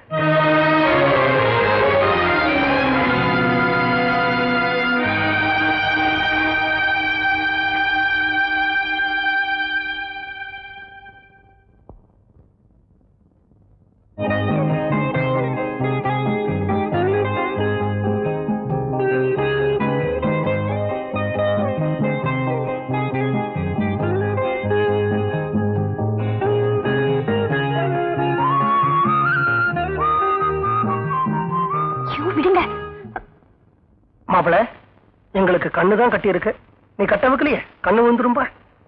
மாப்பிள, எங்களுக்கு கண்ணுதான் கட்டி இருக்கு. நீ கட்ட வைக்கலையே, கண்ணு வந்துரும்பா.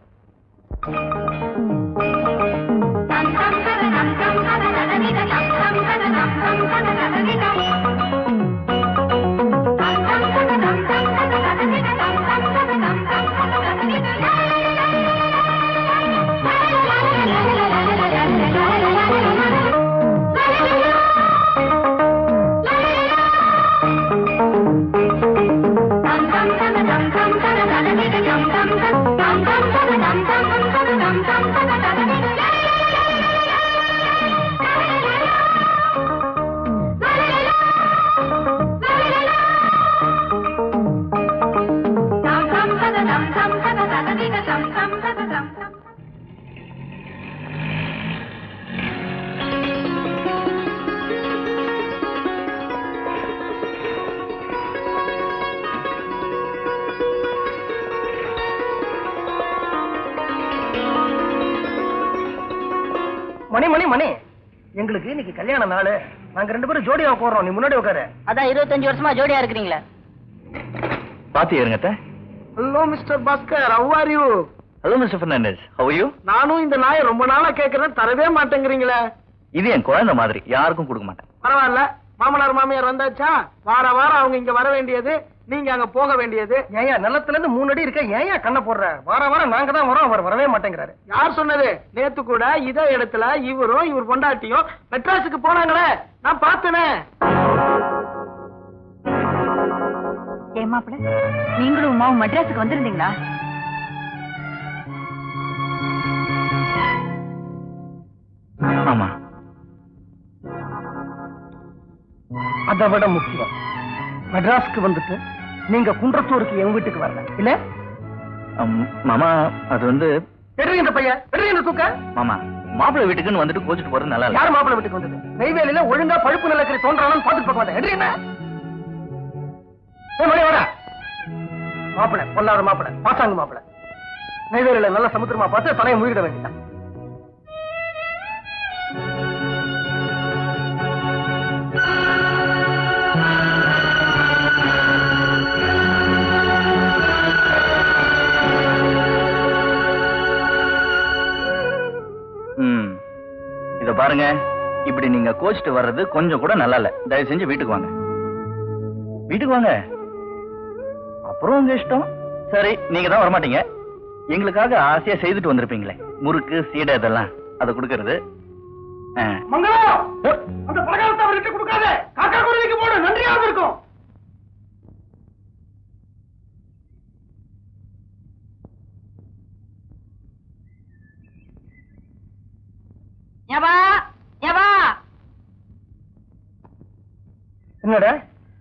மணி மணி மணி, எங்களுக்கு இன்னைக்கு கல்யாண நாள். நாங்க ரெண்டு பேரும் ஜோடியா போறோம். நீ முன்னாடி உட்காரு. அதான் இருபத்தஞ்சு வருஷமா ஜோடியா இருக்கிறீங்களா? பாத்து ஏறுங்க. Hello mister Bhaskar, how are you? Hello mister Fernandes, how are you? நானும் இந்த நாயை ரொம்ப நாளா கேட்கறேன், தரவே மாட்டேங்கிறீங்களே. இது என் குழந்தை மாதிரி, யாருக்கும் கொடுக்க மாட்டேன். பரவாயில்ல, மாமனார் மாமியார் வந்தாச்சா? வார வாரம் அவங்க இங்க வர வேண்டியது, நீங்க அங்க போக வேண்டியது. ஏயா நிலத்துல இருந்து மூணு அடி இருக்க, ஏயா கண்ணை போடுற? வார வாரம் நாங்க தான் வரோம், அவர் வரவே மாட்டேங்கிறாரு. யார் சொன்னது? நேத்து கூட இதே இடத்துல இவரும் இவர் பொண்டாட்டியும் மெட்ராஸுக்கு போனாங்களே, நான் பார்த்தேனே. ஏன் மாப்பிள்ள, நீங்களும் உமாவும் மெட்ராஸுக்கு வந்திருந்தீங்களா? ஆமா. அதை விட முக்கியம், மெட்ராஸ்க்கு வந்துட்டு நீங்க குன்றத்தூருக்கு என் வீட்டுக்கு வரல இல்ல? மாமா, அது வந்து இந்த பையன் இந்த தூக்க மாமா, மாப்பிள்ளை வீட்டுக்குன்னு வந்துட்டு கோச்சிட்டு போறது நல்லா இல்ல. யார் மாப்பிள்ளை வீட்டுக்கு வந்தது? நெய்வேலியில ஒழுங்கா பழுப்பு நிலக்கரி தோன்றாலும் பாத்துட்டு பக்கம் வந்தேன். என்ன வர மாப்பிள்ளை, பொல்லாத மாப்பிள்ளை, பாசாங்க மாப்பிள்ளை, நெய்வேலியில நல்ல சமுத்திரமா பார்த்து தலையை மூடிட வேண்டியதான். இத பாருங்க, இப்படி நீங்க கோச்சிட்டு வர்றது கொஞ்சம் கூட நல்லா இல்ல. தயவு செஞ்சு வீட்டுக்கு வாங்க. வீட்டுக்கு வாங்க. அப்புறம் உங்க இஷ்டம். சரி, நீங்க தான் வரமாட்டீங்க. எங்களுக்காக ஆசையா செய்துட்டு வந்திருப்பீங்களே, முறுக்கு சீடை இதெல்லாம், அதை கொடுக்கறது. மங்களம், அந்த பலகாரத்தை அவர்கிட்ட கொடுக்காத. காக்கா குருவிக்கு போடு, நன்றியாக இருக்கும். என்னடா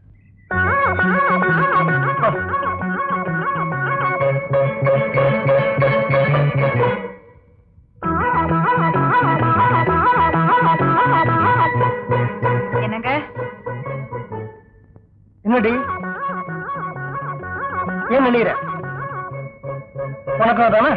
என்னங்க? என்னடி ஏன் நினைக்கிற? உனக்கு தானே?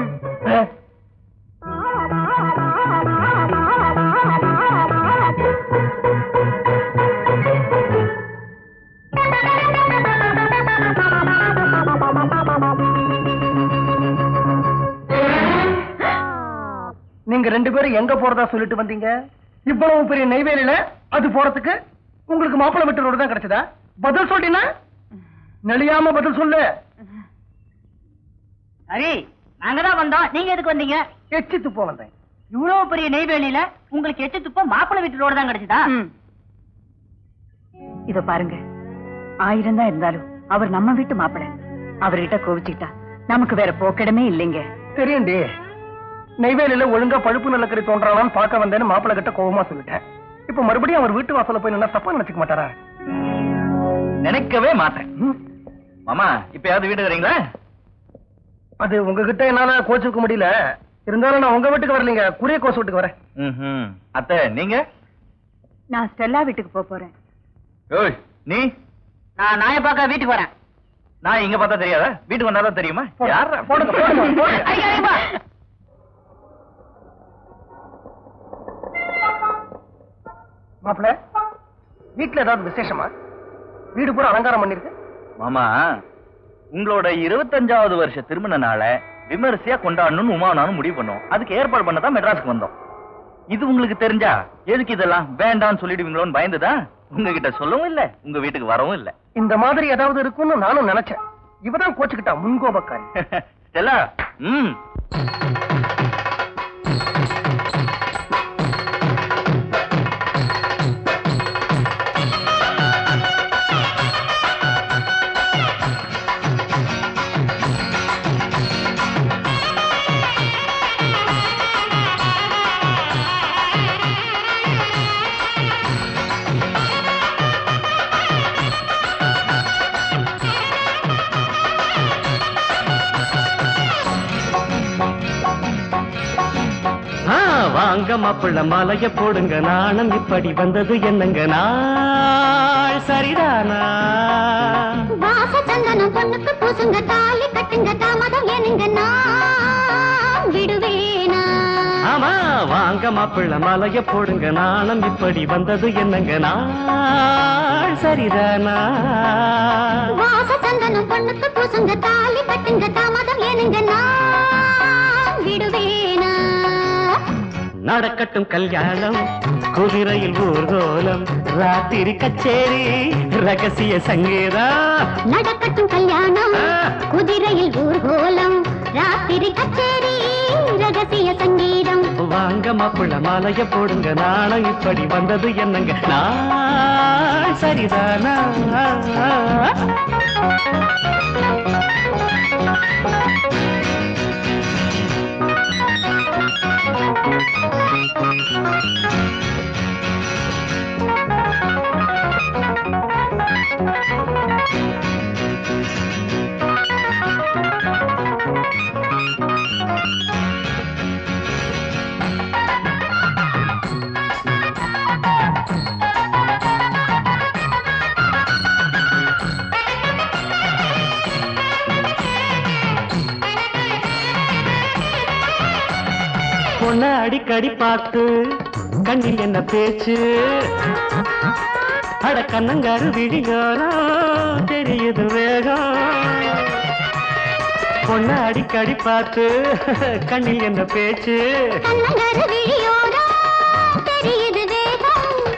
நீங்க ரெண்டு பேரும் எங்க போறதா சொல்லிட்டு வந்தீங்க? இவ்வளவு பெரிய நெய்வேலியில அது போறதுக்கு உங்களுக்கு மாப்பிள்ளை வீட்டு ரோடு தான் கிடைச்சதா? பதில் சொல்லினா நெளியாம பதில் சொல்லு. சரி, நாங்க தான் வந்தோம். நீங்க எதுக்கு வந்தீங்க? எச்சி துப்ப வந்தேன். இவ்வளவு பெரிய நெய்வேலியில உங்களுக்கு எச்சு துப்ப மாப்பிள்ளை வீட்டு ரோடு தான் கிடைச்சதா? இத பாருங்க, ஆயிரம் தான் இருந்தாலும் அவர் நம்ம வீட்டு மாப்பிள்ளை. அவர்கிட்ட கோவிச்சுக்கிட்டா நமக்கு வேற போக்கிடமே இல்லைங்க. தெரியும்டி, நெய்வேலியில ஒழுங்கா பழுப்பு நிலக்கரி தோன்றானான்னு பார்க்க வந்தேன்னு மாப்பிள்ளை கிட்ட கோபமா சொல்லிட்டேன். இப்ப மறுபடியும் அவர் வீட்டு வாசல போய் நின்னா தப்பா நினைச்சுக்க மாட்டாரா? நினைக்கவே மாட்டேன். மாமா, இப்ப யாவது வீடு வரீங்களா? அது உங்ககிட்ட என்னால கோச்சுக்க முடியல. இருந்தாலும் நான் உங்க வீட்டுக்கு வரலீங்க, குரிய கோசு வீட்டுக்கு வரேன். அத்தை, நீங்க? நான் ஸ்டெல்லா வீட்டுக்கு போக போறேன். ஓய், நீ? நான் நாய பார்க்க வீட்டுக்கு வரேன். நான் இங்க பார்த்தா தெரியாதா? வீட்டுக்கு வந்தாதான் தெரியுமா? யாரா? போடுங்க, போடுங்க, போடுங்க. மாப்பிள்ள, வீட்டுல ஏதாவது விசேஷமா? வீடு பூரா அலங்காரம் பண்ணிருக்கு. மாமா, உங்களோட இருபத்தஞ்சாவது வருஷ திருமண நாளை விமரிசையா கொண்டாடணும்னு உமா நானும் முடிவு பண்ணோம். அதுக்கு ஏற்பாடு பண்ணதான் மெட்ராஸ்க்கு வந்தோம். இது உங்களுக்கு தெரிஞ்சா எதுக்கு இதெல்லாம் வேண்டாம்னு சொல்லிடுவீங்களோன்னு பயந்துதான் உங்ககிட்ட சொல்லவும் இல்ல, உங்க வீட்டுக்கு வரவும் இல்ல. இந்த மாதிரி ஏதாவது இருக்கும்னு நானும் நினைச்சேன். இவதான் கோச்சுக்கிட்டா, முன்கோபக்காரி. ஸ்டெல்லா, ம் வாங்க மாப்பிள்ள மாலைய போடுங்க, நாணம் இப்படி வந்தது என்னங்க நாள் சரிதானா? வாச சந்தனம் பொண்ணுக்கு பூசுங்க, தாலி கட்டுங்க, தாமதம் ஏனுங்க நான் விடுவேனா? ஆமா, வாங்க மாப்பிள்ள மாலைய போடுங்க, நாணம் இப்படி வந்தது என்னங்க நாள் சரிதானா? வாச சந்தனம் பொண்ணுக்கு பூசுங்க, தாலி கட்டுங்க, தாமதம் ஏனுங்க நான் விடுவேனா? நடக்கட்டும் கல்யாணம், குதிரையில் ஊர்கோலம், ராத்திரி கச்சேரி, ரகசிய சங்கீதம். நடக்கட்டும் கல்யாணம், குதிரையில் ஊர்கோலம், ராத்திரி கச்சேரி, ரகசிய சங்கீதம். வாங்க மாப்பிள்ள மாலைய போடுங்க, நாணம் இப்படி வந்தது என்னங்க நாள் சரிதானா? பொண்ண அடிக்கடி பார்த்து கண்ணில் என்ன பேச்சு, அட கண்ணங்காரு விழியோரம் தெரியுது வேகம். பொண்ண அடிக்கடி பார்த்து கண்ணில் என்ன பேச்சு, கண்ணங்காரு விழியோரம்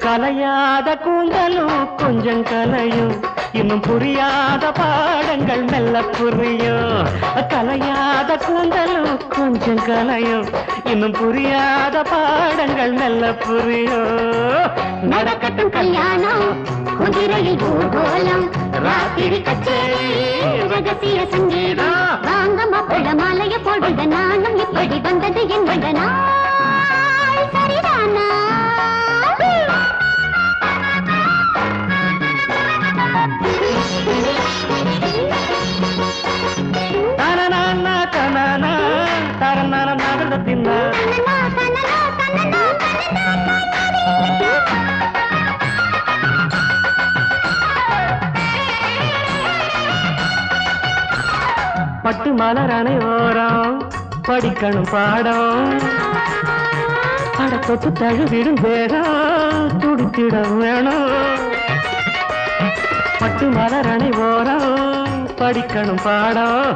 கலையாத கூந்தலும் கொஞ்சம் கலையும் இன்னும் புரியாத பாடங்கள் மெல்ல புரியும். கலையாத கூந்தலும் கொஞ்சம் கலையும் இன்னும் புரியாத பாடங்கள் மெல்ல புரியும். நடக்கட்டும் கல்யாணம் குதிரையில் ஊர்வலம் ராத்திரி கச்சேரி ரகசிய சங்கீதம் வாங்க மாப்பிள்ள மாலைய போல் வந்த நானும் இப்படி வந்தது என் வந்த நாள் சரிதானா? பட்டு மலர் அனைவோரம் படிக்கணும் பாடம் பட தொட்டு தழுவிடும் வேகம் துடித்திட வேணும். பட்டு மலர் அனைவோரம் படிக்கணும் பாடம்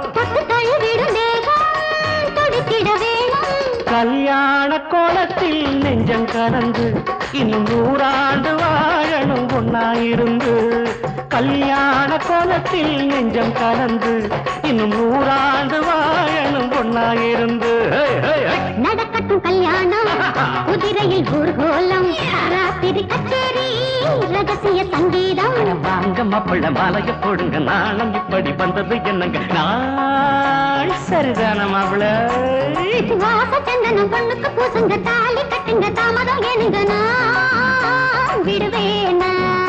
கல்யாண கோலத்தில் நெஞ்சம் கலந்து இன்னும் நூறாண்டு வாழணும் ஒன்னாயிருந்து. கல்யாண கோலத்தில் நெஞ்சம் கலந்து இன்னும் நூறாண்டு வாழணும் ஒன்னாயிருந்து. நடக்கட்டும் கல்யாணம் குதிரையில் ஊர்கோலம் ராத்திரி கச்சேரி ரகசிய சங்கீதம் வாங்க மாப்பிள்ள மாலைய போடுங்க நாணம் இப்படி வந்தது என்னங்க நாள் சரிதான மாப்பிள்ள. வாச சந்தனம் பொண்ணுக்கு பூசுங்க தாலி கட்டுங்க தாமதம் ஏனுங்க நான் விடுவேனா?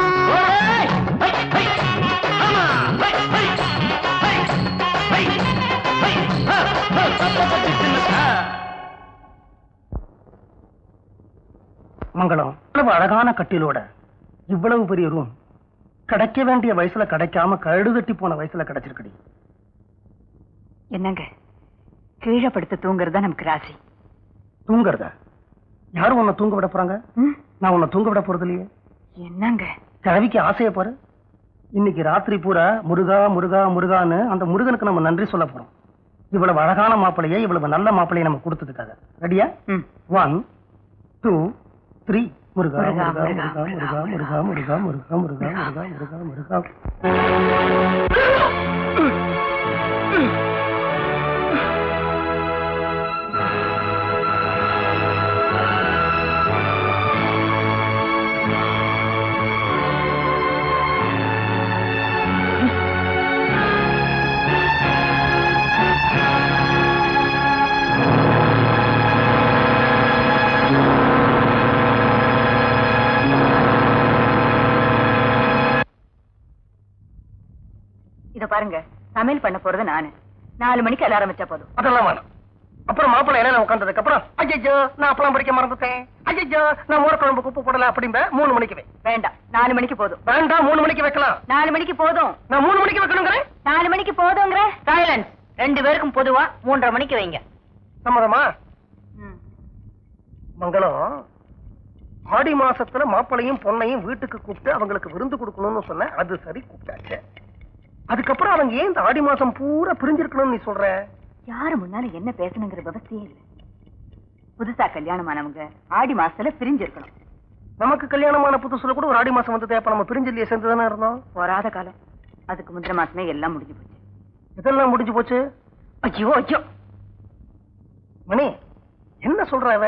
மங்களம் இவ்வளவு அழகான கட்டிலோட இவ்வளவு பெரிய ரூம் கிடைக்க வேண்டிய வயசுல கிடைக்காம கழுதட்டி போன வயசுல கிடைச்சிருக்கடி. என்னங்க கீழே படுத்து தூங்குறதா நமக்கு ராசி. தூங்குறதா? யாரும் உன்னை தூங்க விட போறாங்க? நான் உன்னை தூங்க விட போறது இல்லையே. என்னங்க கிழவிக்கு ஆசைய பாரு. இன்னைக்கு ராத்திரி பூரா முருகா முருகா முருகான்னு அந்த முருகனுக்கு நம்ம நன்றி சொல்ல போறோம். இவ்வளவு அழகான மாப்பிள்ளைய இவ்வளவு நல்ல மாப்பிள்ளைய நம்ம கொடுத்ததுக்காக. ரெடியா? One two three. Muruga Muruga Muruga Muruga Muruga Muruga Muruga Muruga Muruga Muruga Muruga. இத பாருங்க, சமையல் பண்ண போறது நானு. நாலு மணிக்கு அலாரம் வச்சா போதும். அதெல்லாம் வேணும். அப்புறம் மாப்பிள்ளை என்ன உட்கார்ந்ததுக்கு அப்புறம் ஐயோ நான் அப்பளம் படிக்க மறந்துட்டேன், ஐயோ நான் மோர குழம்புக்கு உப்பு போடல அப்படிம்ப மூணு மணிக்கு வை. வேண்டாம், நாலு மணிக்கு போதும். வேண்டாம், மூணு மணிக்கு வைக்கலாம். நாலு மணிக்கு போதும். நான் மூணு மணிக்கு வைக்கணுங்கிறேன். நாலு மணிக்கு போதுங்கிற. சைலன்ஸ். ரெண்டு பேருக்கும் பொதுவா மூன்றரை மணிக்கு வைங்க. சம்மதமா? மங்களம், ஆடி மாசத்துல மாப்பிளையும் பொண்ணையும் வீட்டுக்கு கூப்பிட்டு அவங்களுக்கு விருந்து கொடுக்கணும்னு சொன்ன, அது சரி கூப்பிட்டாச்சு. அதுக்கப்புறம் அவங்க ஏன் இந்த ஆடி மாசம் பூரா பிரிஞ்சிருக்கணும்னு நீ சொல்ற? யாரு முன்னால என்ன பேசணுங்கிற விவசாயே இல்ல. புதுசா கல்யாணமானவங்க ஆடி மாசத்துல பிரிஞ்சிருக்கணும். நமக்கு கல்யாணமான புதுசுல கூட ஒரு ஆடி மாசம் வந்தது. அப்ப நம்ம பிரிஞ்சிலேயே சேர்ந்து தானே இருந்தோம். போராத காலம். அதுக்கு முந்தின மாசமே எல்லாம் முடிஞ்சு போச்சு. இதெல்லாம் முடிஞ்சு போச்சு. ஐயோ ஐயோ மணி, என்ன சொல்ற அவ?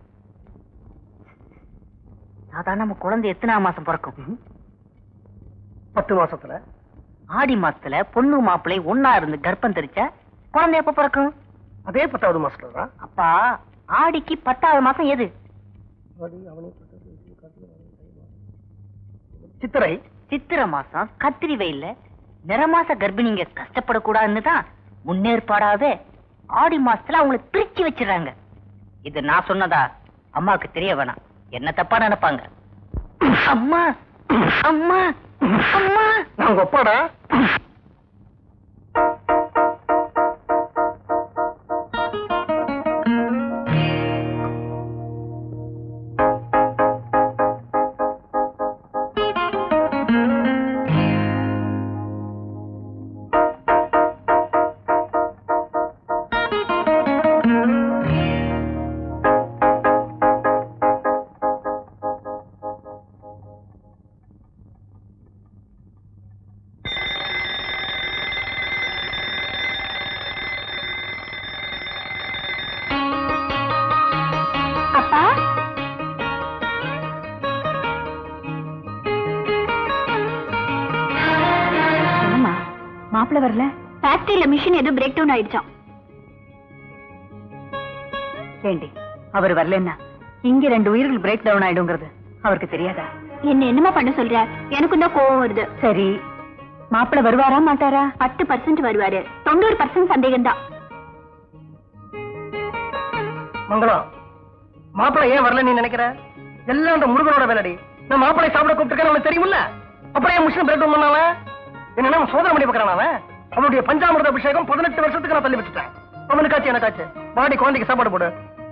அதான் நம்ம குழந்தை எத்தனாம் மாசம் பிறக்கும்? பத்து மாசத்துல. ஆடி மாசத்துல பொண்ணு மாப்பிள்ளை ஒன்னா இருந்து கர்ப்பம் தெரிச்சா குழந்தை எப்ப பிறக்கும்? அதே பத்தாவது மாசத்துலதான். அப்பா ஆடிக்கு பத்தாவது மாசம் எது? சித்திரை. சித்திரை மாசம் கத்திரி வெயில்ல நிறமாச கர்ப்பிணிங்க கஷ்டப்படக்கூடாதுன்னு தான் முன்னேற்பாடாவே ஆடி மாசத்துல அவங்களை பிரிச்சு வச்சிடறாங்க. இது நான் சொன்னதா? அம்மாவுக்கு தெரிய வேணாம், என்ன தப்பா நினைப்பாங்க. அம்மா அம்மா அம்மா நான் ஒப்பாடா. மாப்பிள்ள வரல? ஃபேக்டரியில மிஷின் ஏதோ பிரேக் டவுன் ஆயிடுச்சாம். ஏண்டி அவர் வரலன்னா இங்க ரெண்டு உயிர்கள் பிரேக் டவுன் ஆயிடுங்கிறது அவருக்கு தெரியாதா? என்ன என்னமா பண்ண சொல்ற? எனக்கும் தான் கோவம் வருது. சரி, மாப்பிள்ள வருவாரா மாட்டாரா? பத்து பர்சன்ட் வருவாரு, தொண்ணூறு பர்சன்ட் சந்தேகம் தான். மங்களம், மாப்பிள்ள ஏன் வரல நீ நினைக்கிற? எல்லாம் அந்த முருகனோட வேலைடி. நான் மாப்பிள்ளை சாப்பிட கூப்பிட்டுருக்கேன் உனக்கு தெரியுமில்ல? அப்புறம் ஏன் மிஷின் பிரேக் டவுன் பண்ணாவன்? என்ன சோதனை பண்ணி பார்க்கறான் அவன். அவனுடைய பஞ்சாமிர்த அபிஷேகம் பதினெட்டு வருஷத்துக்கு நான் தள்ளி வச்சுட்டேன். அவனுக்காச்சு எனக்காச்சு. பாடி குழந்தைக்கு சாப்பாடு போடு.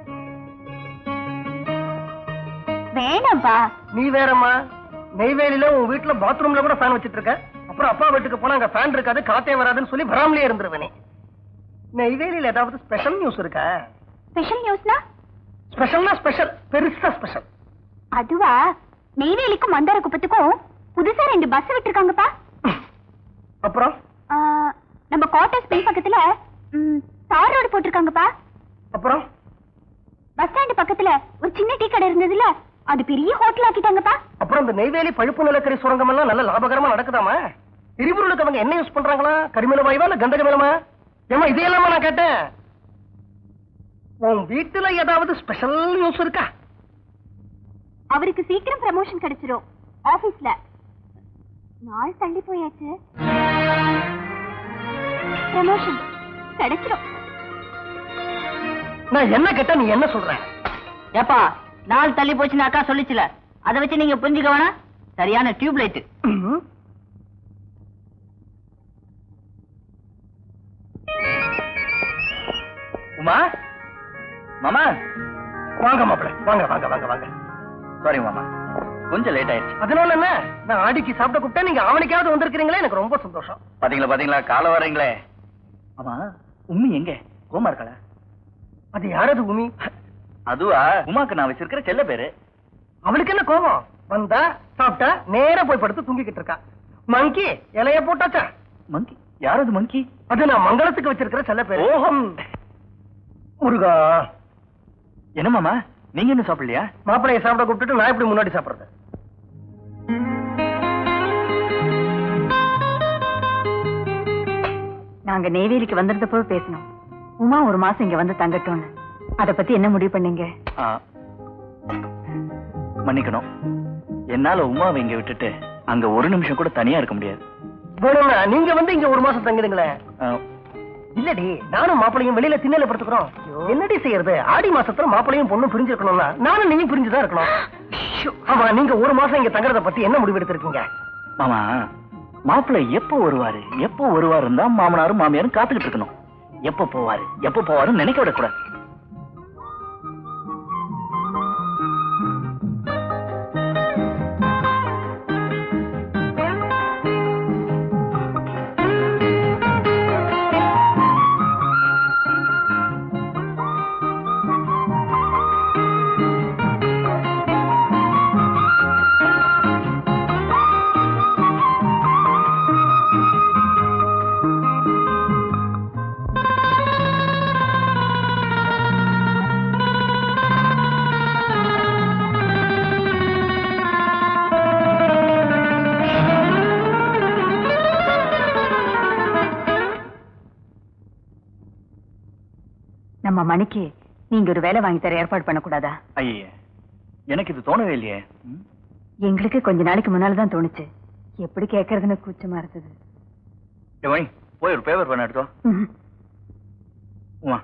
வேணாம்பா. நீ வேறம்மா, நெய்வேலியில உன் வீட்டுல பாத்ரூம்ல கூட ஃபேன் வச்சிட்டு இருக்க. அப்புறம் அப்பா வீட்டுக்கு போனா அங்க ஃபேன் இருக்காது, காத்தே வராதுன்னு சொல்லி வராமலே இருந்துருவனே. நெய்வேலியில ஏதாவது ஸ்பெஷல் நியூஸ் இருக்கா? ஸ்பெஷல் நியூஸ்னா? ஸ்பெஷல்னா ஸ்பெஷல், பெருசா ஸ்பெஷல். அதுவா, நெய்வேலிக்கும் மந்தார குப்பத்துக்கும் புதுசா ரெண்டு பஸ் விட்டுருக்காங்கப்பா. அப்புறம் நம்ம குவார்டர்ஸ் பின் பக்கத்துல தார் ரோடு போட்டிருக்காங்கப்பா. அப்புறம் பஸ் ஸ்டாண்ட் பக்கத்துல ஒரு சின்ன டீ கடை இருந்ததுல, அது பெரிய ஹோட்டல் ஆக்கிட்டாங்கப்பா. அப்புறம் இந்த நெய்வேலி பழுப்பு நிலக்கரி சுரங்கம் எல்லாம் நல்ல லாபகரமா நடக்குதாமா? எரிபொருளுக்கு அவங்க என்ன யூஸ் பண்றாங்களா? கரிமல வாயுவா இல்ல கந்தக மேலமா? ஏமா இதையெல்லாமா நான் கேட்டேன். உன் வீட்டுல ஏதாவது ஸ்பெஷல் நியூஸ் இருக்கா? அவருக்கு சீக்கிரம் ப்ரமோஷன் கிடைச்சிடும். ஆபீஸ்ல நாள் தள்ளி போயாச்சு, ப்ரமோஷன் கிடைச்சிடும். நான் என்ன கேட்டா நீ என்ன சொல்ற? ஏப்பா, நாள் தள்ளி போச்சுன்னு அக்கா சொல்லிச்சுல, அதை வச்சு நீங்க புரிஞ்சுக்க வேணா. சரியான டியூப் லைட். உமா, மாமா. வாங்க மாப்பிள, வாங்க வாங்க வாங்க வாங்க. சாரி மாமா, கொஞ்சம் லேட் ஆயிடுச்சு. அதனால என்ன, நான் ஆடிக்கு சாப்பிட கூப்பிட்டா நீங்க அவனுக்காவது வந்திருக்கீங்களே, எனக்கு ரொம்ப சந்தோஷம். பாத்தீங்களா பாத்தீங்களா, கால வரீங்களே. ஆமா, உம்மி எங்க? கோமா இருக்கல? அது யாரது உமி? அதுவா, உமாக்கு நான் வச்சிருக்கிற செல்ல பேரு. அவளுக்கு என்ன கோபம்? வந்தா சாப்பிட்டா நேரா போய் படுத்து தூங்கிக்கிட்டு இருக்கா. மங்கி இலைய போட்டாச்சா? மங்கி? யாரது மங்கி? அது நான் மங்களத்துக்கு வச்சிருக்கிற செல்ல பேரு. ஓஹம். முருகா. என்ன மாமா, நீங்க என்ன சாப்பிடலையா? மாப்பிளைய சாப்பிட கூப்பிட்டு நான் எப்படி முன்னாடி சாப்பிடுறது? நாங்க நெய்வேலிக்கு வந்திருந்தப்போ பேசணும். உமா ஒரு மாசம் இங்க வந்து தங்கட்டோன்னு. அத பத்தி என்ன முடிவு பண்ணீங்க? மன்னிக்கணும், என்னால உமாவை இங்க விட்டுட்டு அங்க ஒரு நிமிஷம் கூட தனியா இருக்க முடியாது. நீங்க வந்து இங்க ஒரு மாசம் தங்கிடுங்களேன். இல்லடி, நானும் மாப்பிளையும் வெளியில திண்ணையில படுத்துக்கிறோம். என்னடி செய்யறது? ஆடி மாசத்துல மாப்பிளையும் பொண்ணும் பிரிஞ்சிருக்கணும்னா நானும் நீயும் பிரிஞ்சுதான் இருக்கணும். ஆமா, நீங்க ஒரு மாசம் இங்க தங்கறத பத்தி என்ன முடிவு எடுத்திருக்கீங்க? மாமா, மாப்பிள்ளை எப்போ வருவாரு எப்போ வருவாருன்னு தான் மாமனாரும் மாமியாரும் காத்துக்கிட்டு இருக்கணும். எப்போ போவாரு எப்போ போவாருன்னு நினைக்க விடக்கூடாது. நம்ம மணிக்கு நீங்க ஒரு வேலை வாங்கி தர ஏற்பாடு பண்ணக்கூடாதா? ஐயே, எனக்கு இது தோணவே இல்லையே. எங்களுக்கு கொஞ்ச நாளைக்கு முன்னால்தான் தோணுச்சு. எப்படி கேட்கறதுன்னு கூச்சமா இருந்தது. போய் ஒரு பேப்பர் பண்ண எடுத்தோம். உமா,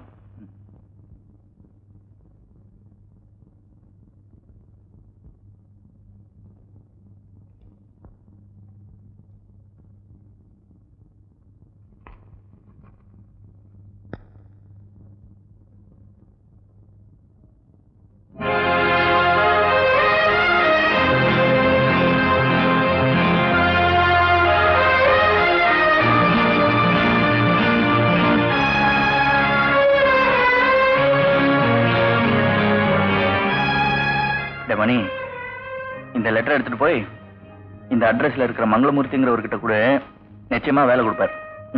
மணி, இந்த லெட்டர் எடுத்துட்டு போய் இந்த அட்ரஸ்ல இருக்கிற மங்களமூர்த்திங்கிறவர்கிட்ட கூட நிச்சயமா வேலை கொடுப்பார்.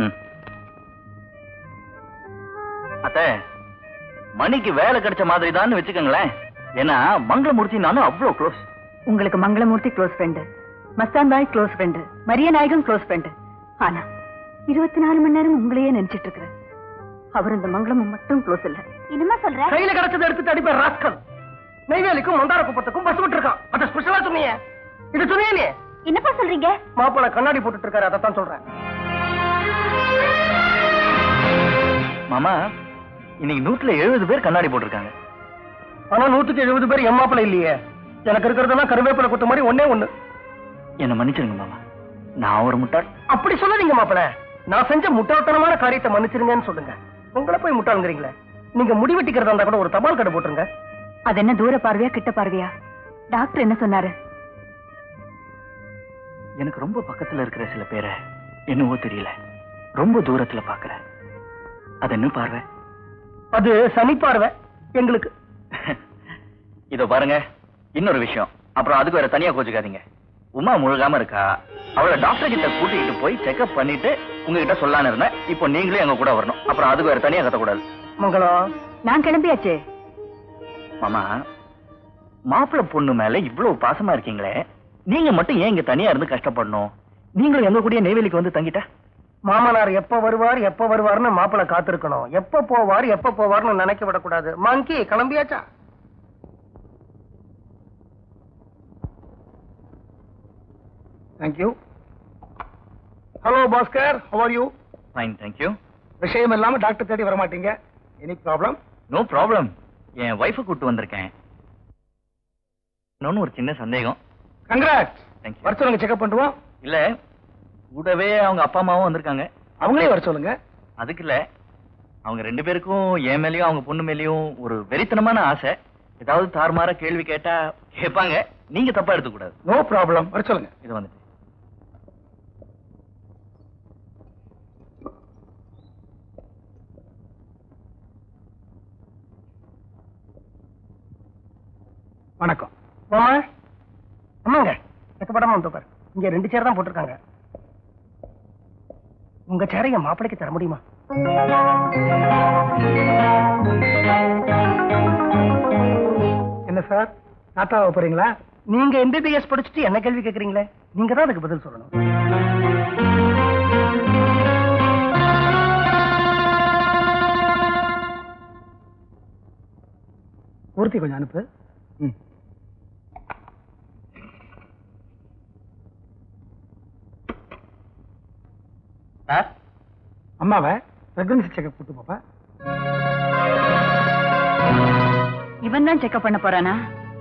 அத்த, மணிக்கு வேலை கிடைச்ச மாதிரி தான் வச்சுக்கோங்களேன். ஏன்னா மங்களமூர்த்தி நானும் அவ்வளவு க்ளோஸ். உங்களுக்கு Mangalamoorthy close friend, Mastan Bhai close friend, Maria Nayagam close friend. ஆனா இருபத்தி நாலு மணி நேரம் உங்களையே நினைச்சிட்டு இருக்கிறேன். அவர் இந்த மங்களமும் மட்டும் க்ளோஸ் இல்ல. என்னமா சொல்ற? கையில கிடைச்சதை எடுத்துட்டு அடிப்பேன் ராஸ்கல். நெய்வேலிக்கும் மந்தார குப்பத்துக்கும் பஸ் விட்டு இருக்கான். அத ஸ்பெஷலா சொன்னீங்க. இது சொன்னீங்க நீ. என்னப்பா சொல்றீங்க? மாப்பிள கண்ணாடி போட்டுட்டு இருக்காரு, அதான் சொல்றேன். மாமா, இன்னைக்கு நூற்றுல எழுபது பேர் கண்ணாடி போட்டிருக்காங்க. ஆனா நூத்துக்கு எழுபது பேர் என் மாப்பிள இல்லையே. எனக்கு இருக்கிறதெல்லாம் கருவேப்பிலை குத்த மாதிரி ஒன்னே ஒண்ணு. என்ன மன்னிச்சிருங்க மாமா, நான் ஒரு முட்டாள். அப்படி சொல்லாதீங்க மாப்பிள. நான் செஞ்ச முட்டாள்தனமான காரியத்தை மன்னிச்சிருங்கன்னு சொல்லுங்க. உங்களை போய் முட்டாளுங்கிறீங்களே. நீங்க முடிவெட்டிக்கிறதா இருந்தா கூட ஒரு தபால் கடை போட்டுருங்க. அது என்ன தூர பார்வையா கிட்ட பார்வையா? டாக்டர் என்ன சொன்னாரு? எனக்கு ரொம்ப பக்கத்துல இருக்கிற சில பேரை என்னவோ தெரியல, ரொம்ப தூரத்துல பாக்குற. அது என்ன பார்வை? அது சனி பார்வை எங்களுக்கு. இதோ பாருங்க, இன்னொரு விஷயம், அப்புறம் அதுக்கு வேற தனியா கோச்சுக்காதீங்க. உமா முழுகாம இருக்கா, அவளை டாக்டர் கிட்ட கூட்டிட்டு போய் செக்அப் பண்ணிட்டு உங்ககிட்ட சொல்லான்னு இருந்தேன். இப்போ நீங்களே எங்க கூட வரணும், அப்புறம் அதுக்கு வேற தனியா கத்தக்கூடாது. மங்களம், நான் கிளம்பியாச்சே. மாமா, மாப்பிள்ளை பொண்ணு மேல இவ்வளவு பாசமா இருக்கீங்களே, நீங்க மட்டும் ஏன் இங்க தனியா இருந்து கஷ்டப்படணும்? நீங்களும் எங்க கூடயே நெய்வேலிக்கு வந்து தங்கிட்டா? மாமனார் எப்ப வருவார் எப்ப வருவார்னு மாப்பிள்ளை காத்திருக்கணும். எப்ப போவார் எப்ப போவார்னு நினைக்க விடக்கூடாது. மங்கி கிளம்பியாச்சா? Thank you. Hello Bhaskar, how are you? Fine, thank you. விஷயம் இல்லாம டாக்டர் தேடி வர மாட்டீங்க. Any problem? No problem. என் வைஃபை கூட்டு வந்திருக்கேன். இன்னொன்னு ஒரு சின்ன சந்தேகம். கங்க்ராட்ஸ். தேங்க்யூ. வர சொல்லுங்க, செக்அப் பண்ணுவோம். இல்ல, கூடவே அவங்க அப்பா அம்மாவும் வந்திருக்காங்க. அவங்களே வர சொல்லுங்க. அதுக்கு இல்ல, அவங்க ரெண்டு பேருக்கும் என் மேலயும் அவங்க பொண்ணு மேலயும் ஒரு வெறித்தனமான ஆசை. ஏதாவது தாறுமாற கேள்வி கேட்டா கேட்பாங்க, நீங்க தப்பா எடுத்துக்க கூடாது. நோ ப்ராப்ளம், வர சொல்லுங்க. இது வந்துட்டு வணக்கம். மாமா, அம்மாங்க வெக்கப்படாம வந்து பாரு. இங்க ரெண்டு சேர் தான் போட்டிருக்காங்க. உங்க சேரை என் மாப்பிளைக்கு தர முடியுமா? என்ன சார், நாட்டாவ போறீங்களா? நீங்க எம்பிபிஎஸ் படிச்சுட்டு என்ன கேள்வி கேக்குறீங்களே, நீங்க தான் அதுக்கு பதில் சொல்லணும். பூர்த்தி கொஞ்சம் அனுப்பு. அம்மாவை பிரெக்னன்சி செக்அப் கூட்டு போப்பா. இவன் தான் செக்அப் பண்ண போறானா?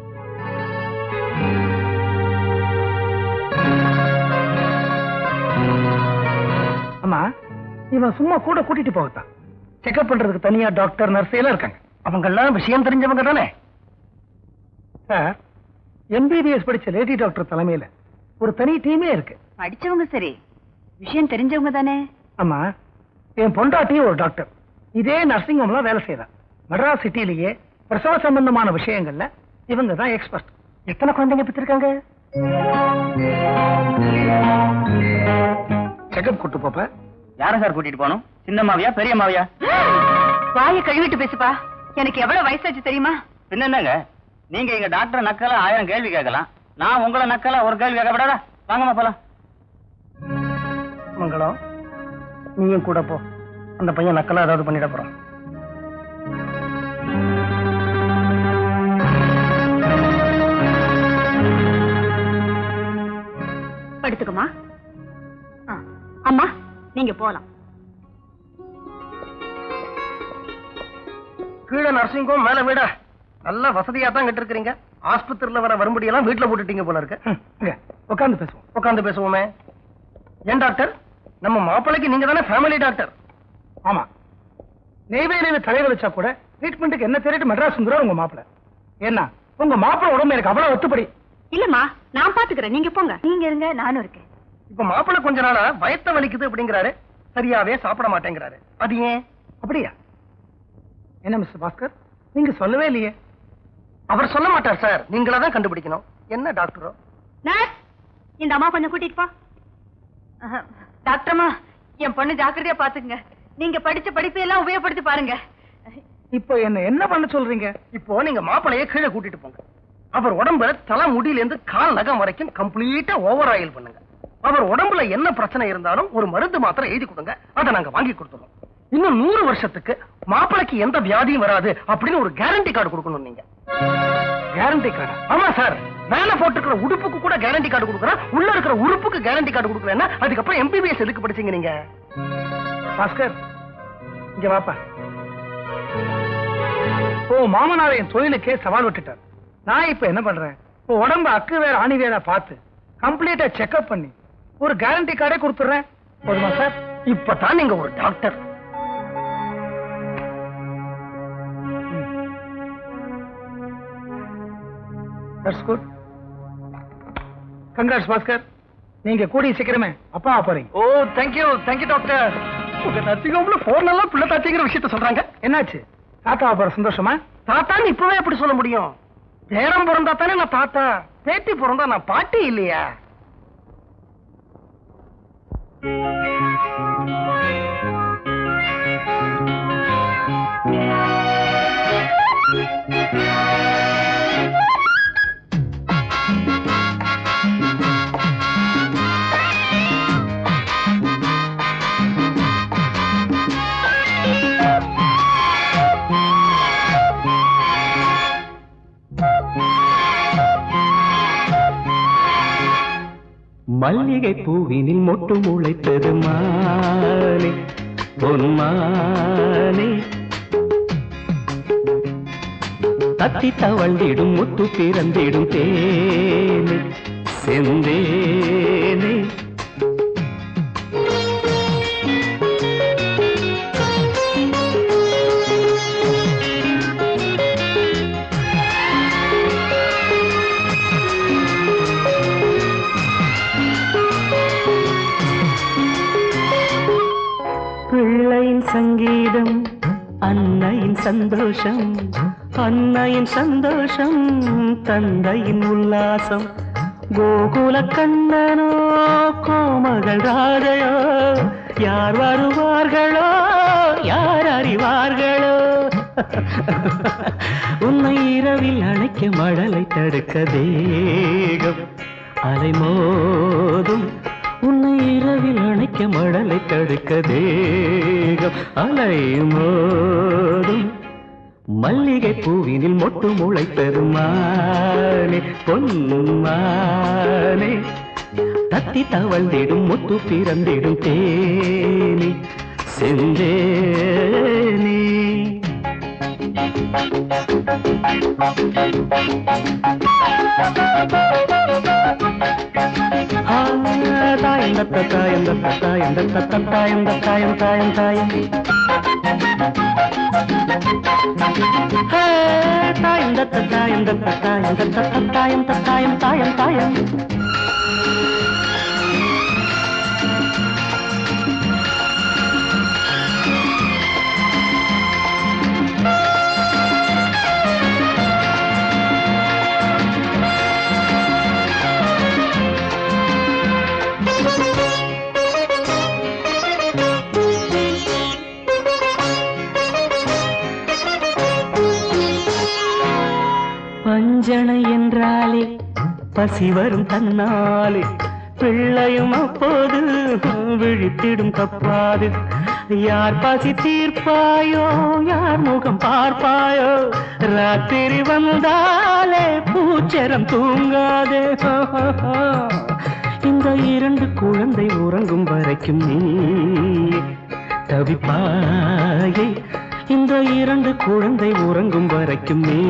அம்மா, இவன் சும்மா கூட கூட்டிட்டு போகத்தான். செக்அப் பண்றதுக்கு தனியா டாக்டர் நர்ஸ் எல்லாம் இருக்காங்க. அவங்க எல்லாம் விஷயம் தெரிஞ்சவங்க தானே சார். எம்பிபிஎஸ் படிச்ச லேடி டாக்டர் தலைமையில ஒரு தனி டீமே இருக்கு. படிச்சவங்க சரி, விஷயம் தெரிஞ்சவங்க தானே. ஆமா, என் பொண்டாட்டியும் ஒரு டாக்டர். இதே நர்சிங் ஹோம்ல வேலை செய்யறா. மெட்ராஸ் சிட்டிலேயே பிரசவ சம்பந்தமான விஷயங்கள்ல இவங்க தான் எக்ஸ்பர்ட். எத்தனை குழந்தைங்க பெற்றிருக்காங்க? செக்அப் கூட்டு போப்ப. யார சார் கூட்டிட்டு போகணும்? சின்ன மாவியா பெரிய மாவியா? வாயை கழுவிட்டு பேசுப்பா. எனக்கு எவ்வளவு வயசாச்சு தெரியுமா? பின்ன என்னங்க, நீங்க எங்க டாக்டர் நக்கலா ஆயிரம் கேள்வி கேட்கலாம், நான் உங்களை நக்கலா ஒரு கேள்வி கேட்கப்படாதா? வாங்கம்மா போலாம். மங்களம், நீயும் கூட போ. அந்த பையன் நக்கலா ஏதாவது பண்ணிட போறான். படுத்துக்குமா. அம்மா, நீங்க போலாம். கீழே நர்சிங் ஹோம், மேல வீடா? நல்ல வசதியா தான் கட்டு இருக்கிறீங்க. ஆஸ்பத்திரியில வர வரும்படியெல்லாம் வீட்டுல போட்டுட்டீங்க போல இருக்கு. உட்காந்து பேசுவோம். உட்காந்து பேசுவோமே. ஏன் டாக்டர், நம்ம மாப்பிள்ளைக்கு நீங்க தானே ஃபேமிலி டாக்டர்? ஆமா. நெய்வேலியில தலைவர் வச்சா கூட ட்ரீட்மெண்ட்டுக்கு என்ன தேடிட்டு மெட்ராஸ் வந்துடுவார் உங்க மாப்பிள்ளை. ஏன்னா உங்க மாப்பிள்ளை உடம்பு எனக்கு அவ்வளவு ஒத்துப்படி. இல்லம்மா, நான் பாத்துக்கிறேன், நீங்க போங்க. நீங்க இருங்க, நானும் இருக்கேன். இப்ப மாப்பிள்ளை கொஞ்ச நாளா வயத்த வலிக்குது அப்படிங்கிறாரு, சரியாவே சாப்பிட மாட்டேங்கிறாரு. அது ஏன்? அப்படியா? என்ன மிஸ்டர் பாஸ்கர், நீங்க சொல்லவே இல்லையே. அவர் சொல்ல மாட்டார் சார், நீங்களா தான் கண்டுபிடிக்கணும். என்ன டாக்டரோ? நர்ஸ், இந்த அம்மா கொஞ்சம் கூட்டிட்டு போ. டாக்டர்மா, என் பொண்ணு ஜாக்கிரதையா பாத்துங்க. நீங்க படிச்ச படிப்பையெல்லாம் உபயோகப்படுத்தி பாருங்க. இப்போ என்ன என்ன பண்ண சொல்றீங்க? இப்போ நீங்க மாப்பிளைய கீழே கூட்டிட்டு போங்க. அவர் உடம்புல தலை முடியில இருந்து கால் நகம் வரைக்கும் கம்ப்ளீட்டா ஓவர் ஆயில் பண்ணுங்க. அவர் உடம்புல என்ன பிரச்சனை இருந்தாலும் ஒரு மருந்து மாத்திரை எழுதி கொடுங்க, அதை நாங்க வாங்கி கொடுத்துறோம். இன்னும் நூறு வருஷத்துக்கு மாப்பிளைக்கு எந்த வியாதியும் வராது அப்படின்னு ஒரு கேரண்டி கார்டு கொடுக்கணும். நீங்க கேரண்டி கார்டு? ஆமா சார், மேல போட்டுக்கிற உடுப்புக்கு கூட கேரண்டி கார்டு கொடுக்குறேன், உள்ள இருக்கிற உறுப்புக்கு கேரண்டி கார்டு கொடுக்கலன்னா அதுக்கப்புறம் எம்பிபிஎஸ் எதுக்கு படிச்சீங்க நீங்க? பாஸ்கர் இங்க வாப்பா. ஓ மாமனார் என் தொழிலுக்கே சவால் விட்டுட்டார். நான் இப்ப என்ன பண்றேன், உடம்பு அக்கு வேற ஆணி வேற பார்த்து கம்ப்ளீட்டா செக்அப் பண்ணி ஒரு கேரண்டி கார்டே கொடுத்துறேன். போதுமா சார்? இப்பதான் நீங்க ஒரு doctor. That's good. Congrats Bhaskar, நீங்க கூடிய சீக்கிரமே அப்பா போறீங்க. Oh thank you thank you doctor. உங்க நர்சிங் ஹோம்ல போன் எல்லாம் பிள்ளை தாச்சிங்கிற விஷயத்த சொல்றாங்க. என்னாச்சு? தாத்தா போற சந்தோஷமா? தாத்தான்னு இப்பவே எப்படி சொல்ல முடியும்? பேரம் பிறந்தா தானே நான் தாத்தா, பேட்டி பிறந்தா நான் பாட்டி இல்லையா? மல்லிகை பூவினில் மொட்டு முளைத்தது மானே பொன்மானே, தத்தி தவழ்ந்திடும் முத்து பிறந்திடும் தேனே செந்தேனே. பிள்ளையின் சங்கீதம் அன்னையின் சந்தோஷம், அன்னையின் சந்தோஷம் தந்தையின் உல்லாசம். கோகுல கண்ணனோ கோமகள் ராதையோ, யார் வருவார்களோ யார் அறிவார்களோ. உன்னை இரவில் அணைக்க மழலை தடுக்க தேகம் அலைமோதும், உன்னை இரவில் அணைக்க மழலை தடுக்க தேகம் அலைமோதும். மல்லிகை பூவினில் மொட்டு முளைத்தது மானே பொன்மானே, தத்தி தவழ்ந்திடும் முத்து பிறந்திடும் தேனி செந்தேனி. தாயம் தத்த தாயம் தத்த தாயம் தத்த தாயம் தாயம் தாயம் தாயம் தாயம் தத்த தாயம் தத்த தாயம் தத்த தாயம் தாயம் தாயம் தாயம். பஞ்சனை என்றாலே பசி வரும் தன்னாலே, பிள்ளையும் அப்போது விழித்திடும் தப்பாது. யார் பசி தீர்ப்பாயோ யார் முகம் பார்ப்பாயோ, ராத்திரி வந்தாலே பூச்சரம் தூங்காதே. இந்த இரண்டு குழந்தை உறங்கும் வரைக்கும் நீ தவிப்பாயே, இந்த இரண்டு குழந்தை உறங்கும் வரைக்கும் நீ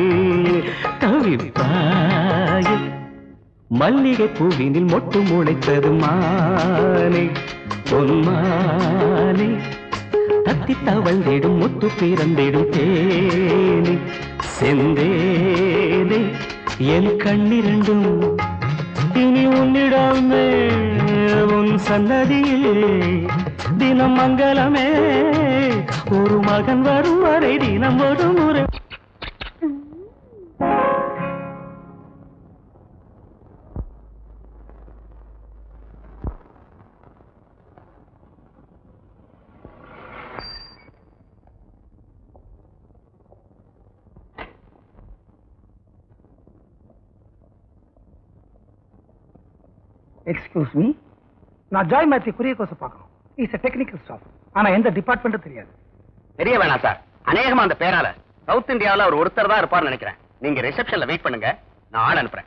தவிப்பாயே. மல்லிகை பூவினில் மொட்டு முளைத்தது மானே பொன்மானே, தத்தி தவழ்ந்திடும் முத்து பிறந்திடும் தேனி செந்தேனே. என் கண்ணிரண்டும் இனி உன்னிடமே, உன் சன்னதியில் தினம் மங்களமே. ஒரு மகன் வரும் வரை தினம் ஒரு முறை. எக்ஸ்கியூஸ் மீ, நான் ஜாய் மேத்யூ குரியகோஸை பார்க்கணும். Is a technical staff. ஆனா எந்த டிபார்ட்மெண்ட்டும் தெரியாது. தெரிய வேணாம் சார். அநேகமா அந்த பேரால சவுத் இந்தியாவில் அவர் ஒருத்தர் தான் இருப்பார்னு நினைக்கிறேன். நீங்க ரிசப்ஷன்ல வெயிட் பண்ணுங்க, நான் ஆள் அனுப்புறேன்.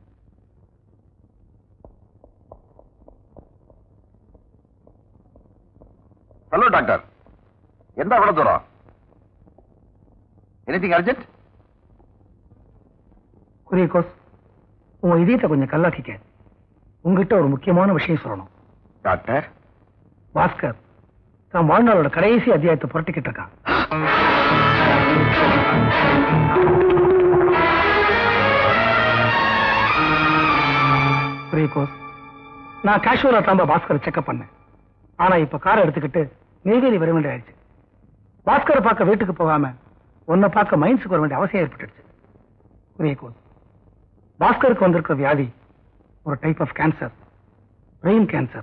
ஹலோ டாக்டர், எந்த அவ்வளவு தூரம்? Anything urgent? குரியகோஸ், உன் இதயத்தை கொஞ்சம் கல்லாக்கிக்க. உங்ககிட்ட ஒரு முக்கியமான விஷயம் சொல்லணும். டாக்டர், பாஸ்கர் தான் வாழ்நாளோட கடைசி அத்தியாயத்தை புரட்டிக்கிட்டு இருக்கான். குரியகோஸ், நான் கேஷுவலா தாம்பா பாஸ்கரை செக்அப் பண்ணேன். ஆனா இப்ப காரை எடுத்துக்கிட்டு நெய்வேலி வர வேண்டிய ஆயிடுச்சு. பாஸ்கரை பார்க்க வீட்டுக்கு போகாம உன்னை பார்க்க மைன்ஸுக்கு வர வேண்டிய அவசியம் ஏற்பட்டுடுச்சு. குரியகோஸ், பாஸ்கருக்கு வந்திருக்கிற வியாதி ஒரு type of cancer, brain cancer.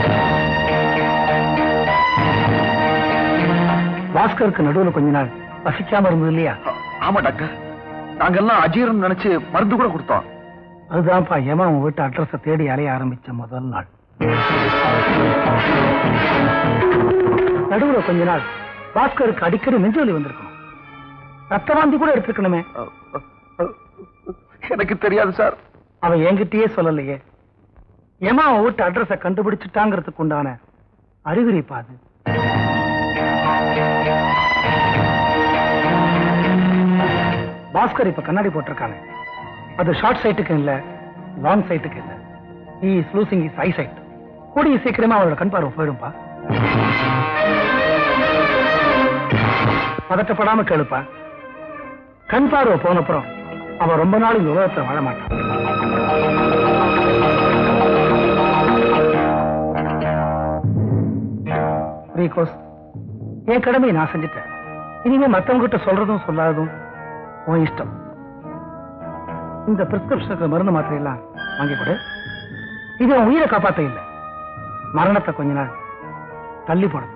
பாஸ்கருக்கு நடுவில் கொஞ்ச நாள் பசிக்காம இருந்தது இல்லையா? ஆமா டாக்டர், நாங்கெல்லாம் அஜீரம் நினைச்சு மருந்து கூட கொடுத்தோம். அதுதான்ப்பா ஏமா உன் வீட்டு அட்ரஸை தேடி அலைய ஆரம்பிச்ச முதல் நாள். நடுவில் கொஞ்ச நாள் பாஸ்கருக்கு அடிக்கடி நெஞ்சுவலி வந்திருக்கணும். ரத்த வாந்தி கூட எடுத்துக்கணுமே. எனக்கு தெரியாது சார். அவன் என்கிட்டயே சொல்லலையே. ஏமா அவன் வீட்டு அட்ரஸை கண்டுபிடிச்சுட்டாங்கிறதுக்கு உண்டான அறிகுறி பாது. பாஸ்கர் இப்ப கண்ணாடி போட்டிருக்காங்க. அது ஷார்ட் சைட்டுக்கு இல்ல, லாங் சைட்டுக்கு இல்ல. he is losing his eyesight. கூடிய சீக்கிரமா அவரோட கண் பார்வை போயிடும்பா. பதட்டப்படாம கேளுப்பா. கண் பார்வை போனப்புறம் அவன் ரொம்ப நாள் இந்த உலகத்தை வாழ மாட்டான். ரீகோஸ், என் கடமையை நான் செஞ்சுட்டேன். இனிமே மத்தவங்க கிட்ட சொல்றதும் சொல்லாததும் உன் இஷ்டம். இந்த பிரிஸ்கிரிப்ஷனுக்கு மருந்து மாத்திரை எல்லாம் வாங்கி கொடு. இது உன் உயிரை காப்பாத்த இல்லை, மரணத்தை கொஞ்ச நாள் தள்ளி போடலாம்.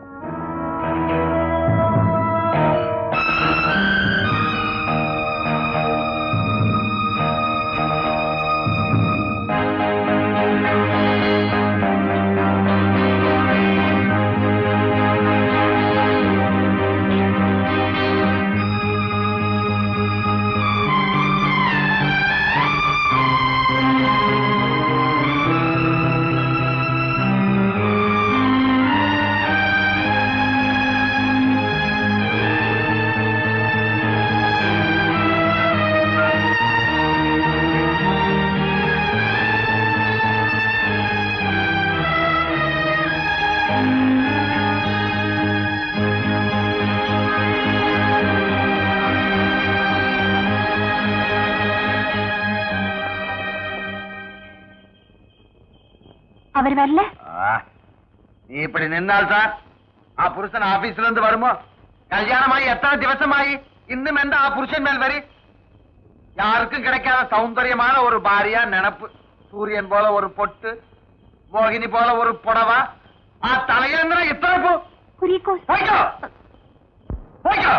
அவர் வரல. நீ இப்படி நின்னால் சார் ஆ புருஷன் ஆபீஸ்ல இருந்து வருமோ? கல்யாணமாயி எத்தனை திவசமாயி இன்னும் எந்த ஆ புருஷன் மேல் வரி? யாருக்கும் கிடைக்காத சௌந்தரியமான ஒரு பாரியா நினப்பு. சூரியன் போல ஒரு பொட்டு, மோகினி போல ஒரு புடவா, ஆ தலையில இத்தனை பூ. குரியகோஸ், போய்க்கோ போய்க்கோ.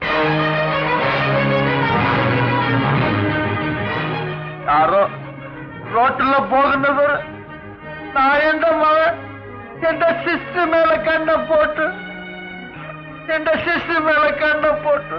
யாரோ ரோட்டுல போகின்றது நான் எந்த மகன் எந்த சிஸ்டர் மேல கண்ண போட்டு எந்த சிஸ்டர் மேல கண்ண போட்டு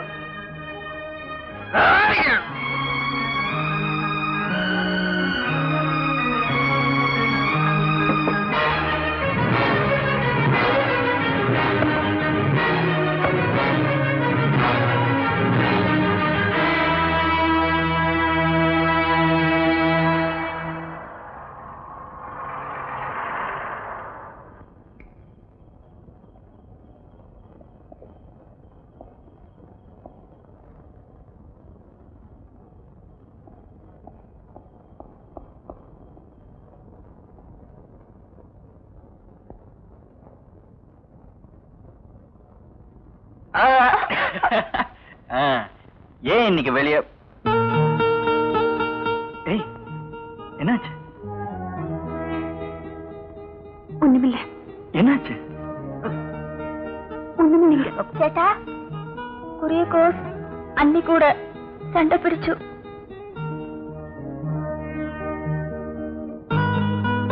ஏன் இன்னைக்கு வெளியே? என்னாச்சு? ஒண்ணுமில்ல. என்னாச்சு? ஒண்ணுமில்லைங்க சேட்டா. குரியகோஸ் அன்னி கூட சண்டை பிடிச்சு.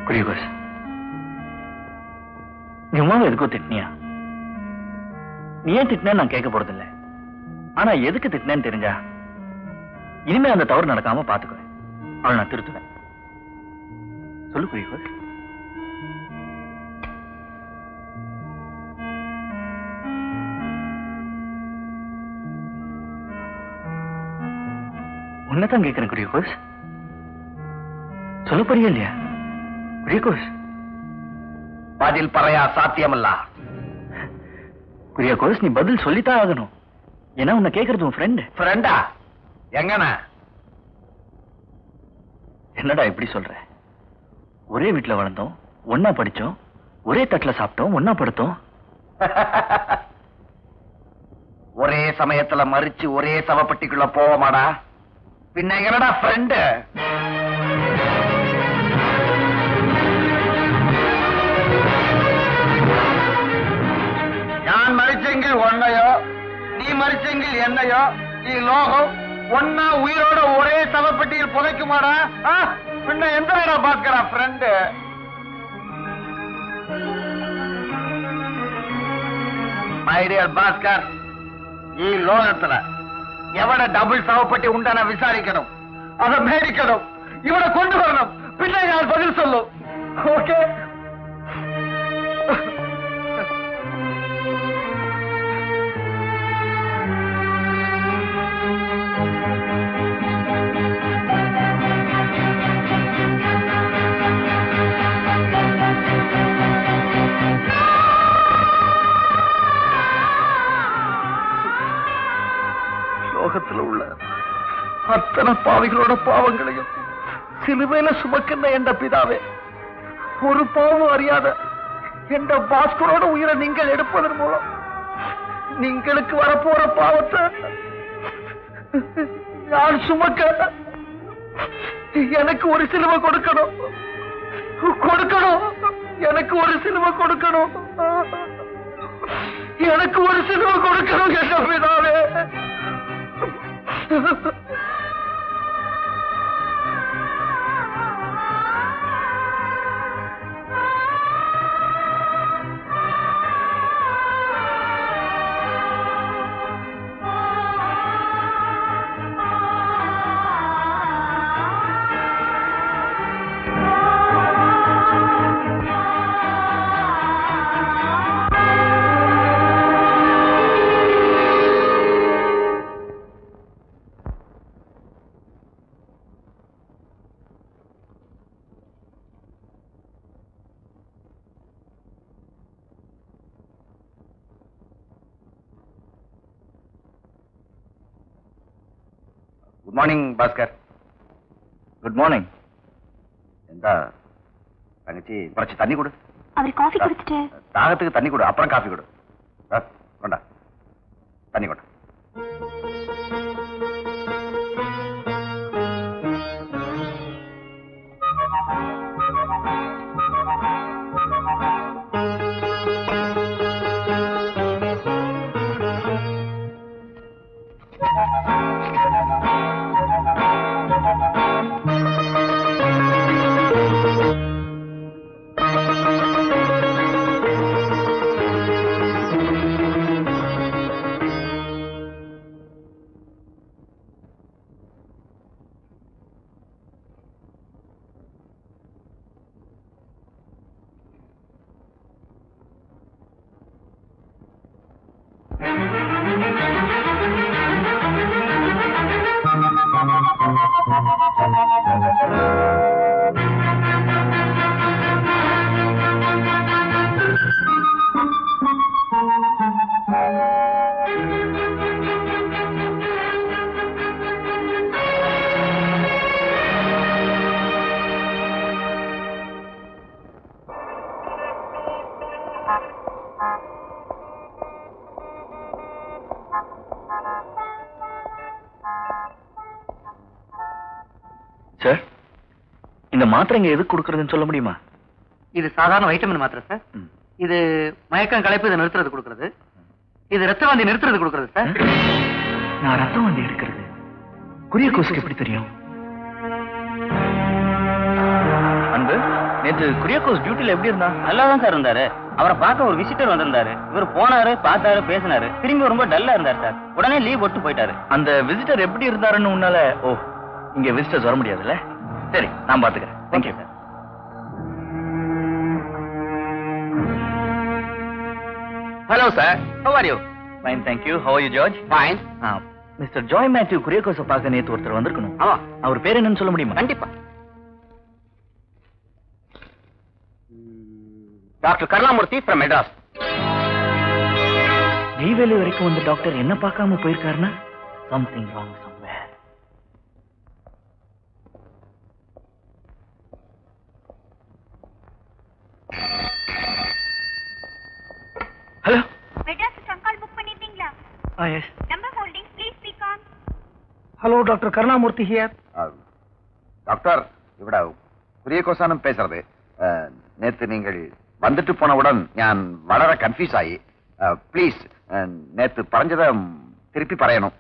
குரியகோஸ், நீ உமாவை எதுக்கோ திட்டினியா? நீ ஏன் திட்டின நான் கேட்க போறதில்லை. ஆனா எதுக்கு திட்டினேன்னு தெரிஞ்சா இனிமே அந்த தவறு நடக்காம பாத்துக்குவேன். அவளை நான் திருத்துவேன். சொல்லு குரியகோஸ். உன்னதான் கேட்கிறேன் குரியகோஸ். சொல்ல போறியா இல்லையா குரியகோஸ்? பதில் பறையா சாத்தியமல்ல குரியகோஸ். நீ பதில் சொல்லித்தான் ஆகணும். ஏன்னா உன்னை கேட்கறது உன் ஃப்ரெண்ட். ஃப்ரெண்டா? எங்கண்ணா? என்னடா இப்படி சொல்ற? ஒரே வீட்டுல வளர்ந்தோம், ஒன்னா படிச்சோம், ஒரே தட்டுல சாப்பிட்டோம், ஒன்னா படுத்தோம். ஒரே சமயத்துல மறிச்சு ஒரே சவப்பட்டிக்குள்ள போவோமாடா? பின்ன எங்கடா ஃப்ரெண்டு? நான் மறிச்செங்கில் ஒன்னையோ, நீ மறிச்செங்கில் என்னையோ, நீ லோகம் ஒன்னா உயிரோட ஒரே சவப்பட்டியில் புதைக்குமாடா? பின்ன எந்த பாஸ்கரா ஃப்ரெண்டு? மை டியர் பாஸ்கர், ஈ லோகத்துல எவட டபுள் சவப்பட்டி உண்டான விசாரிக்கணும், அதை மேடிக்கணும், இவனை கொண்டு வரணும். பின்ன நான் பதில் சொல்லும். ஓகே? லோகத்தில் உள்ள அத்தனை பாவிகளோட பாவங்களையும் சிலுவையில சுமக்கின்ற என்ற பிதாவே, ஒரு பாவம் அறியாத என்ற பாஸ்கரோட உயிரை நீங்கள் எடுப்பதன் மூலம் நீங்களுக்கு வரப்போற பாவத்தை நான் சுமக்க எனக்கு ஒரு சிலுவை கொடுக்கணும், கொடுக்கணும், எனக்கு ஒரு சிலுவை கொடுக்கணும், எனக்கு ஒரு சிலுவை கொடுக்கணும் என்ற பிதாவே. Good morning Bhaskar. Good morning. எந்த தங்கச்சி குறைச்சி தண்ணி கொடு. அவர் காஃபி குடிச்சிட்டு. தாகத்துக்கு தண்ணி கொடு, அப்புறம் காஃபி கொடு. கொண்டா தண்ணி கொண்டா. சார், இந்த மாத்திரைங்க எதுக்கு கொடுக்கறதுன்னு சொல்ல முடியுமா? இது சாதாரண வைட்டமின் மாத்திரை சார். இது மயக்கம் களைப்பு இதை நிறுத்துறது கொடுக்கறது. இது ரத்த வாந்தி நிறுத்துறது கொடுக்கறது சார். நான் ரத்த வாந்தி எடுக்கிறது குரியகோஸ்க்கு எப்படி தெரியும்? அன்பு, நேற்று குரியகோஸ் டியூட்டில எப்படி இருந்தா? நல்லா தான் சார் இருந்தாரு. அவரை பார்க்க ஒரு விசிட்டர் வந்திருந்தாரு. இவர் போனாரு, பார்த்தாரு, பேசினாரு. திரும்பி ரொம்ப டல்லா இருந்தார் சார். உடனே லீவ் போட்டு போயிட்டாரு. அந்த விசிட்டர் எப்படி இருந்தாருன்னு உன்னால? ஓ, இங்க விசிட்டர்ஸ் வர முடியாதுல்ல? சரி, நான் பாத்துக்கிறேன். Thank you sir. Hello sir, how are you? Fine, thank you. How are you, George? Fine. Mister Joy Mathew குரியகோஸை பார்க்க நேற்று ஒருத்தர் வந்திருக்கணும். ஆமா. அவர் பேர் என்னன்னு சொல்ல முடியுமா? கண்டிப்பா. Doctor Karunamoorthy from Madras. நெய்வேலி வரைக்கும் வந்து டாக்டர் என்ன பார்க்காம போயிருக்காருன்னா something wrong somewhere. Hello, Madras சங்கால் புக் பண்ணிட்டீங்களா? Ah yes. Number holding please speak on. Hello doctor Karunamoorthy here. Doctor, இவட குரியகோசானம் பேசுறது. நேத்து நீங்கள் வந்துட்டு போனவுடன் ഞാൻ വളരെ കൺഫ്യൂസ് ആയി. പ്ലീസ് നേരത്തെ പറഞ്ഞത് തിരുപ്പി പറയണം.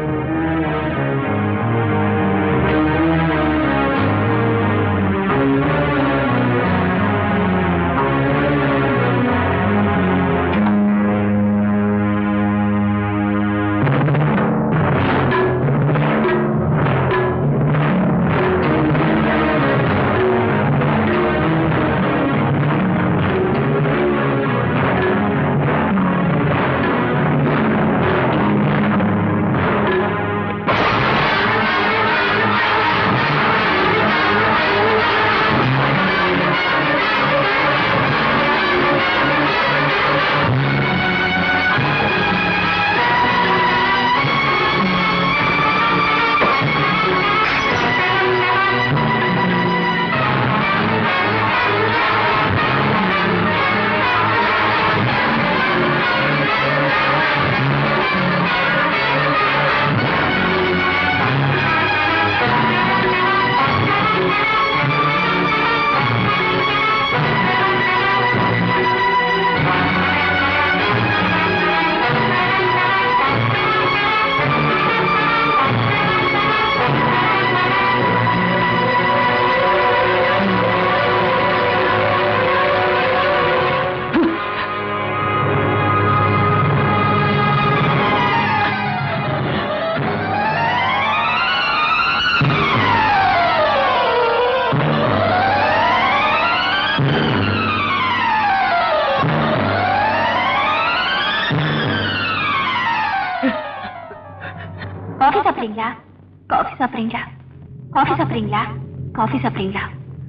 காஃபி சாப்பிடுறீங்களா? காஃபி சாப்பிடுறீங்களா? காஃபி சாப்பிடுறீங்களா? காஃபி சாப்பிடுறீங்களா?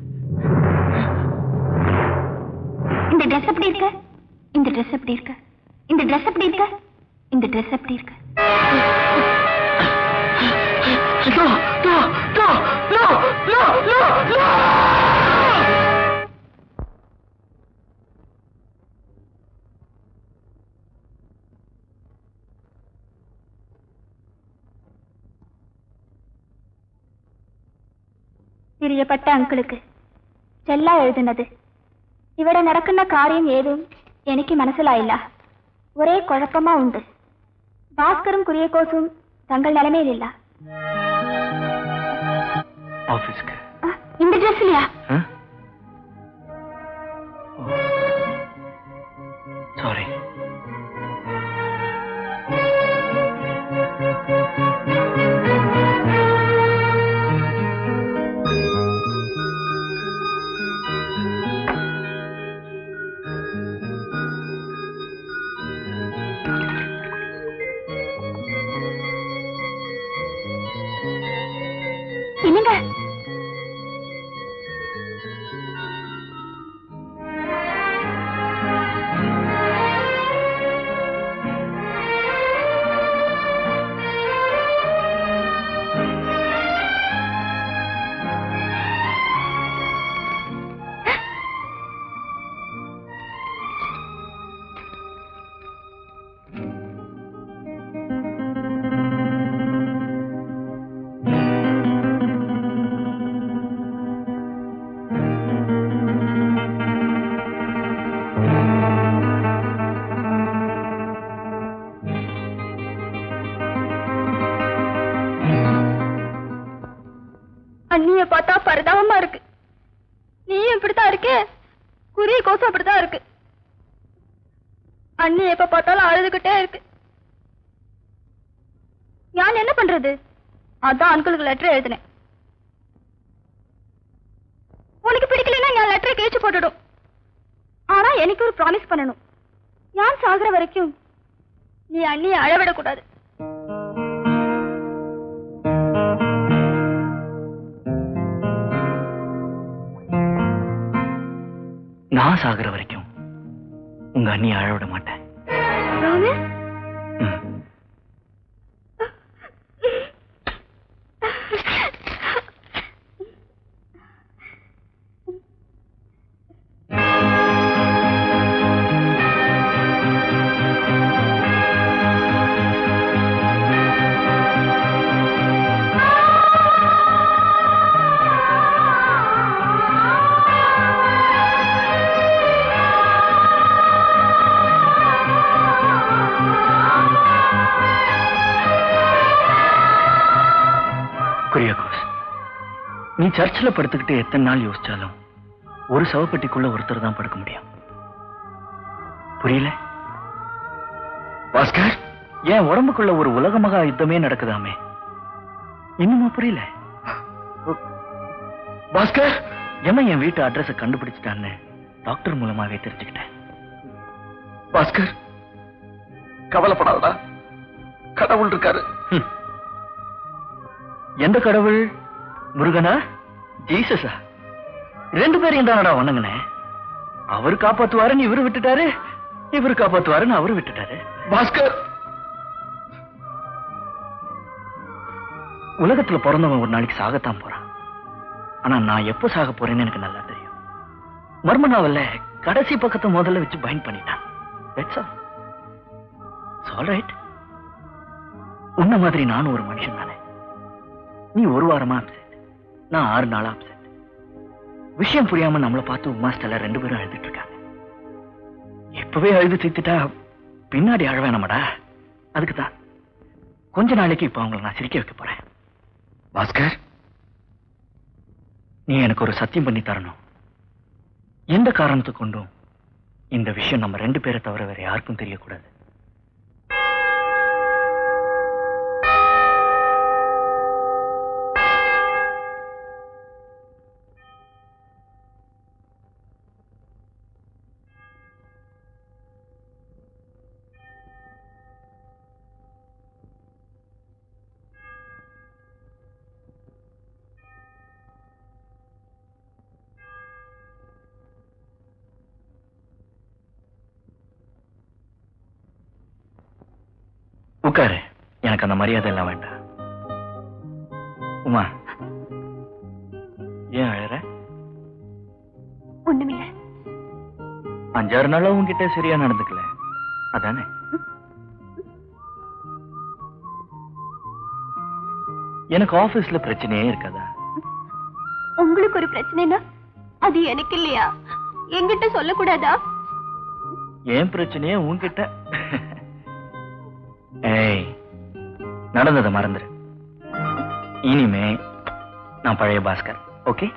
இந்த ட்ரெஸ் எப்படி இருக்கு? இந்த ட்ரெஸ் எப்படி இருக்கு? இந்த ட்ரெஸ் எப்படி இருக்கு? இந்த ட்ரெஸ் எப்படி இருக்கு? No, no, no, no, no, no, no! പ്രിയപ്പെട്ട അങ്കിൾക്ക് ചെല്ല എഴുതുന്നത് ഇവിടെ നടക്കുന്ന കാര്യം ഏതും എനിക്ക് മനസ്സിലായില്ല. ഒരേ കുഴപ്പമാ ഉണ്ട്. ഭാസ്കറും കുര്യക്കോസും തങ്ങൾ നിലമേലില്ല. ஆபீஸ்க்கு இந்த ட்ரெஸ்லயா? சாரி. என்னங்க அண்ணிய பார்த்தா பரிதாபமா இருக்கு. நீயும் இப்படித்தான் இருக்கே. குறி கோசம் அப்படித்தான் இருக்கு. அண்ணி எப்ப பார்த்தாலும் அழுதுகிட்டே இருக்கு. நான் என்ன பண்றது? அதான் அங்கிளுக்கு லெட்டர் எழுதினேன். உனக்கு பிடிக்கலன்னா நான் லெட்டரை கேச்சு போட்டுடும். ஆனா எனக்கு ஒரு ப்ராமிஸ் பண்ணணும். நான் சாகுற வரைக்கும் நீ அண்ணியை அழவிடக்கூடாது. நான் சாகுற வரைக்கும் உங்க அண்ணியை அழவிட மாட்டேன். ப்ராமிஸ்? நீ சர்ச்சில் படுத்துக்கிட்டு எத்தனை நாள் யோசிச்சாலும் ஒரு சவப்பெட்டிக்குள்ள ஒருத்தர் தான் படுக்க முடியும். புரியல பாஸ்கர்? என் உடம்புக்குள்ள ஒரு உலகமகா யுத்தமே நடக்குதாமே, இன்னுமா புரியல? பாஸ்கர், என்ன என் வீட்டு அட்ரஸ கண்டுபிடிச்சிட்டான்னு டாக்டர் மூலமாவே தெரிஞ்சுக்கிட்டேன். பாஸ்கர், கவலைப்படாதடா, கடவுள் இருக்காரு. எந்த கடவுள்? முருகனா, ஜீசஸா? ரெண்டு பேரையும் தானடா வணங்கின. அவரு காப்பாத்துவாருன்னு இவரு விட்டுட்டாரு, இவரு காப்பாத்துவாருன்னு அவரு விட்டுட்டாரு. பாஸ்கர், உலகத்துல பிறந்தவன் ஒரு நாளைக்கு சாகத்தான் போறான். ஆனா நான் எப்ப சாக போறேன்னு எனக்கு நல்லா தெரியும். மர்ம நாவல்ல கடைசி பக்கத்தை முதல்ல வச்சு பைண்ட் பண்ணிட்டான். That's all. It's all right. உன்ன மாதிரி நானும் ஒரு மனுஷன் தானே. நீ ஒரு வாரமா அப்செட், நான் ஆறு நாளா அப்செட். விஷயம் புரியாம நம்மளை பார்த்து உமா ஸ்டெல்லா ரெண்டு பேரும் அழுதுட்டு இருக்காங்க. இப்பவே அழுது தீர்த்துட்டா பின்னாடி அழ வேணாமடா. அதுக்குதான் கொஞ்ச நாளைக்கு இப்ப அவங்களை நான் சிரிக்க வைக்க போறேன். பாஸ்கர், நீ எனக்கு ஒரு சத்தியம் பண்ணி தரணும். எந்த காரணத்தை கொண்டும் இந்த விஷயம் நம்ம ரெண்டு பேரை தவிர வேற யாருக்கும் தெரியக்கூடாது. உட்காரு, எனக்கு அந்த மரியாதை எல்லாம் வேண்டாம். உமா, ஏன் அழற? ஒண்ணுமில்ல. அஞ்சாறு நாளா உன்கிட்ட சரியா நடந்துக்கல, அதானே? எனக்கு ஆபீஸ்ல பிரச்சனையே இருக்காதா? உங்களுக்கு ஒரு பிரச்சனைனா அது எனக்கு இல்லையா? என்கிட்ட சொல்லக்கூடாதா? ஏன் பிரச்சனையே உன்கிட்ட? ஏய், நடந்ததை மறந்துரு. இனிமே நான் பழைய பாஸ்கர். ஓகே?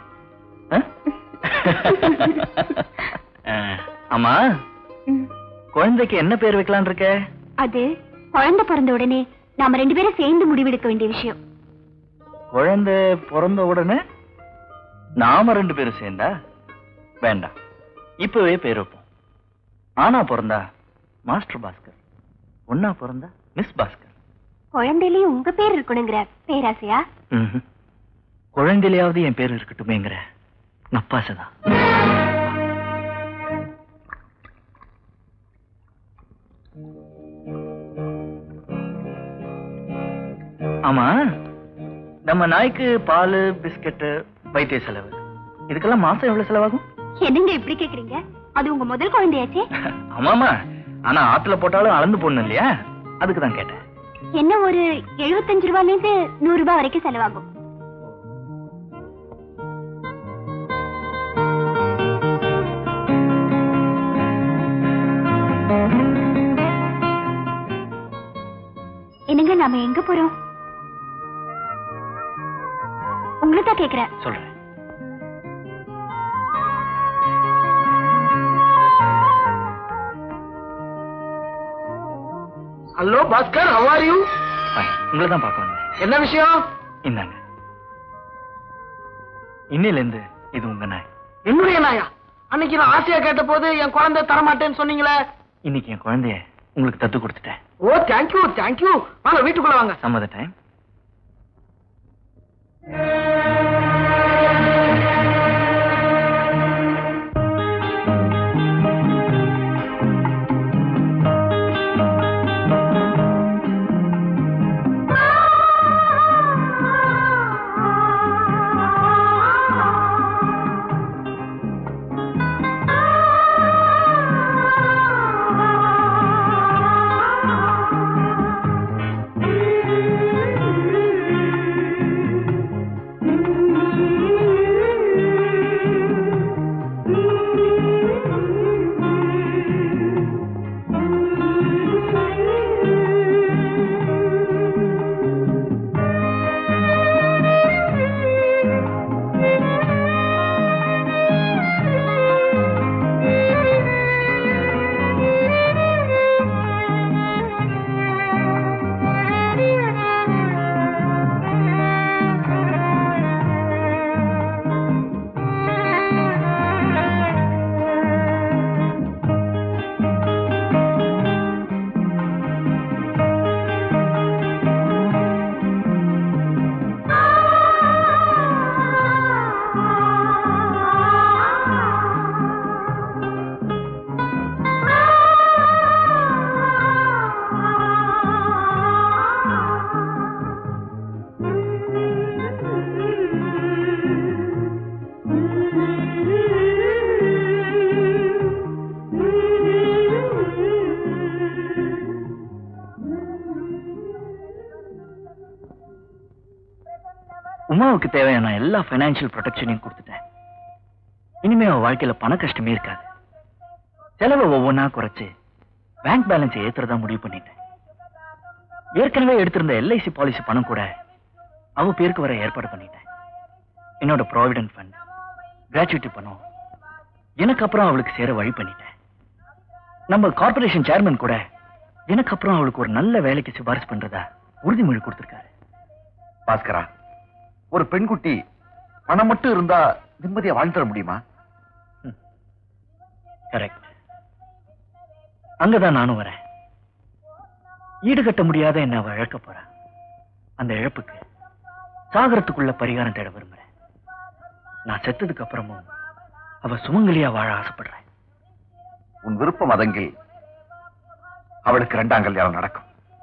ஆமா, குழந்தைக்கு என்ன பேர் வைக்கலான் இருக்க? அது குழந்தை பிறந்த உடனே நாம ரெண்டு பேரும் சேர்ந்து முடிவெடுக்க வேண்டிய விஷயம். குழந்தை பிறந்த உடனே நாம ரெண்டு பேரும் சேர்ந்தா? வேண்டாம், இப்பவே பேர் வைப்போம். ஆனா பிறந்தா மாஸ்டர் பாஸ்கர், ஒன்னா பிறந்தா மிஸ் பாஸ்கர். குழந்தையிலேயே உங்க பேர் இருக்கணுங்கிற பேராசையா? குழந்தையிலேயாவது என் பேர் இருக்கட்டுமேங்கிற நப்பாசைதான். ஆமா, நம்ம நாய்க்கு பால், பிஸ்கட், வைத்திய செலவு, இதுக்கெல்லாம் மாசம் எவ்வளவு செலவாகும்? என்னங்க இப்படி கேக்குறீங்க? அது உங்க முதல் குழந்தையாச்சே. ஆமாமா, ஆனா ஆத்துல போட்டாலும் அளந்து போடணும் இல்லையா? அதுக்குதான் கேட்டேன். என்ன ஒரு எழுபத்தஞ்சு ரூபாயில இருந்து நூறு ரூபாய் வரைக்கும் செலவாகும். என்னங்க, நாம எங்க போறோம்? உங்களை தான் கேக்குறேன். சொல்றேன். Hello Bhaskar, how are you? உங்களை தான் பார்க்க வந்தேன். என்ன விஷயம்? இந்தாங்க. இன்னில இருந்து இது உங்க நாய். என்னுடைய நாயா? அன்னைக்கு நான் ஆசையா கேட்ட போது என் குழந்தை தரமாட்டேன்னு சொன்னீங்களே. இன்னைக்கு என் குழந்தைய உங்களுக்கு தத்து கொடுத்துட்டேன். Oh thank you thank you. வாங்க வீட்டுக்குள்ள வாங்க. சம்மத டைம். உமாவுக்கு தேவையான எல்லா பைனான்சியல் ப்ரொடெக்ஷனையும் கொடுத்துட்டேன். இனிமே அவ வாழ்க்கையில பண கஷ்டமே இருக்காது. செலவை ஒவ்வொன்னா குறைச்சு பேங்க் பேலன்ஸை ஏத்துறதா முடிவு பண்ணிட்டேன். ஏற்கனவே எடுத்திருந்த எல்ஐசி பாலிசி பணம் கூட அவ பேருக்கு வர ஏற்பாடு பண்ணிட்டேன். என்னோட ப்ராவிடன்ட் ஃபண்ட், கிராச்சுவிட்டி பணம் எனக்கு அப்புறம் அவளுக்கு சேர வழி பண்ணிட்டேன். நம்ம கார்பரேஷன் சேர்மன் கூட எனக்கு அப்புறம் அவளுக்கு ஒரு நல்ல வேலைக்கு சிபாரிசு பண்றதா உறுதிமொழி கொடுத்திருக்காரு. பாஸ்கரா, ஒரு பெண்குட்டி பணம் மட்டும் இருந்தா நிம்மதியா வாழ்ந்துட முடியுமா? கரெக்ட். அங்கதான் நானும் வரேன். ஈடுகட்ட முடியாத என்ன அவ இழக்க போறா. அந்த இழப்புக்கு சாகரத்துக்குள்ள பரிகாரம் தேட விரும்புறேன். நான் செத்ததுக்கு அப்புறமும் அவ சுமங்கலியா வாழ ஆசைப்படுறேன். உன் விருப்பம் அதங்கில் அவளுக்கு இரண்டாம் கல்யாணம் நடக்கும்.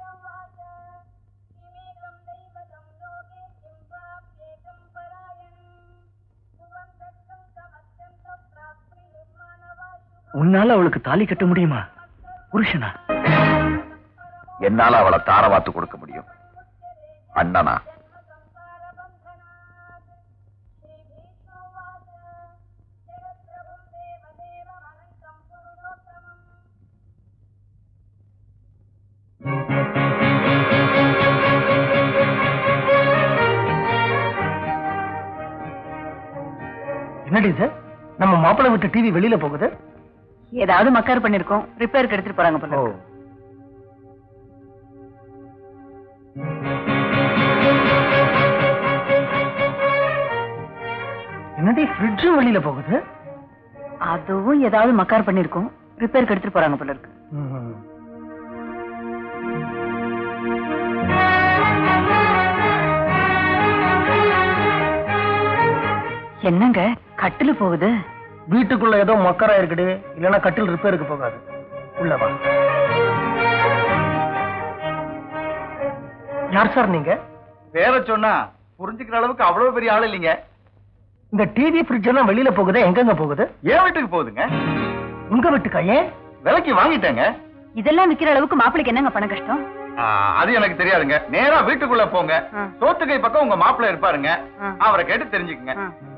உன்னால அவளுக்கு தாலி கட்ட முடியுமா புருஷனா? என்னால அவளை தாரவாத்து கொடுக்க முடியும். அண்ணனா? என்னடி சார், நம்ம மாப்பிள்ளை விட்டு டிவி வெளியில போகுது. ஏதாவது மக்கார் பண்ணிருக்கோம், ரிப்பேருக்கு எடுத்துட்டு போறாங்க போல. என்னடி ஃப்ரிட்ஜும் வெளியில போகுது. அதுவும் ஏதாவது மக்கார் பண்ணிருக்கோம், ரிப்பேருக்கு எடுத்துட்டு போறாங்க போல இருக்கு. என்னங்க கட்டில போகுது? வீட்டுக்குள்ள ஏதோ மக்கரா இருக்குடு, இல்லன்னா கட்டில் ரிப்பேருக்கு போகாது. உள்ளவா. யார் சார் நீங்க? பேர சொன்னா புரிஞ்சுக்கிற அளவுக்கு அவ்வளவு பெரிய ஆள் இல்லைங்க. இந்த டிவி ஃப்ரிட்ஜ் எல்லாம் வெளியில போகுது, எங்கங்க போகுது? ஏன் வீட்டுக்கு போகுதுங்க. உங்க வீட்டுக்கா? ஏன்? விலைக்கு வாங்கிட்டேங்க. இதெல்லாம் விக்கிற அளவுக்கு மாப்பிளைக்கு என்னங்க பண கஷ்டம்? அது எனக்கு தெரியாதுங்க. நேரா வீட்டுக்குள்ள போங்க, சோத்துக்கை பக்கம் உங்க மாப்பிள்ளை இருப்பாருங்க, அவரை கேட்டு தெரிஞ்சுக்குங்க.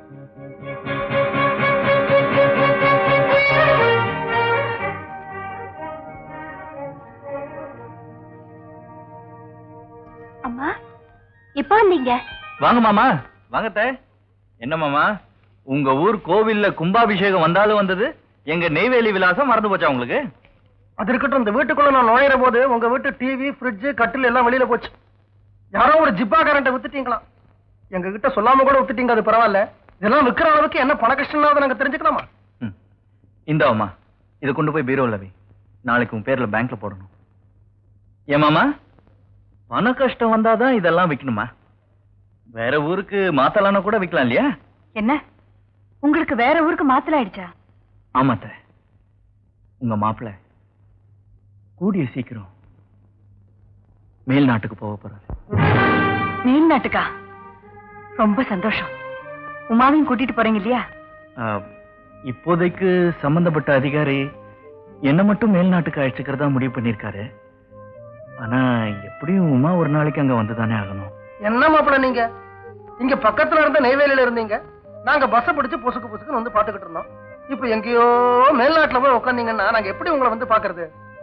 அம்மா, எப்ப வந்தீங்க? வாங்க மாமா. வாங்கத்த. என்ன மாமா, உங்க ஊர் கோவில்ல கும்பாபிஷேகம் வந்தாலும் வந்தது, எங்க நெய்வேலி விலாசம் மறந்து போச்சா உங்களுக்கு? அது இருக்கட்டும், இந்த வீட்டுக்குள்ள நான் நுழையிற போது உங்க வீட்டு டிவி, ஃப்ரிட்ஜ், கட்டில் எல்லாம் வெளியில போச்சு. யாரோ ஒரு ஜிப்பா கரண்ட வித்துட்டீங்களா? எங்க கிட்ட சொல்லாம கூட வித்துட்டீங்க, அது பரவாயில்ல. இதெல்லாம் விக்கிற அளவுக்கு என்ன பண கஷ்டம் நாங்க தெரிஞ்சுக்கலாமா? இந்த அம்மா இதை கொண்டு போய் பீரோல வை. நாளைக்கு உன் பேர்ல பேங்க்ல போடணும். ஏமாமா, பண கஷ்டம் வந்தாதான் இதெல்லாம் விக்கணுமா? வேற ஊருக்கு மாத்தலான கூட விக்கலாம் இல்லையா? என்ன உங்களுக்கு வேற ஊருக்கு மாத்தலாயிடுச்சா? ஆமாத்த, உங்க மாப்பிள்ள கூடிய சீக்கிரம் மேல் நாட்டுக்கு போக போறாரு. மேல் நாட்டுக்கா? ரொம்ப சந்தோஷம். உமாவையும் கூட்டிட்டு போறீங்க இல்லையா? இப்போதைக்கு சம்பந்தப்பட்ட அதிகாரி என்ன மட்டும் மேல் நாட்டுக்கு அழைச்சுக்கிறதா முடிவு பண்ணிருக்காரு. ஆனா எப்படியும் உமா ஒரு நாளைக்கு அங்க வந்துதானே ஆகணும். என்ன மாப்பிள்ள, நீங்க இங்க பக்கத்துல இருந்த நெய்வேலியில இருந்தீங்க, நாங்க பஸ் பிடிச்சு பொசுக்கு பொசுக்குன்னு வந்து பாத்துக்கிட்டு இருந்தோம். இப்ப எங்கேயோ மேல்நாட்டுல போய் உட்காந்தீங்கன்னா நாங்க எப்படி உங்களை வந்து பாக்குறது?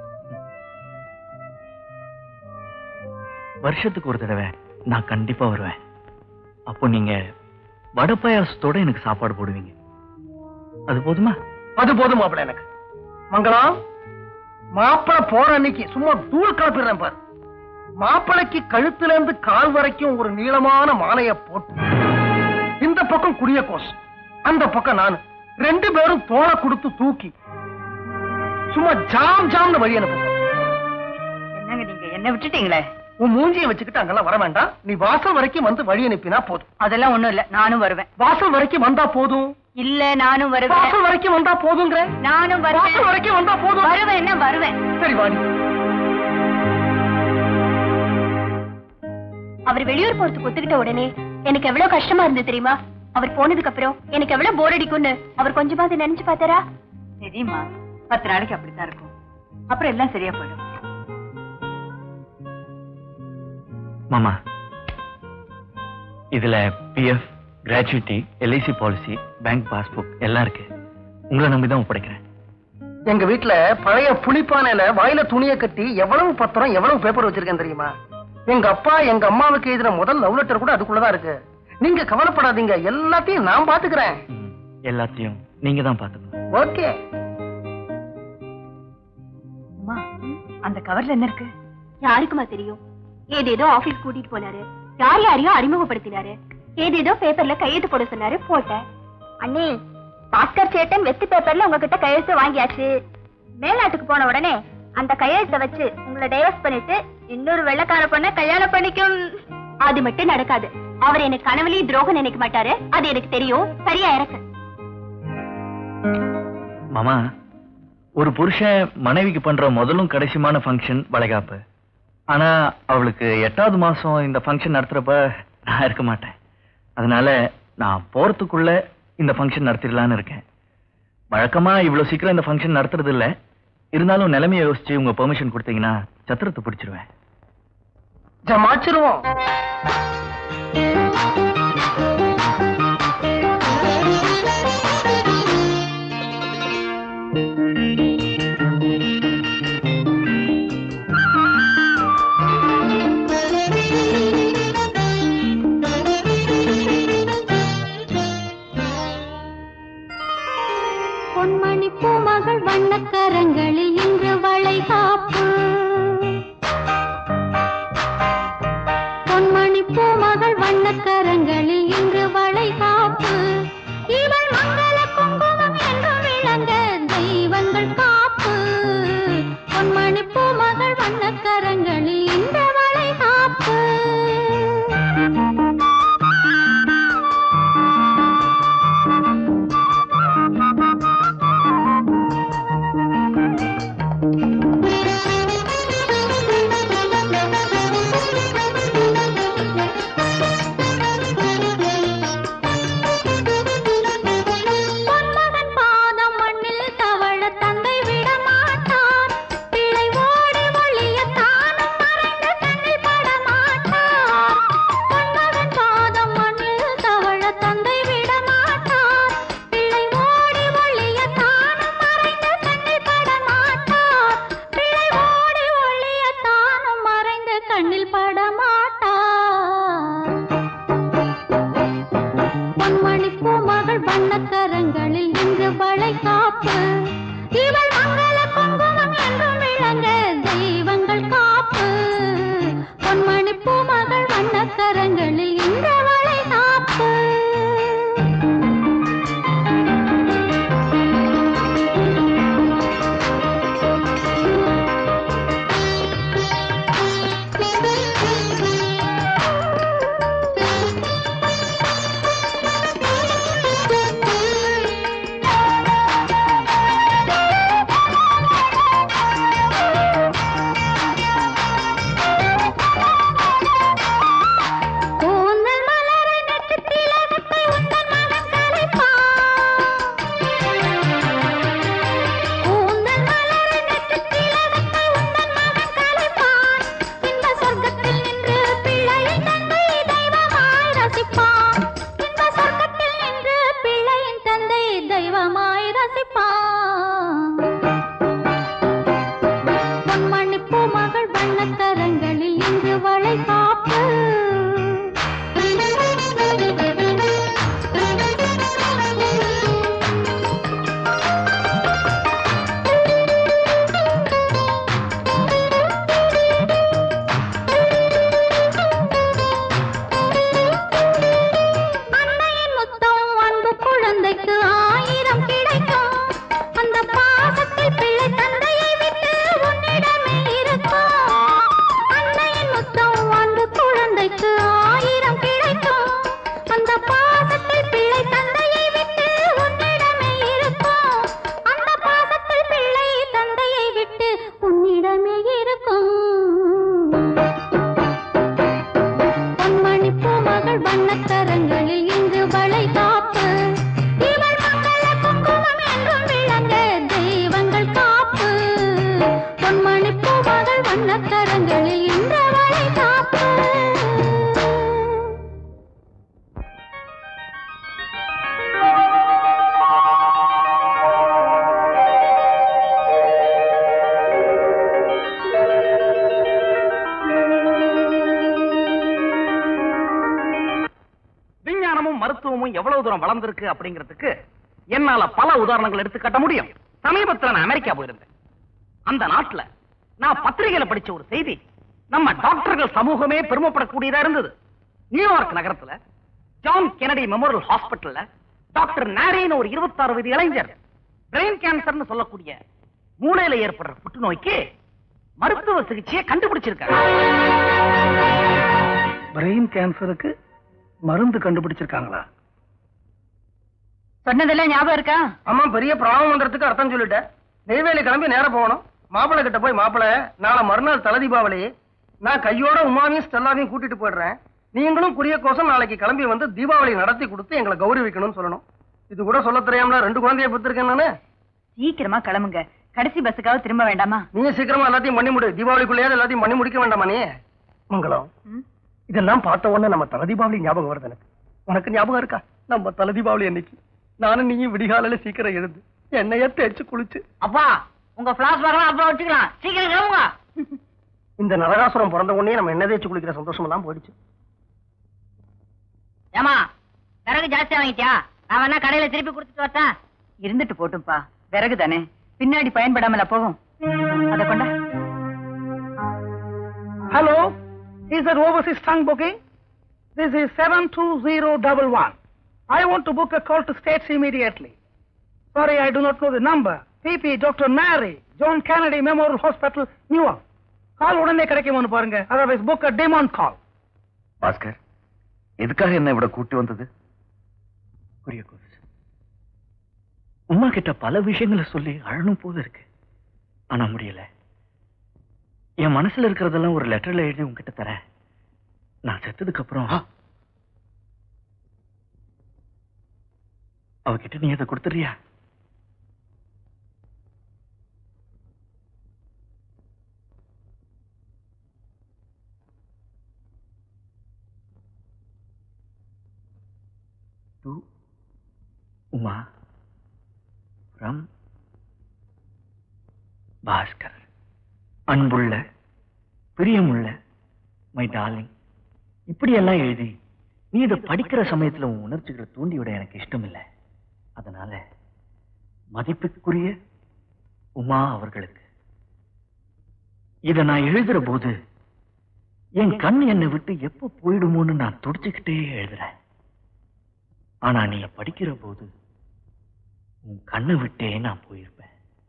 வருஷத்துக்கு ஒரு தடவை நான் கண்டிப்பா வருவேன். அப்போ நீங்க வடை பாயாசத்தோட எனக்கு சாப்பாடு போடுவீங்க. அது போதுமா? அது போதும் மாப்பிள்ள. எனக்கு மங்களம், மாப்பிள்ள போற அன்னைக்கு சும்மா தூள் கலப்பிடுறேன் பாரு. மாப்பிளைக்கு கழுத்துல இருந்து கால் வரைக்கும் ஒரு நீளமான மாலைய போட்டு, இந்த பக்கம் குடிய கோஸ், அந்த பக்கம் நான், ரெண்டு பேரும் தோலை கொடுத்து தூக்கி சும்மா ஜாம் ஜாம்னு வழி அனுப்புங்க. என்னங்க நீங்க என்ன விட்டுட்டீங்களே? உன் மூஞ்சியை வச்சுக்கிட்டு அங்கெல்லாம் வர வேண்டாம். நீ வாசல் வரைக்கும் வந்து வழி அனுப்பினா போதும். அதெல்லாம் ஒண்ணும் இல்ல, நானும் வருவேன். வாசல் வரைக்கும் வந்தா போதும். இல்ல நானும் வருவேன். வாசல் வரைக்கும் வந்தா போதுங்கிற? நானும் வருவேன். வாசல் வரைக்கும் வந்தா போதும். வருவேன், என்ன வருவேன். சரி வாடி. அவர் வெளியூர் போறதுக்கு ஒத்துக்கிட்ட உடனே எனக்கு எவ்வளவு கஷ்டமா இருந்து தெரியுமா? அவர் போனதுக்கு அப்புறம் எனக்கு எவ்வளவு போர் அடிக்கும்னு அவர் கொஞ்சமாவது நினைச்சு பார்த்தாரா? தெரியுமா, பத்து நாளைக்கு அப்படித்தான் இருக்கும். அப்புறம் எல்லாம் சரியா போயிடும். மாமா, இதுல PF, gratuity, LIC policy, bank passbook எல்லாம் இருக்கு. உங்களை நம்பிதான் ஒப்படைக்கிறேன். எங்க வீட்டுல பழைய புளிப்பானையில வாயில துணியை கட்டி எவ்வளவு பத்திரம் எவ்வளவு பேப்பர் வச்சிருக்கேன் தெரியுமா? எங்க அப்பா எங்க அம்மாவுக்கு எழுதின முதல் லவ் லெட்டர் கூட அதுக்குள்ளதான் இருக்கு. நீங்க கவலைப்படாதீங்க, எல்லாத்தையும் நான் பாத்துக்கிறேன். எல்லாத்தையும் நீங்க தான் பாத்துக்கணும். ஓகே. அம்மா, அந்த கவர்ல என்ன இருக்கு? யாருக்குமா தெரியும்? ஏதேதோ ஆபீஸ் கூட்டிட்டு போனாரு, யார் யாரையோ அறிமுகப்படுத்தினாரு, ஏதேதோ பேப்பர்ல கையெழுத்து போட சொன்னாரு, போட்டேன். அண்ணே, பாஸ்கர் சேட்டன் வெத்து பேப்பர்ல உங்ககிட்ட கையெழுத்து வாங்கியாச்சு. மேல்நாட்டுக்கு போன உடனே அந்த கையெழுத்தை வச்சு உங்களை டைவர்ஸ் பண்ணிட்டு இன்னொரு வெள்ளக்கார பொண்ண கல்யாணம் பண்ணிக்கும். அது மட்டும் நடக்காது. அவர் எனக்கு கனவுலயும் துரோகம் நினைக்க மாட்டாரு, அது எனக்கு தெரியும். சரியா இருக்கு மாமா. ஒரு புருஷன் மனைவிக்கு பண்ற முதலும் கடைசியான ஃபங்க்ஷன் வளைகாப்பு. ஆனா அவளுக்கு எட்டாவது மாசம் இந்த ஃபங்க்ஷன் நடத்துறப்ப நான் இருக்க மாட்டேன். அதனால நான் போறதுக்குள்ள இந்த ஃபங்க்ஷன் நடத்திடலான்னு இருக்கேன். வழக்கமா இவ்வளவு சீக்கிரம் இந்த ஃபங்க்ஷன் நடத்துறது இல்ல. இருந்தாலும் நிலைமையை யோசிச்சு உங்க பெர்மிஷன் கொடுத்தீங்கன்னா சத்திரத்தை பிடிச்சிருவேன். ஜமாச்சிருவோம். பொன்மணி பூமகள் வண்ணக்கரங்களில் இன்று வளைகாப்பு. பொன்மணி பூமகள் வண்ணக்கரங்களில் இன்று வளைகாப்பு. இவள் மங்கள குங்குமம் என்று விளங்க தெய்வங்கள் காப்பு. பொன்மணி பூமகள் வண்ணக்கரங்களில் இந்த வளைகாப்பு. வண்ணக்கரங்களில் இன்று வளைகாப்பு. இவள் மங்கள குங்குமம் என்றும் வண்ணக்கரங்களில் இன்று வளை காப்பு இவள் மங்கள குங்குமம் என்றும் விளங்க தெய்வங்கள் காப்பு பொன்மணி பூமகள் வண்ணக்கரங்களில் இன்று வளை காப்பு. மருத்துவமும் எவ்வளவு தூரம் வளர்ந்திருக்கு அப்படிங்கிறதுக்கு என்னால பல உதாரணங்கள் எடுத்து காட்ட முடியும். சமீபத்தில் நான் அமெரிக்கா போயிருந்தேன். அந்த நாட்டுல நான் பத்திரிகையில படிச்ச ஒரு செய்தி நம்ம டாக்டர்கள் சமூகமே பெருமைப்படக்கூடியதா இருந்தது. நியூயார்க் நகரத்துல ஜான் கெனடி மெமோரியல் ஹாஸ்பிட்டல்ல டாக்டர் நாரின்னு ஒரு இருபத்தி ஆறு வயது இளைஞர் பிரெயின் கேன்சர்னு சொல்லக்கூடிய மூளையில ஏற்படுற புற்றுநோய்க்கு மருத்துவ சிகிச்சையை கண்டுபிடிச்சிருக்காங்க. பிரெயின் கேன்சருக்கு மருந்து கண்டுபிடிச்சிருக்காங்களா? சொன்னதெல்லாம் ஞாபகம் இருக்கா? ஆமா, பெரிய பிராபம் மந்திரத்துக்கு அர்த்தம் சொல்லிட்டேன். நெய்வேலி கிளம்பி நேரம் போகணும். மாப்பிள்ளை கிட்ட போய், மாப்பிள்ளை நாளை மறுநாள் தலை தீபாவளி, நான் கையோட உமாவையும் ஸ்டெல்லாவையும் கூட்டிட்டு போயிடுறேன். நீங்களும் குறிய கோசம் நாளைக்கு கிளம்பி வந்து தீபாவளி நடத்தி கொடுத்து எங்களை கௌரவிக்கணும்னு சொல்லணும். இது கூட சொல்ல தெரியாமல ரெண்டு குழந்தைய பெற்றிருக்கேன் நானு. சீக்கிரமா கிளம்புங்க, கடைசி பஸ்ஸுக்காக திரும்ப வேண்டாமா? நீங்க சீக்கிரமா எல்லாத்தையும் பண்ணி முடி. தீபாவளிக்குள்ளேயாவது எல்லாத்தையும் பண்ணி முடிக்க வேண்டாமா? நீ மங்களம், இதெல்லாம் பார்த்த உடனே நம்ம தலை தீபாவளி ஞாபகம் வருது எனக்கு. உனக்கு ஞாபகம் இருக்கா? நம்ம தலை தீபாவளி அன்னைக்கு நானும் நீயும் விடிகாலையில சீக்கிரம் எழுந்து எண்ணெய தேய்ச்சு குளிச்சு. அப்பா, உங்க பிளாஸ் பார்க்கலாம், அப்பா வச்சுக்கலாம், சீக்கிரம் கிளம்புங்க. இந்த நரகாசுரம் பிறந்த உடனே நம்ம எண்ணெய் தேய்ச்சு குளிக்கிற சந்தோஷம் எல்லாம் போயிடுச்சு. ஏமா, விறகு ஜாஸ்தியா வாங்கிட்டியா? நான் வேணா கடையில திருப்பி கொடுத்துட்டு வரட்டா? இருந்துட்டு போட்டும்பா, விறகு தானே, பின்னாடி பயன்படாமல போகும். அத கொண்டா. Hello, is that overseas trunk booking? This is seven two zero one one. I want to book a call to States immediately. Sorry, I do not know the number. P P Doctor Mary, John Kennedy Memorial Hospital, Newark. Call உடனே கிடைக்கும்னு பாருங்க. Otherwise book a demand call. Bhaskar, எதுக்காக என்ன இவ்வளவு கூட்டி வந்தது? புரிய கோஸ், உமா கிட்ட பல விஷயங்களை சொல்லி அழணும் போது இருக்கு, ஆனா முடியல. என் மனசுல இருக்கிறதெல்லாம் ஒரு லெட்டர்ல எழுதி உங்ககிட்ட தரேன். நான் செத்ததுக்கு அப்புறம் அவகிட்ட நீ அதை கொடுத்துறியா? உமா from பாஸ்கர். அன்புள்ள, பிரியமுள்ள மை டார்லிங். இப்படியெல்லாம் எழுதி நீ இதை படிக்கிற சமயத்துல உன் உணர்ச்சிகளை தூண்டிவிட எனக்கு இஷ்டம் இல்லை. அதனால மதிப்புக்குரிய உமா அவர்களுக்கு இதை நான் எழுதுற போது என் கண் என்னை விட்டு எப்ப போயிடுமோன்னு நான் துடிச்சுக்கிட்டே எழுதுறேன். ஆனா நீ படிக்கிற போது உன் கண்ணை விட்டே நான் போயிருப்பேன்.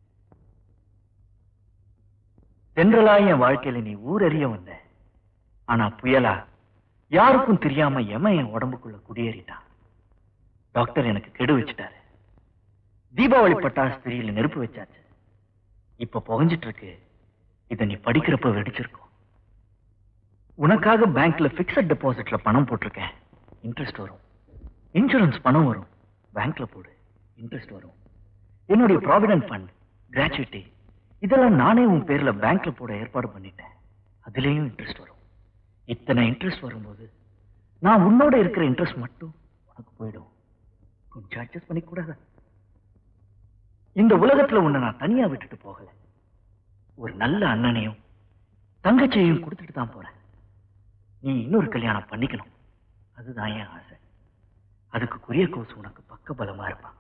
தென்றலா என் வாழ்க்கையில நீ ஊரறிய வந்த, ஆனா புயலா யாருக்கும் தெரியாம எம என் உடம்புக்குள்ள குடியேறிட்டான். டாக்டர் எனக்கு கெடு வச்சுட்டாரு. தீபாவளி பட்டாசு திரியில நெருப்பு வச்சாச்சு. இப்ப புகஞ்சிட்டு இருக்கு. இத நீ படிக்கிறப்ப வெடிச்சிருக்கும். உனக்காக பேங்க்ல பிக்ஸட் டெபாசிட்ல பணம் போட்டிருக்கேன், இன்ட்ரெஸ்ட் வரும். இன்சூரன்ஸ் பணம் வரும், பேங்க்ல போடு, இன்ட்ரெஸ்ட் வரும். என்னுடைய ப்ராவிடன்ட் ஃபண்ட், கிராச்சுவிட்டி இதெல்லாம் நானே உன் பேர்ல பேங்க்ல போட ஏற்பாடு பண்ணிட்டேன். அதுலயும் இன்ட்ரெஸ்ட் வரும். இத்தனை இன்ட்ரெஸ்ட் வரும்போது நான் உன்னோட இருக்கிற இன்ட்ரெஸ்ட் மட்டும் உனக்கு போயிடும். கொஞ்சம் அட்ஜஸ்ட் பண்ணி கூடாத? இந்த உலகத்துல உன்னை நான் தனியா விட்டுட்டு போகல. ஒரு நல்ல அண்ணனையும் தங்கச்சியையும் கொடுத்துட்டு தான் போறேன். நீ இன்னொரு கல்யாணம் பண்ணிக்கணும், அதுதான் என் ஆசை. அதுக்கு குறிய கோசு உனக்கு பக்க பலமா இருப்பான்.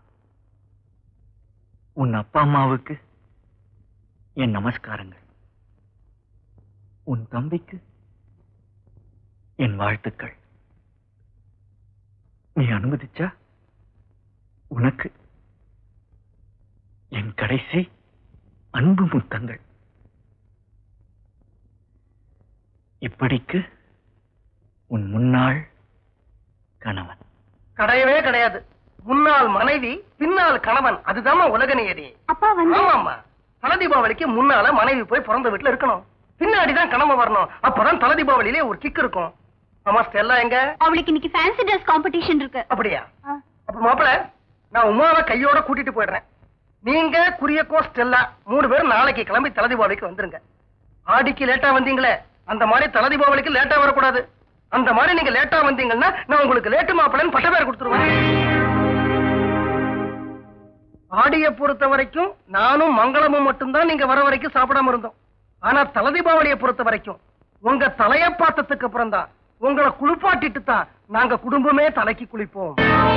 உன் அப்பா அம்மாவுக்கு என் நமஸ்காரங்கள். உன் தம்பிக்கு என் வாழ்த்துக்கள். நீ அனுமதிச்சா உனக்கு என் கடைசி அன்பு முத்தங்கள். இப்படிக்கு உன் முன்னாள் கணவன். கிடையவே கிடையாது. முன்னாள் மனைவி, பின்னால் கணவன். அதுதான் உலக நியதி. அப்பா வந்து ஆமாமா, தலை தீபாவளிக்கு முன்னால மனைவி போய் பிறந்த வீட்டுல இருக்கணும், பின்னாடிதான் கணவன் வரணும். அப்பதான் தலை தீபாவளியிலே ஒரு கிக் இருக்கும். ஆமா ஸ்டெல்லா எங்க? அவளுக்கு இன்னைக்கு ஃபேன்சி ட்ரெஸ் காம்படிஷன் இருக்கு. அப்படியா? அப்ப மாப்பிள நான் உமாவை கையோட கூட்டிட்டு போயிடுறேன். நீங்க குரியக்கோ ஸ்டெல்லா மூணு பேரும் நாளைக்கு கிளம்பி தலை தீபாவளிக்கு வந்துருங்க. ஆடிக்கு லேட்டா வந்தீங்களே அந்த மாதிரி தலை தீபாவளிக்கு லேட்டா வரக்கூடாது. அந்த மாதிரி நீங்க லேட்டா வந்தீங்கன்னா நான் உங்களுக்கு லேட்டு மாப்பிள்ளைன்னு பட்ட பேர் கொடுத்துருவேன். ஆடியை பொறுத்த வரைக்கும் நானும் மங்களமும் மட்டும்தான் நீங்க வர வரைக்கும் சாப்பிடாம இருந்தோம். ஆனா தலை தீபாவளியை பொறுத்த வரைக்கும் உங்க தலைய பார்த்ததுக்கு அப்புறம் தான் உங்களை குளிப்பாட்டிட்டு தான் நாங்க குடும்பமே தலைக்கு குளிப்போம்.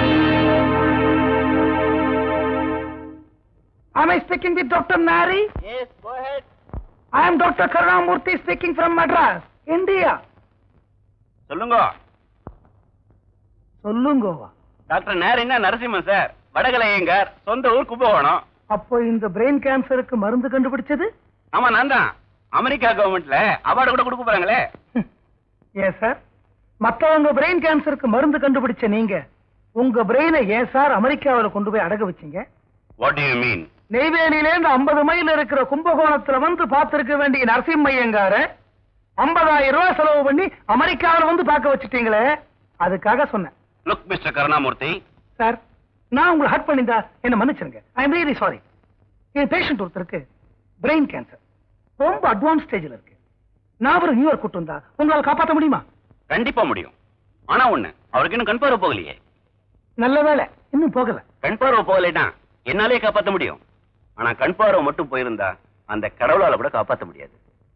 Am I speaking with Doctor Nari? Yes, go ahead. I am Doctor Karunamurthy speaking from Madras, India. சொல்லுங்க. சொல்லுங்கோவா? டாக்டர் நேரின்னா நரசிம்மன் சார், வடகலையங்கார், சொந்த ஊர் கும்பகோணம். அப்போ இந்த பிரெயின் கேன்சருக்கு மருந்து கண்டுபிடிச்சது? ஆமா நான் தான். அமெரிக்கா கவர்மெண்ட்ல அவார்டு கூட கொடுக்க போறாங்களே. ஏன் சார் மத்தவங்க பிரெயின் கேன்சருக்கு மருந்து கண்டுபிடிச்ச நீங்க உங்க பிரெயினை ஏன் சார் அமெரிக்காவில் கொண்டு போய் அடகு வச்சீங்க? What do you mean? நெய்வேலியில இருந்து ஐம்பது மைல் இருக்கிற கும்பகோணத்துல வந்து பார்த்திருக்க வேண்டிய நரசிம்மையங்கார ஐம்பதாயிரம் ரூபாய் செலவு பண்ணி அமெரிக்காவில் வந்து பார்க்க வச்சுட்டீங்களே, அதுக்காக சொன்னேன். Look, Mister கருணாமூர்த்தி. சார் நான் உங்களை ஹர்ட் பண்ணிருந்தா என்ன மன்னிச்சிருங்க. I am really sorry. என் பேஷண்ட் ஒருத்தருக்கு பிரெயின் கேன்சர் ரொம்ப அட்வான்ஸ் ஸ்டேஜ்ல இருக்கு. நான் ஒரு நியூயார்க் கூட்டு வந்தா உங்களால காப்பாற்ற முடியுமா? கண்டிப்பா முடியும். ஆனா ஒண்ணு, அவருக்கு இன்னும் கண் பார்வை போகலையே. நல்ல வேலை இன்னும் போகல. கண் பார்வை போகலைன்னா என்னாலே காப்பாற்ற முடியும். ஆனா கண் பார்வை மட்டும் போயிருந்தா அந்த கடவுளால கூட காப்பாற்ற முடியாது.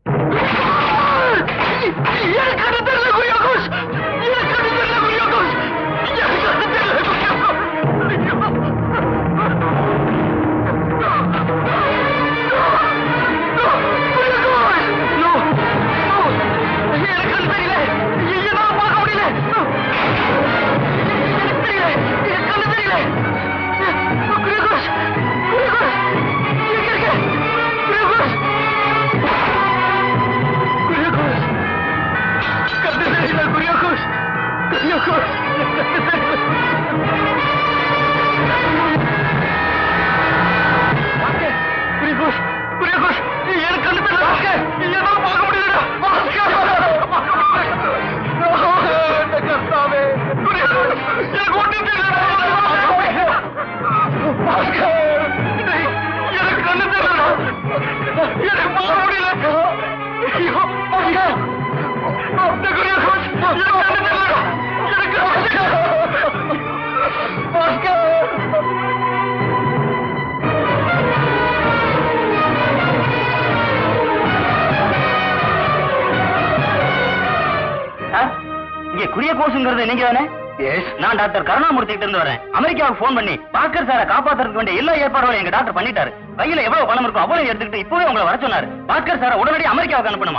நீங்க தானே? நான் டாக்டர் கருணாமூர்த்தி கிட்ட இருந்து வரேன். அமெரிக்காவுக்கு போன் பண்ணி பாஸ்கர் சாரை காப்பாத்துறதுக்கு வேண்டிய எல்லா ஏற்பாடுகளும் எங்க டாக்டர் பண்ணிட்டாரு. கையில எவ்வளவு பணம் இருக்கும் அவ்வளவு எடுத்துக்கிட்டு இப்பவே உங்களை வர சொன்னாரு. பாஸ்கர் சாரை உடனடி அமெரிக்காவுக்கு அனுப்பணுமா?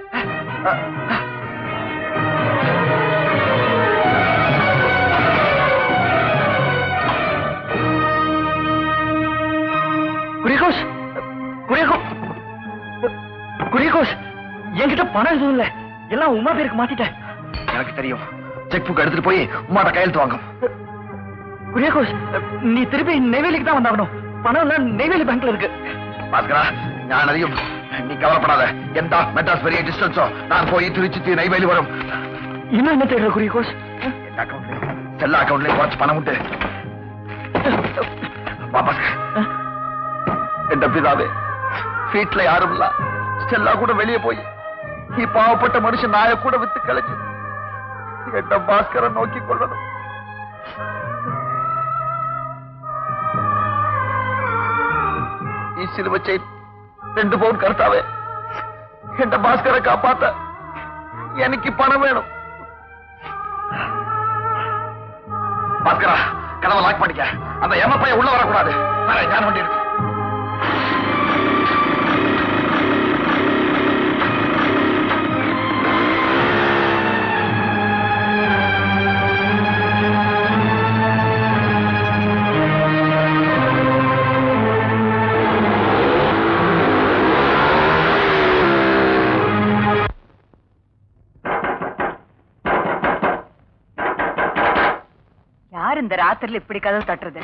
குரியகோஷ் குரியகோஷ் குரியகோஷ் என்கிட்ட பணம் எதுவும் இல்ல, எல்லாம் உமா பேருக்கு மாத்திட்டேன். எனக்கு தெரியும். செக் புக் எடுத்துட்டு போய் உமாட்ட கையெழுத்து வாங்கும். குரியகோஷ் நீ திருப்பி நெய்வேலிக்கு தான் வந்தாகணும். பணம் எல்லாம் நெய்வேலி பேங்க்ல இருக்கு. பாஸ்கரா நான் அதையும் நீ கவலைப்படாத. எந்த மெட்ராஸ் பெரிய டிஸ்டன்ஸோ நான் போய் திருச்சி நெய்வேலி வரும். இன்னும் என்ன தெரியல குரியகோஷ்? செல்ல அக்கௌண்ட்லயும் குறைச்சு பணம் உண்டு. என் பிதாவே வீட்டுல யாரும் இல்ல. ஸ்டெல்லா கூட வெளியே போய் நீ பாவப்பட்ட மனுஷன் நாய கூட வித்து கழிச்சு எட்ட பாஸ்கரன் நோக்கி கொள்ளணும். சிலுவச்சை ரெண்டு பவுன் கருத்தாவே என்ற பாஸ்கரை காப்பாத்த எனக்கு பணம் வேணும். பாஸ்கரா கதவை லாக் பண்ணிக்க. அந்த எம பையன் உள்ள வரக்கூடாது. ஞான வண்டி இருக்கு. இந்த ராத்திரில இப்படி கதவு தட்டுறது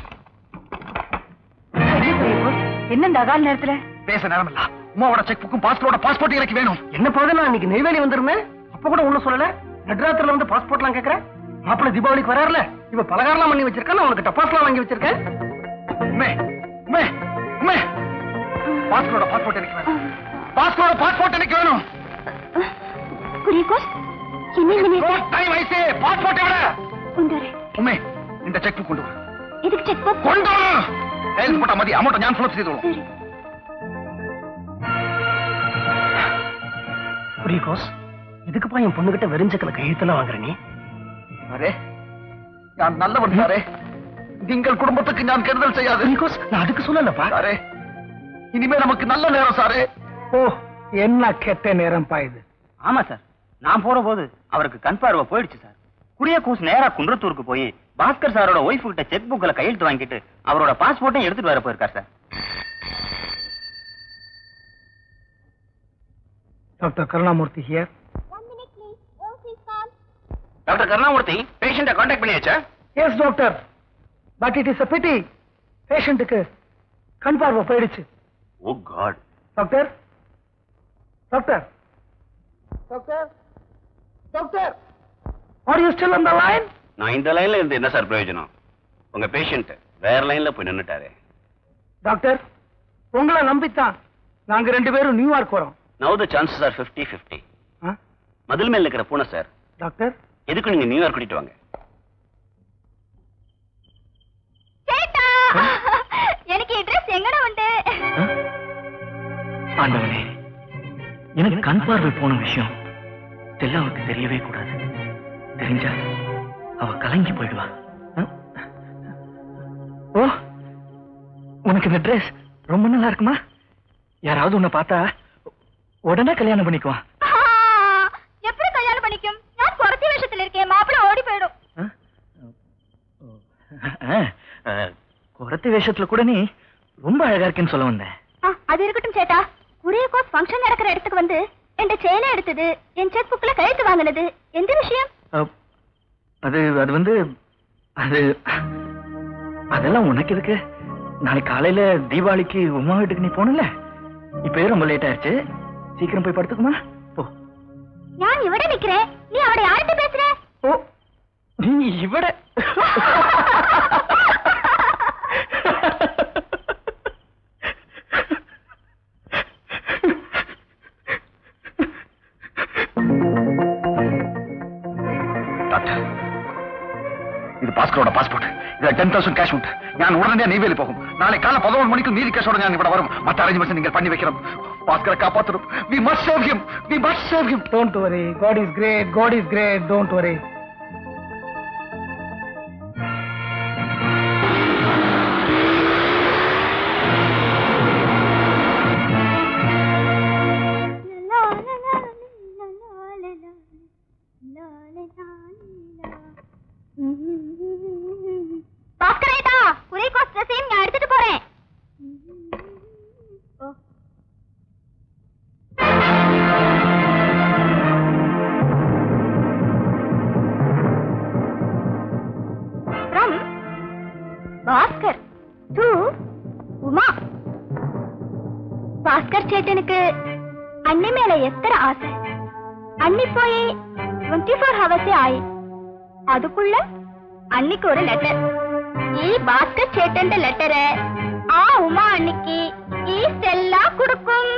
என்ன? இந்த அகால நேரத்துல பேச நேரம் இல்ல. உமாவோட செக் புக்கும் பாஸ்போர்ட் பாஸ்போர்ட் எனக்கு வேணும். என்ன போது நான் இன்னைக்கு நெய்வேலி வந்திருந்தேன். அப்ப கூட ஒண்ணு சொல்லல. நடுராத்திரில வந்து பாஸ்போர்ட்லாம் கேக்குறேன். மாப்பிள்ளை தீபாவளிக்கு வராருல, இவ பலகாரம்லாம் பண்ணி வச்சிருக்கேன், உனக்கு டப்பாஸ்லாம் வாங்கி வச்சிருக்கேன். உமே உமே உமே பாஸ்போர்ட் பாஸ்போர்ட் எனக்கு வேணும். பாஸ்போர்ட் பாஸ்போர்ட் எனக்கு வேணும். குரியகோஸ் என்ன டைம் ஆயிடுச்சு. பாஸ்போர்ட் விட கொண்டுவரேன். உமே இந்த செக் புக் கொண்டு வா. இதுக்கு செக் புக் கொண்டு வா. சேல்ஸ் போட்ட மதி அமௌண்ட் ഞാൻ ஃபில் ചെയ്തോളാം. குரியகோஸ் இதுக்குப்பா என் பொண்ணுகிட்ட வெறிஞ்சக்கல கையெழுத்தெல்லாம் வாங்குற நீ? அரே ഞാൻ நல்லவன் சாரே. நீங்கள் குடும்பத்துக்கு நான் கெடுதல் செய்யாது. குரியகோஸ் நான் அதுக்கு சொல்லலப்பா. சாரே இனிமே நமக்கு நல்ல நேரம் சாரே. ஓ என்ன கெட்ட நேரம் பா இது. ஆமா சார், நான் போற போது அவருக்கு கண் பார்வை போயிடுச்சு சார். குரியகோஸ் நேரா குன்றத்தூருக்கு போய் பாஸ்கர் சாரோட ஒய்ஃப் கிட்ட செக் புக்ல கையெழுத்து வாங்கிட்டு அவரோட பாஸ்போர்ட்டையும் எடுத்துட்டு வர போயிருக்கார் sir. Doctor Karunamoorthy here. Doctor Karunamoorthy பேஷண்ட கான்டாக்ட் பண்ணியாச்சா? Yes doctor, but it is a pity பேஷண்ட்டுக்கு கண் பார்வை போயிடுச்சு. Oh God. Doctor doctor doctor doctor are you still on the line? நான் இந்த லைன்ல இருந்து என்ன சார் பிரயோஜனம்? உங்க பேஷண்ட் வேற லைன்ல போய் நின்னுட்டாரு. டாக்டர் உங்களை நம்பித்தான் நாங்க ரெண்டு பேரும் நியூயார்க் வரோம். Now the chances are fifty fifty. மதில் மேல இருக்கிற பூனை சார். டாக்டர் எதுக்கு நீங்க நியூயார்க் கூட்டிட்டு வாங்க. சேட்டா எனக்கு அட்ரஸ் எங்கடா வந்து? ஆண்டவனே, எனக்கு கண் பார்வை போன விஷயம் ஸ்டெல்லாவுக்கு தெரியவே கூடாது. தெரிஞ்சா அவ கலங்கி போயிடுவா. ஓ உனக்கு இந்த ட்ரெஸ் ரொம்ப நல்லா இருக்குமா? யாராவது உன்னை பார்த்தா உடனே கல்யாணம் பண்ணிக்குவான். எப்படி கல்யாணம் பண்ணிக்கும்? நான் குறத்தி வேஷத்துல இருக்கேன், மாப்பிள்ளை ஓடி போயிடும். குறத்தி வேஷத்துல கூட நீ ரொம்ப அழகா இருக்கேன்னு சொல்ல வந்தேன். அது இருக்கட்டும் சேட்டா, குரியகோஸ் ஃபங்க்ஷன் நடக்கிற இடத்துக்கு வந்து என் செயினை எடுத்தது, என் செக் புக்ல கையெழுத்து வாங்கினது எந்த விஷயம்? அது அது வந்து அது அதெல்லாம் உனக்கு எதுக்கு? நாளைக்கு காலையில தீபாவளிக்கு உமா வீட்டுக்கு நீ போனல, இப்பவே ரொம்ப லேட் ஆயிடுச்சு, சீக்கிரம் போய் படுத்துக்குமா போ. நான் இவட நிக்கிறேன், நீ அவட யார்கிட்ட பேசுற? ஓ நீ இவட ഇത് പാസ്പോർട്ട് പാസ്പോർട്ട് ഇത് ടെൻ തൗസൻഡ് ക്യാഷ് ഉണ്ട്. ഞാൻ ഉടനെ നെയ്വേലി പോകും. നാളെ കാല പതിനൊന്ന് മണിക്ക് മീതി കേസോടെ ഞാൻ ഇവിടെ വരും. മറ്റ് അറേഞ്ച്മെന്റ്സ് നിങ്ങൾ പണി വെക്കണം. ഭാസ്കരെ കാപ്പാത്തണം. We must save him. We must save him. Don't worry, God is great, God is great, don't worry. பாஸ்கரேட்டா, குரியகோஸ் ட்ரெஸ்ஸையும் நான் எடுத்துட்டு போறேன். From Bhaskar to Uma. பாஸ்கர் சேட்டனுக்கு அண்ணி மேல எத்தனை ஆசை. அண்ணி போய் டுவெண்ட்டி ஃபோர் ஹவர்ஸே ஆயி, அதுக்குள்ள அன்னிக்கு ஒரு லெட்டர். ஈ பாஸ்கர் சேட்டன் லெட்டரை ஆ உமா அன்னிக்கு ஈ ஸ்டெல்லா கொடுக்கும்.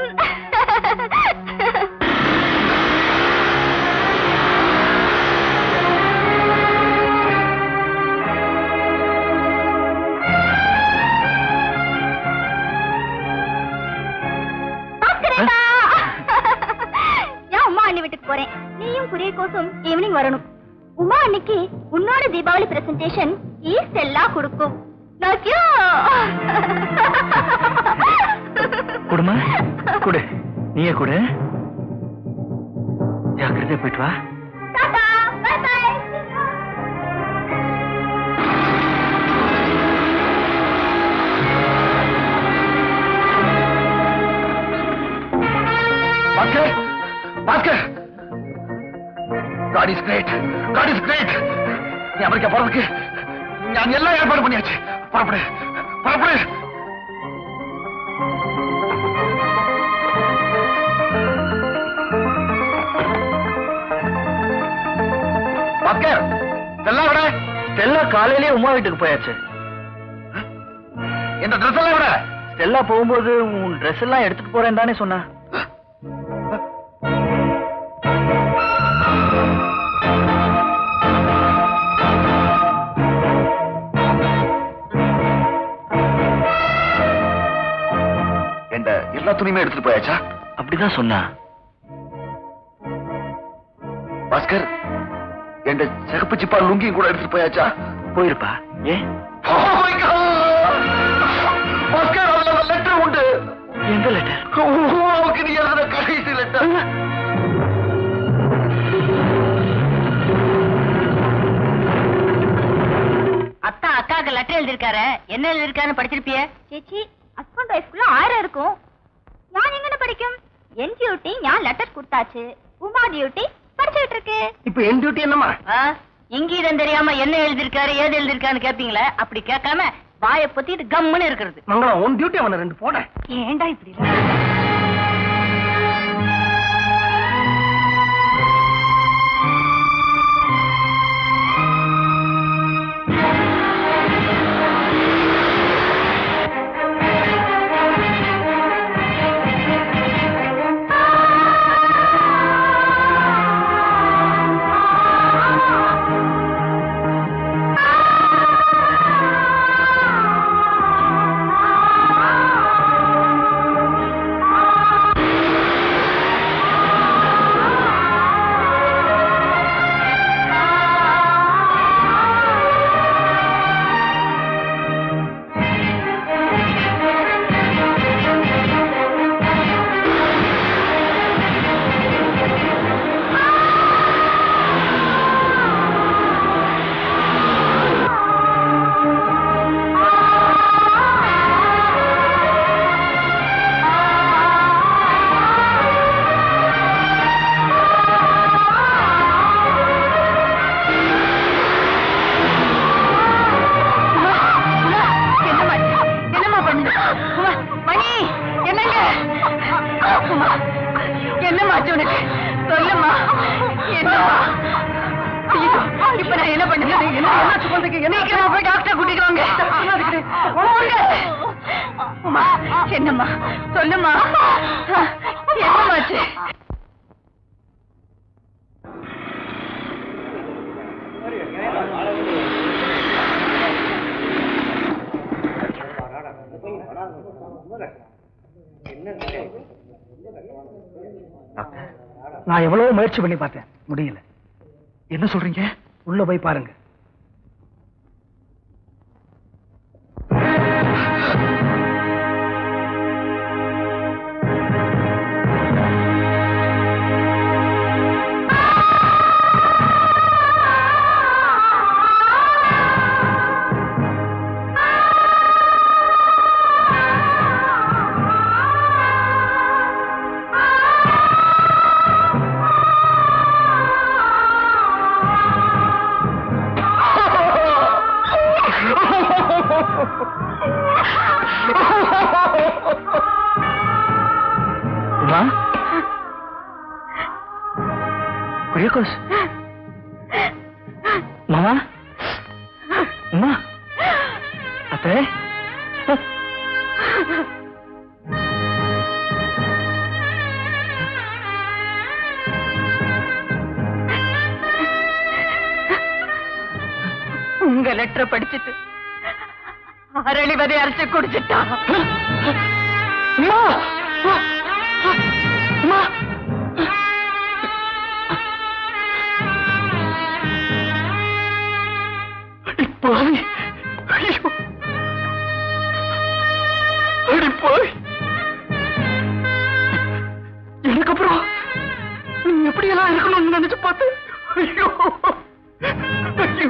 நான் உமா அண்ணி வீட்டுக்கு போறேன். நீயும் குரியகோஸும் ஈவினிங் வரணும். உமா அன்னைக்கு உன்னோட தீபாவளி பிரசன்டேஷன் ஈஸ்ட் எல்லாம் கொடுக்கும். குடுமா குடு, நீயே குடு. ஜாக்கிரதை போயிட்டு வா. Bhaskar! Bhaskar! God is great! God is great! நீ அமெரிக்கா போறதுக்கு நான் எல்லாம் ஏற்பாடு பண்ணியாச்சு. புறப்படு, புறப்படு. ஸ்டெல்லா விட. ஸ்டெல்லா காலையிலேயே உமா வீட்டுக்கு போயாச்சு. இந்த ட்ரெஸ் எல்லாம் விட. ஸ்டெல்லா போகும்போது உன் ட்ரெஸ் எல்லாம் எடுத்துட்டு போறேன் தானே சொன்னா. என்ற எல்லா துணியுமே எடுத்துட்டு போயாச்சா? அப்படிதான் சொன்னா. பாஸ்கர், என்ற சிகப்பு சிப்பா லுங்கியும் கூட எடுத்துட்டு போயாச்சா? போயிருப்பா. ஏ பாஸ்கர், அதுல லெட்டர் உண்டு. எந்த லெட்டர்? உமாவுக்கு நீ எழுதுற கடைசி லெட்டர். அத்தா அக்காவுக்கு லெட்டர் எழுதிருக்காரு. என்ன எழுதிருக்காருன்னு படிச்சிருப்பிய? ചേച്ചി ഹസ്ബൻഡ് വൈഫ്ക്കുള്ള ആരും இருக்கும். ഞാൻ എങ്ങനെ പഠിക്കും? എൻ ഡ്യൂട്ടി ഞാൻ ലെറ്റർ കൊടുത്താச்சு. உமா டியூட்டி படிச்சிட்டு இருக்கு. இப்ப என் டியூட்டி என்னமா? இங்கீதம் தெரியாம என்ன எழுதிருக்காரு ஏது எழுதிருக்கான்னு கேப்பீங்களே, அப்படி கேட்காம வாயை பொத்திட்டு கம்முன்னு இருக்கிறது. மங்களம், உன் டியூட்டி அவனை ரெண்டு போட. ஏண்டா இப்படி? என்னம்மா சொல்லுமா, என்னமாச்சு? நான் எவ்வளவு முயற்சி பண்ணி பார்த்தேன், முடியல. என்ன சொல்றீங்க? உள்ள போய் பாருங்க. குரியகோஸ், மாமா, உமா, அத்தை, உங்க லெட்டரை படிச்சுட்டு அரளி வதை அரைச்சு குடிச்சுட்டா. பாவி, ஐயோ, அடி பாவி. எனக்கு அப்புறம் நீ எப்படியெல்லாம் இருக்கணும்னு நினைச்சு பார்த்தேன். ஐயோ ஐயோ,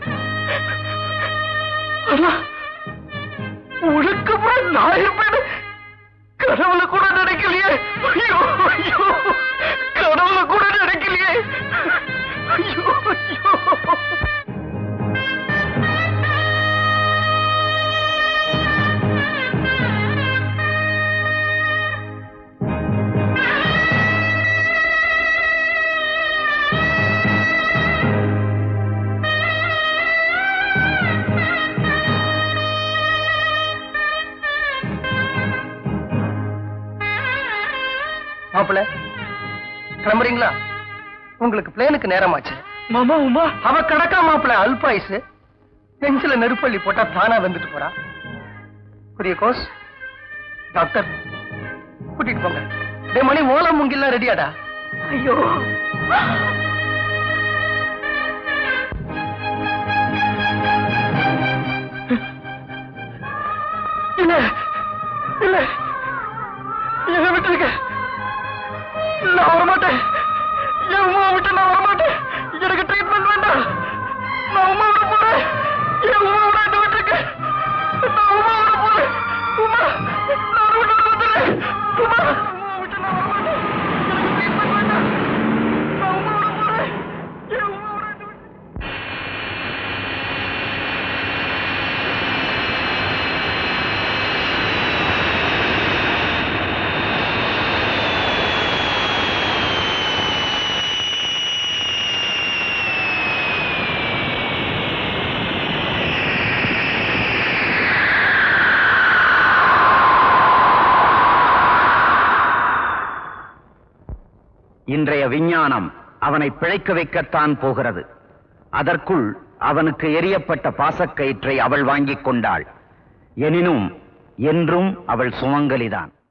ஆனா உனக்கு அப்புறம் நான் இருப்பேன் கனவுல கூட நினைக்கலையே. ஐயோ ஐயோ, கனவுல கூட நினைக்கலையே. ஐயோ ஐயோ. கிளம்புறீங்களா? உங்களுக்கு பிளேனுக்கு நேரமாச்சு. மாமா உமா அவ கடக்கா மாப்பிள்ள அல்பாயுசு. நெஞ்சில நெருப்பள்ளி போட்டா தானா வந்துட்டு போறா. குரியகோஸ் டாக்டர் கூட்டிட்டு போங்க. டே மணி ஓலம் முங்கிலாம் ரெடியாடா? ஐயோ இல்ல இல்ல என்ன விட்டுருக்க. நான் வரமாட்டேன். என் உமா விட்டு நான் வரமாட்டேன். எனக்கு ட்ரீட்மெண்ட் வேண்டாம். நான் உமா விட போறேன். என் உமா விட என்ன விட்டுருக்க. நான் உமா விட போறேன். உமா நான் விட்டு வந்துடுறேன். உமா உமா விட்டு நான் வரமாட்டேன். எனக்கு ட்ரீட்மெண்ட் வேண்டாம். நான் உமா விட போறேன். என் உமா விட என்ன விட்டு இன்றைய விஞ்ஞானம் அவனை பிழைக்க வைக்கத்தான் போகிறது. அதற்குள் அவனுக்கு எரியப்பட்ட பாசக்கயிற்றை அவள் வாங்கிக் கொண்டாள். எனினும் என்றும் அவள் சுமங்கலிதான்.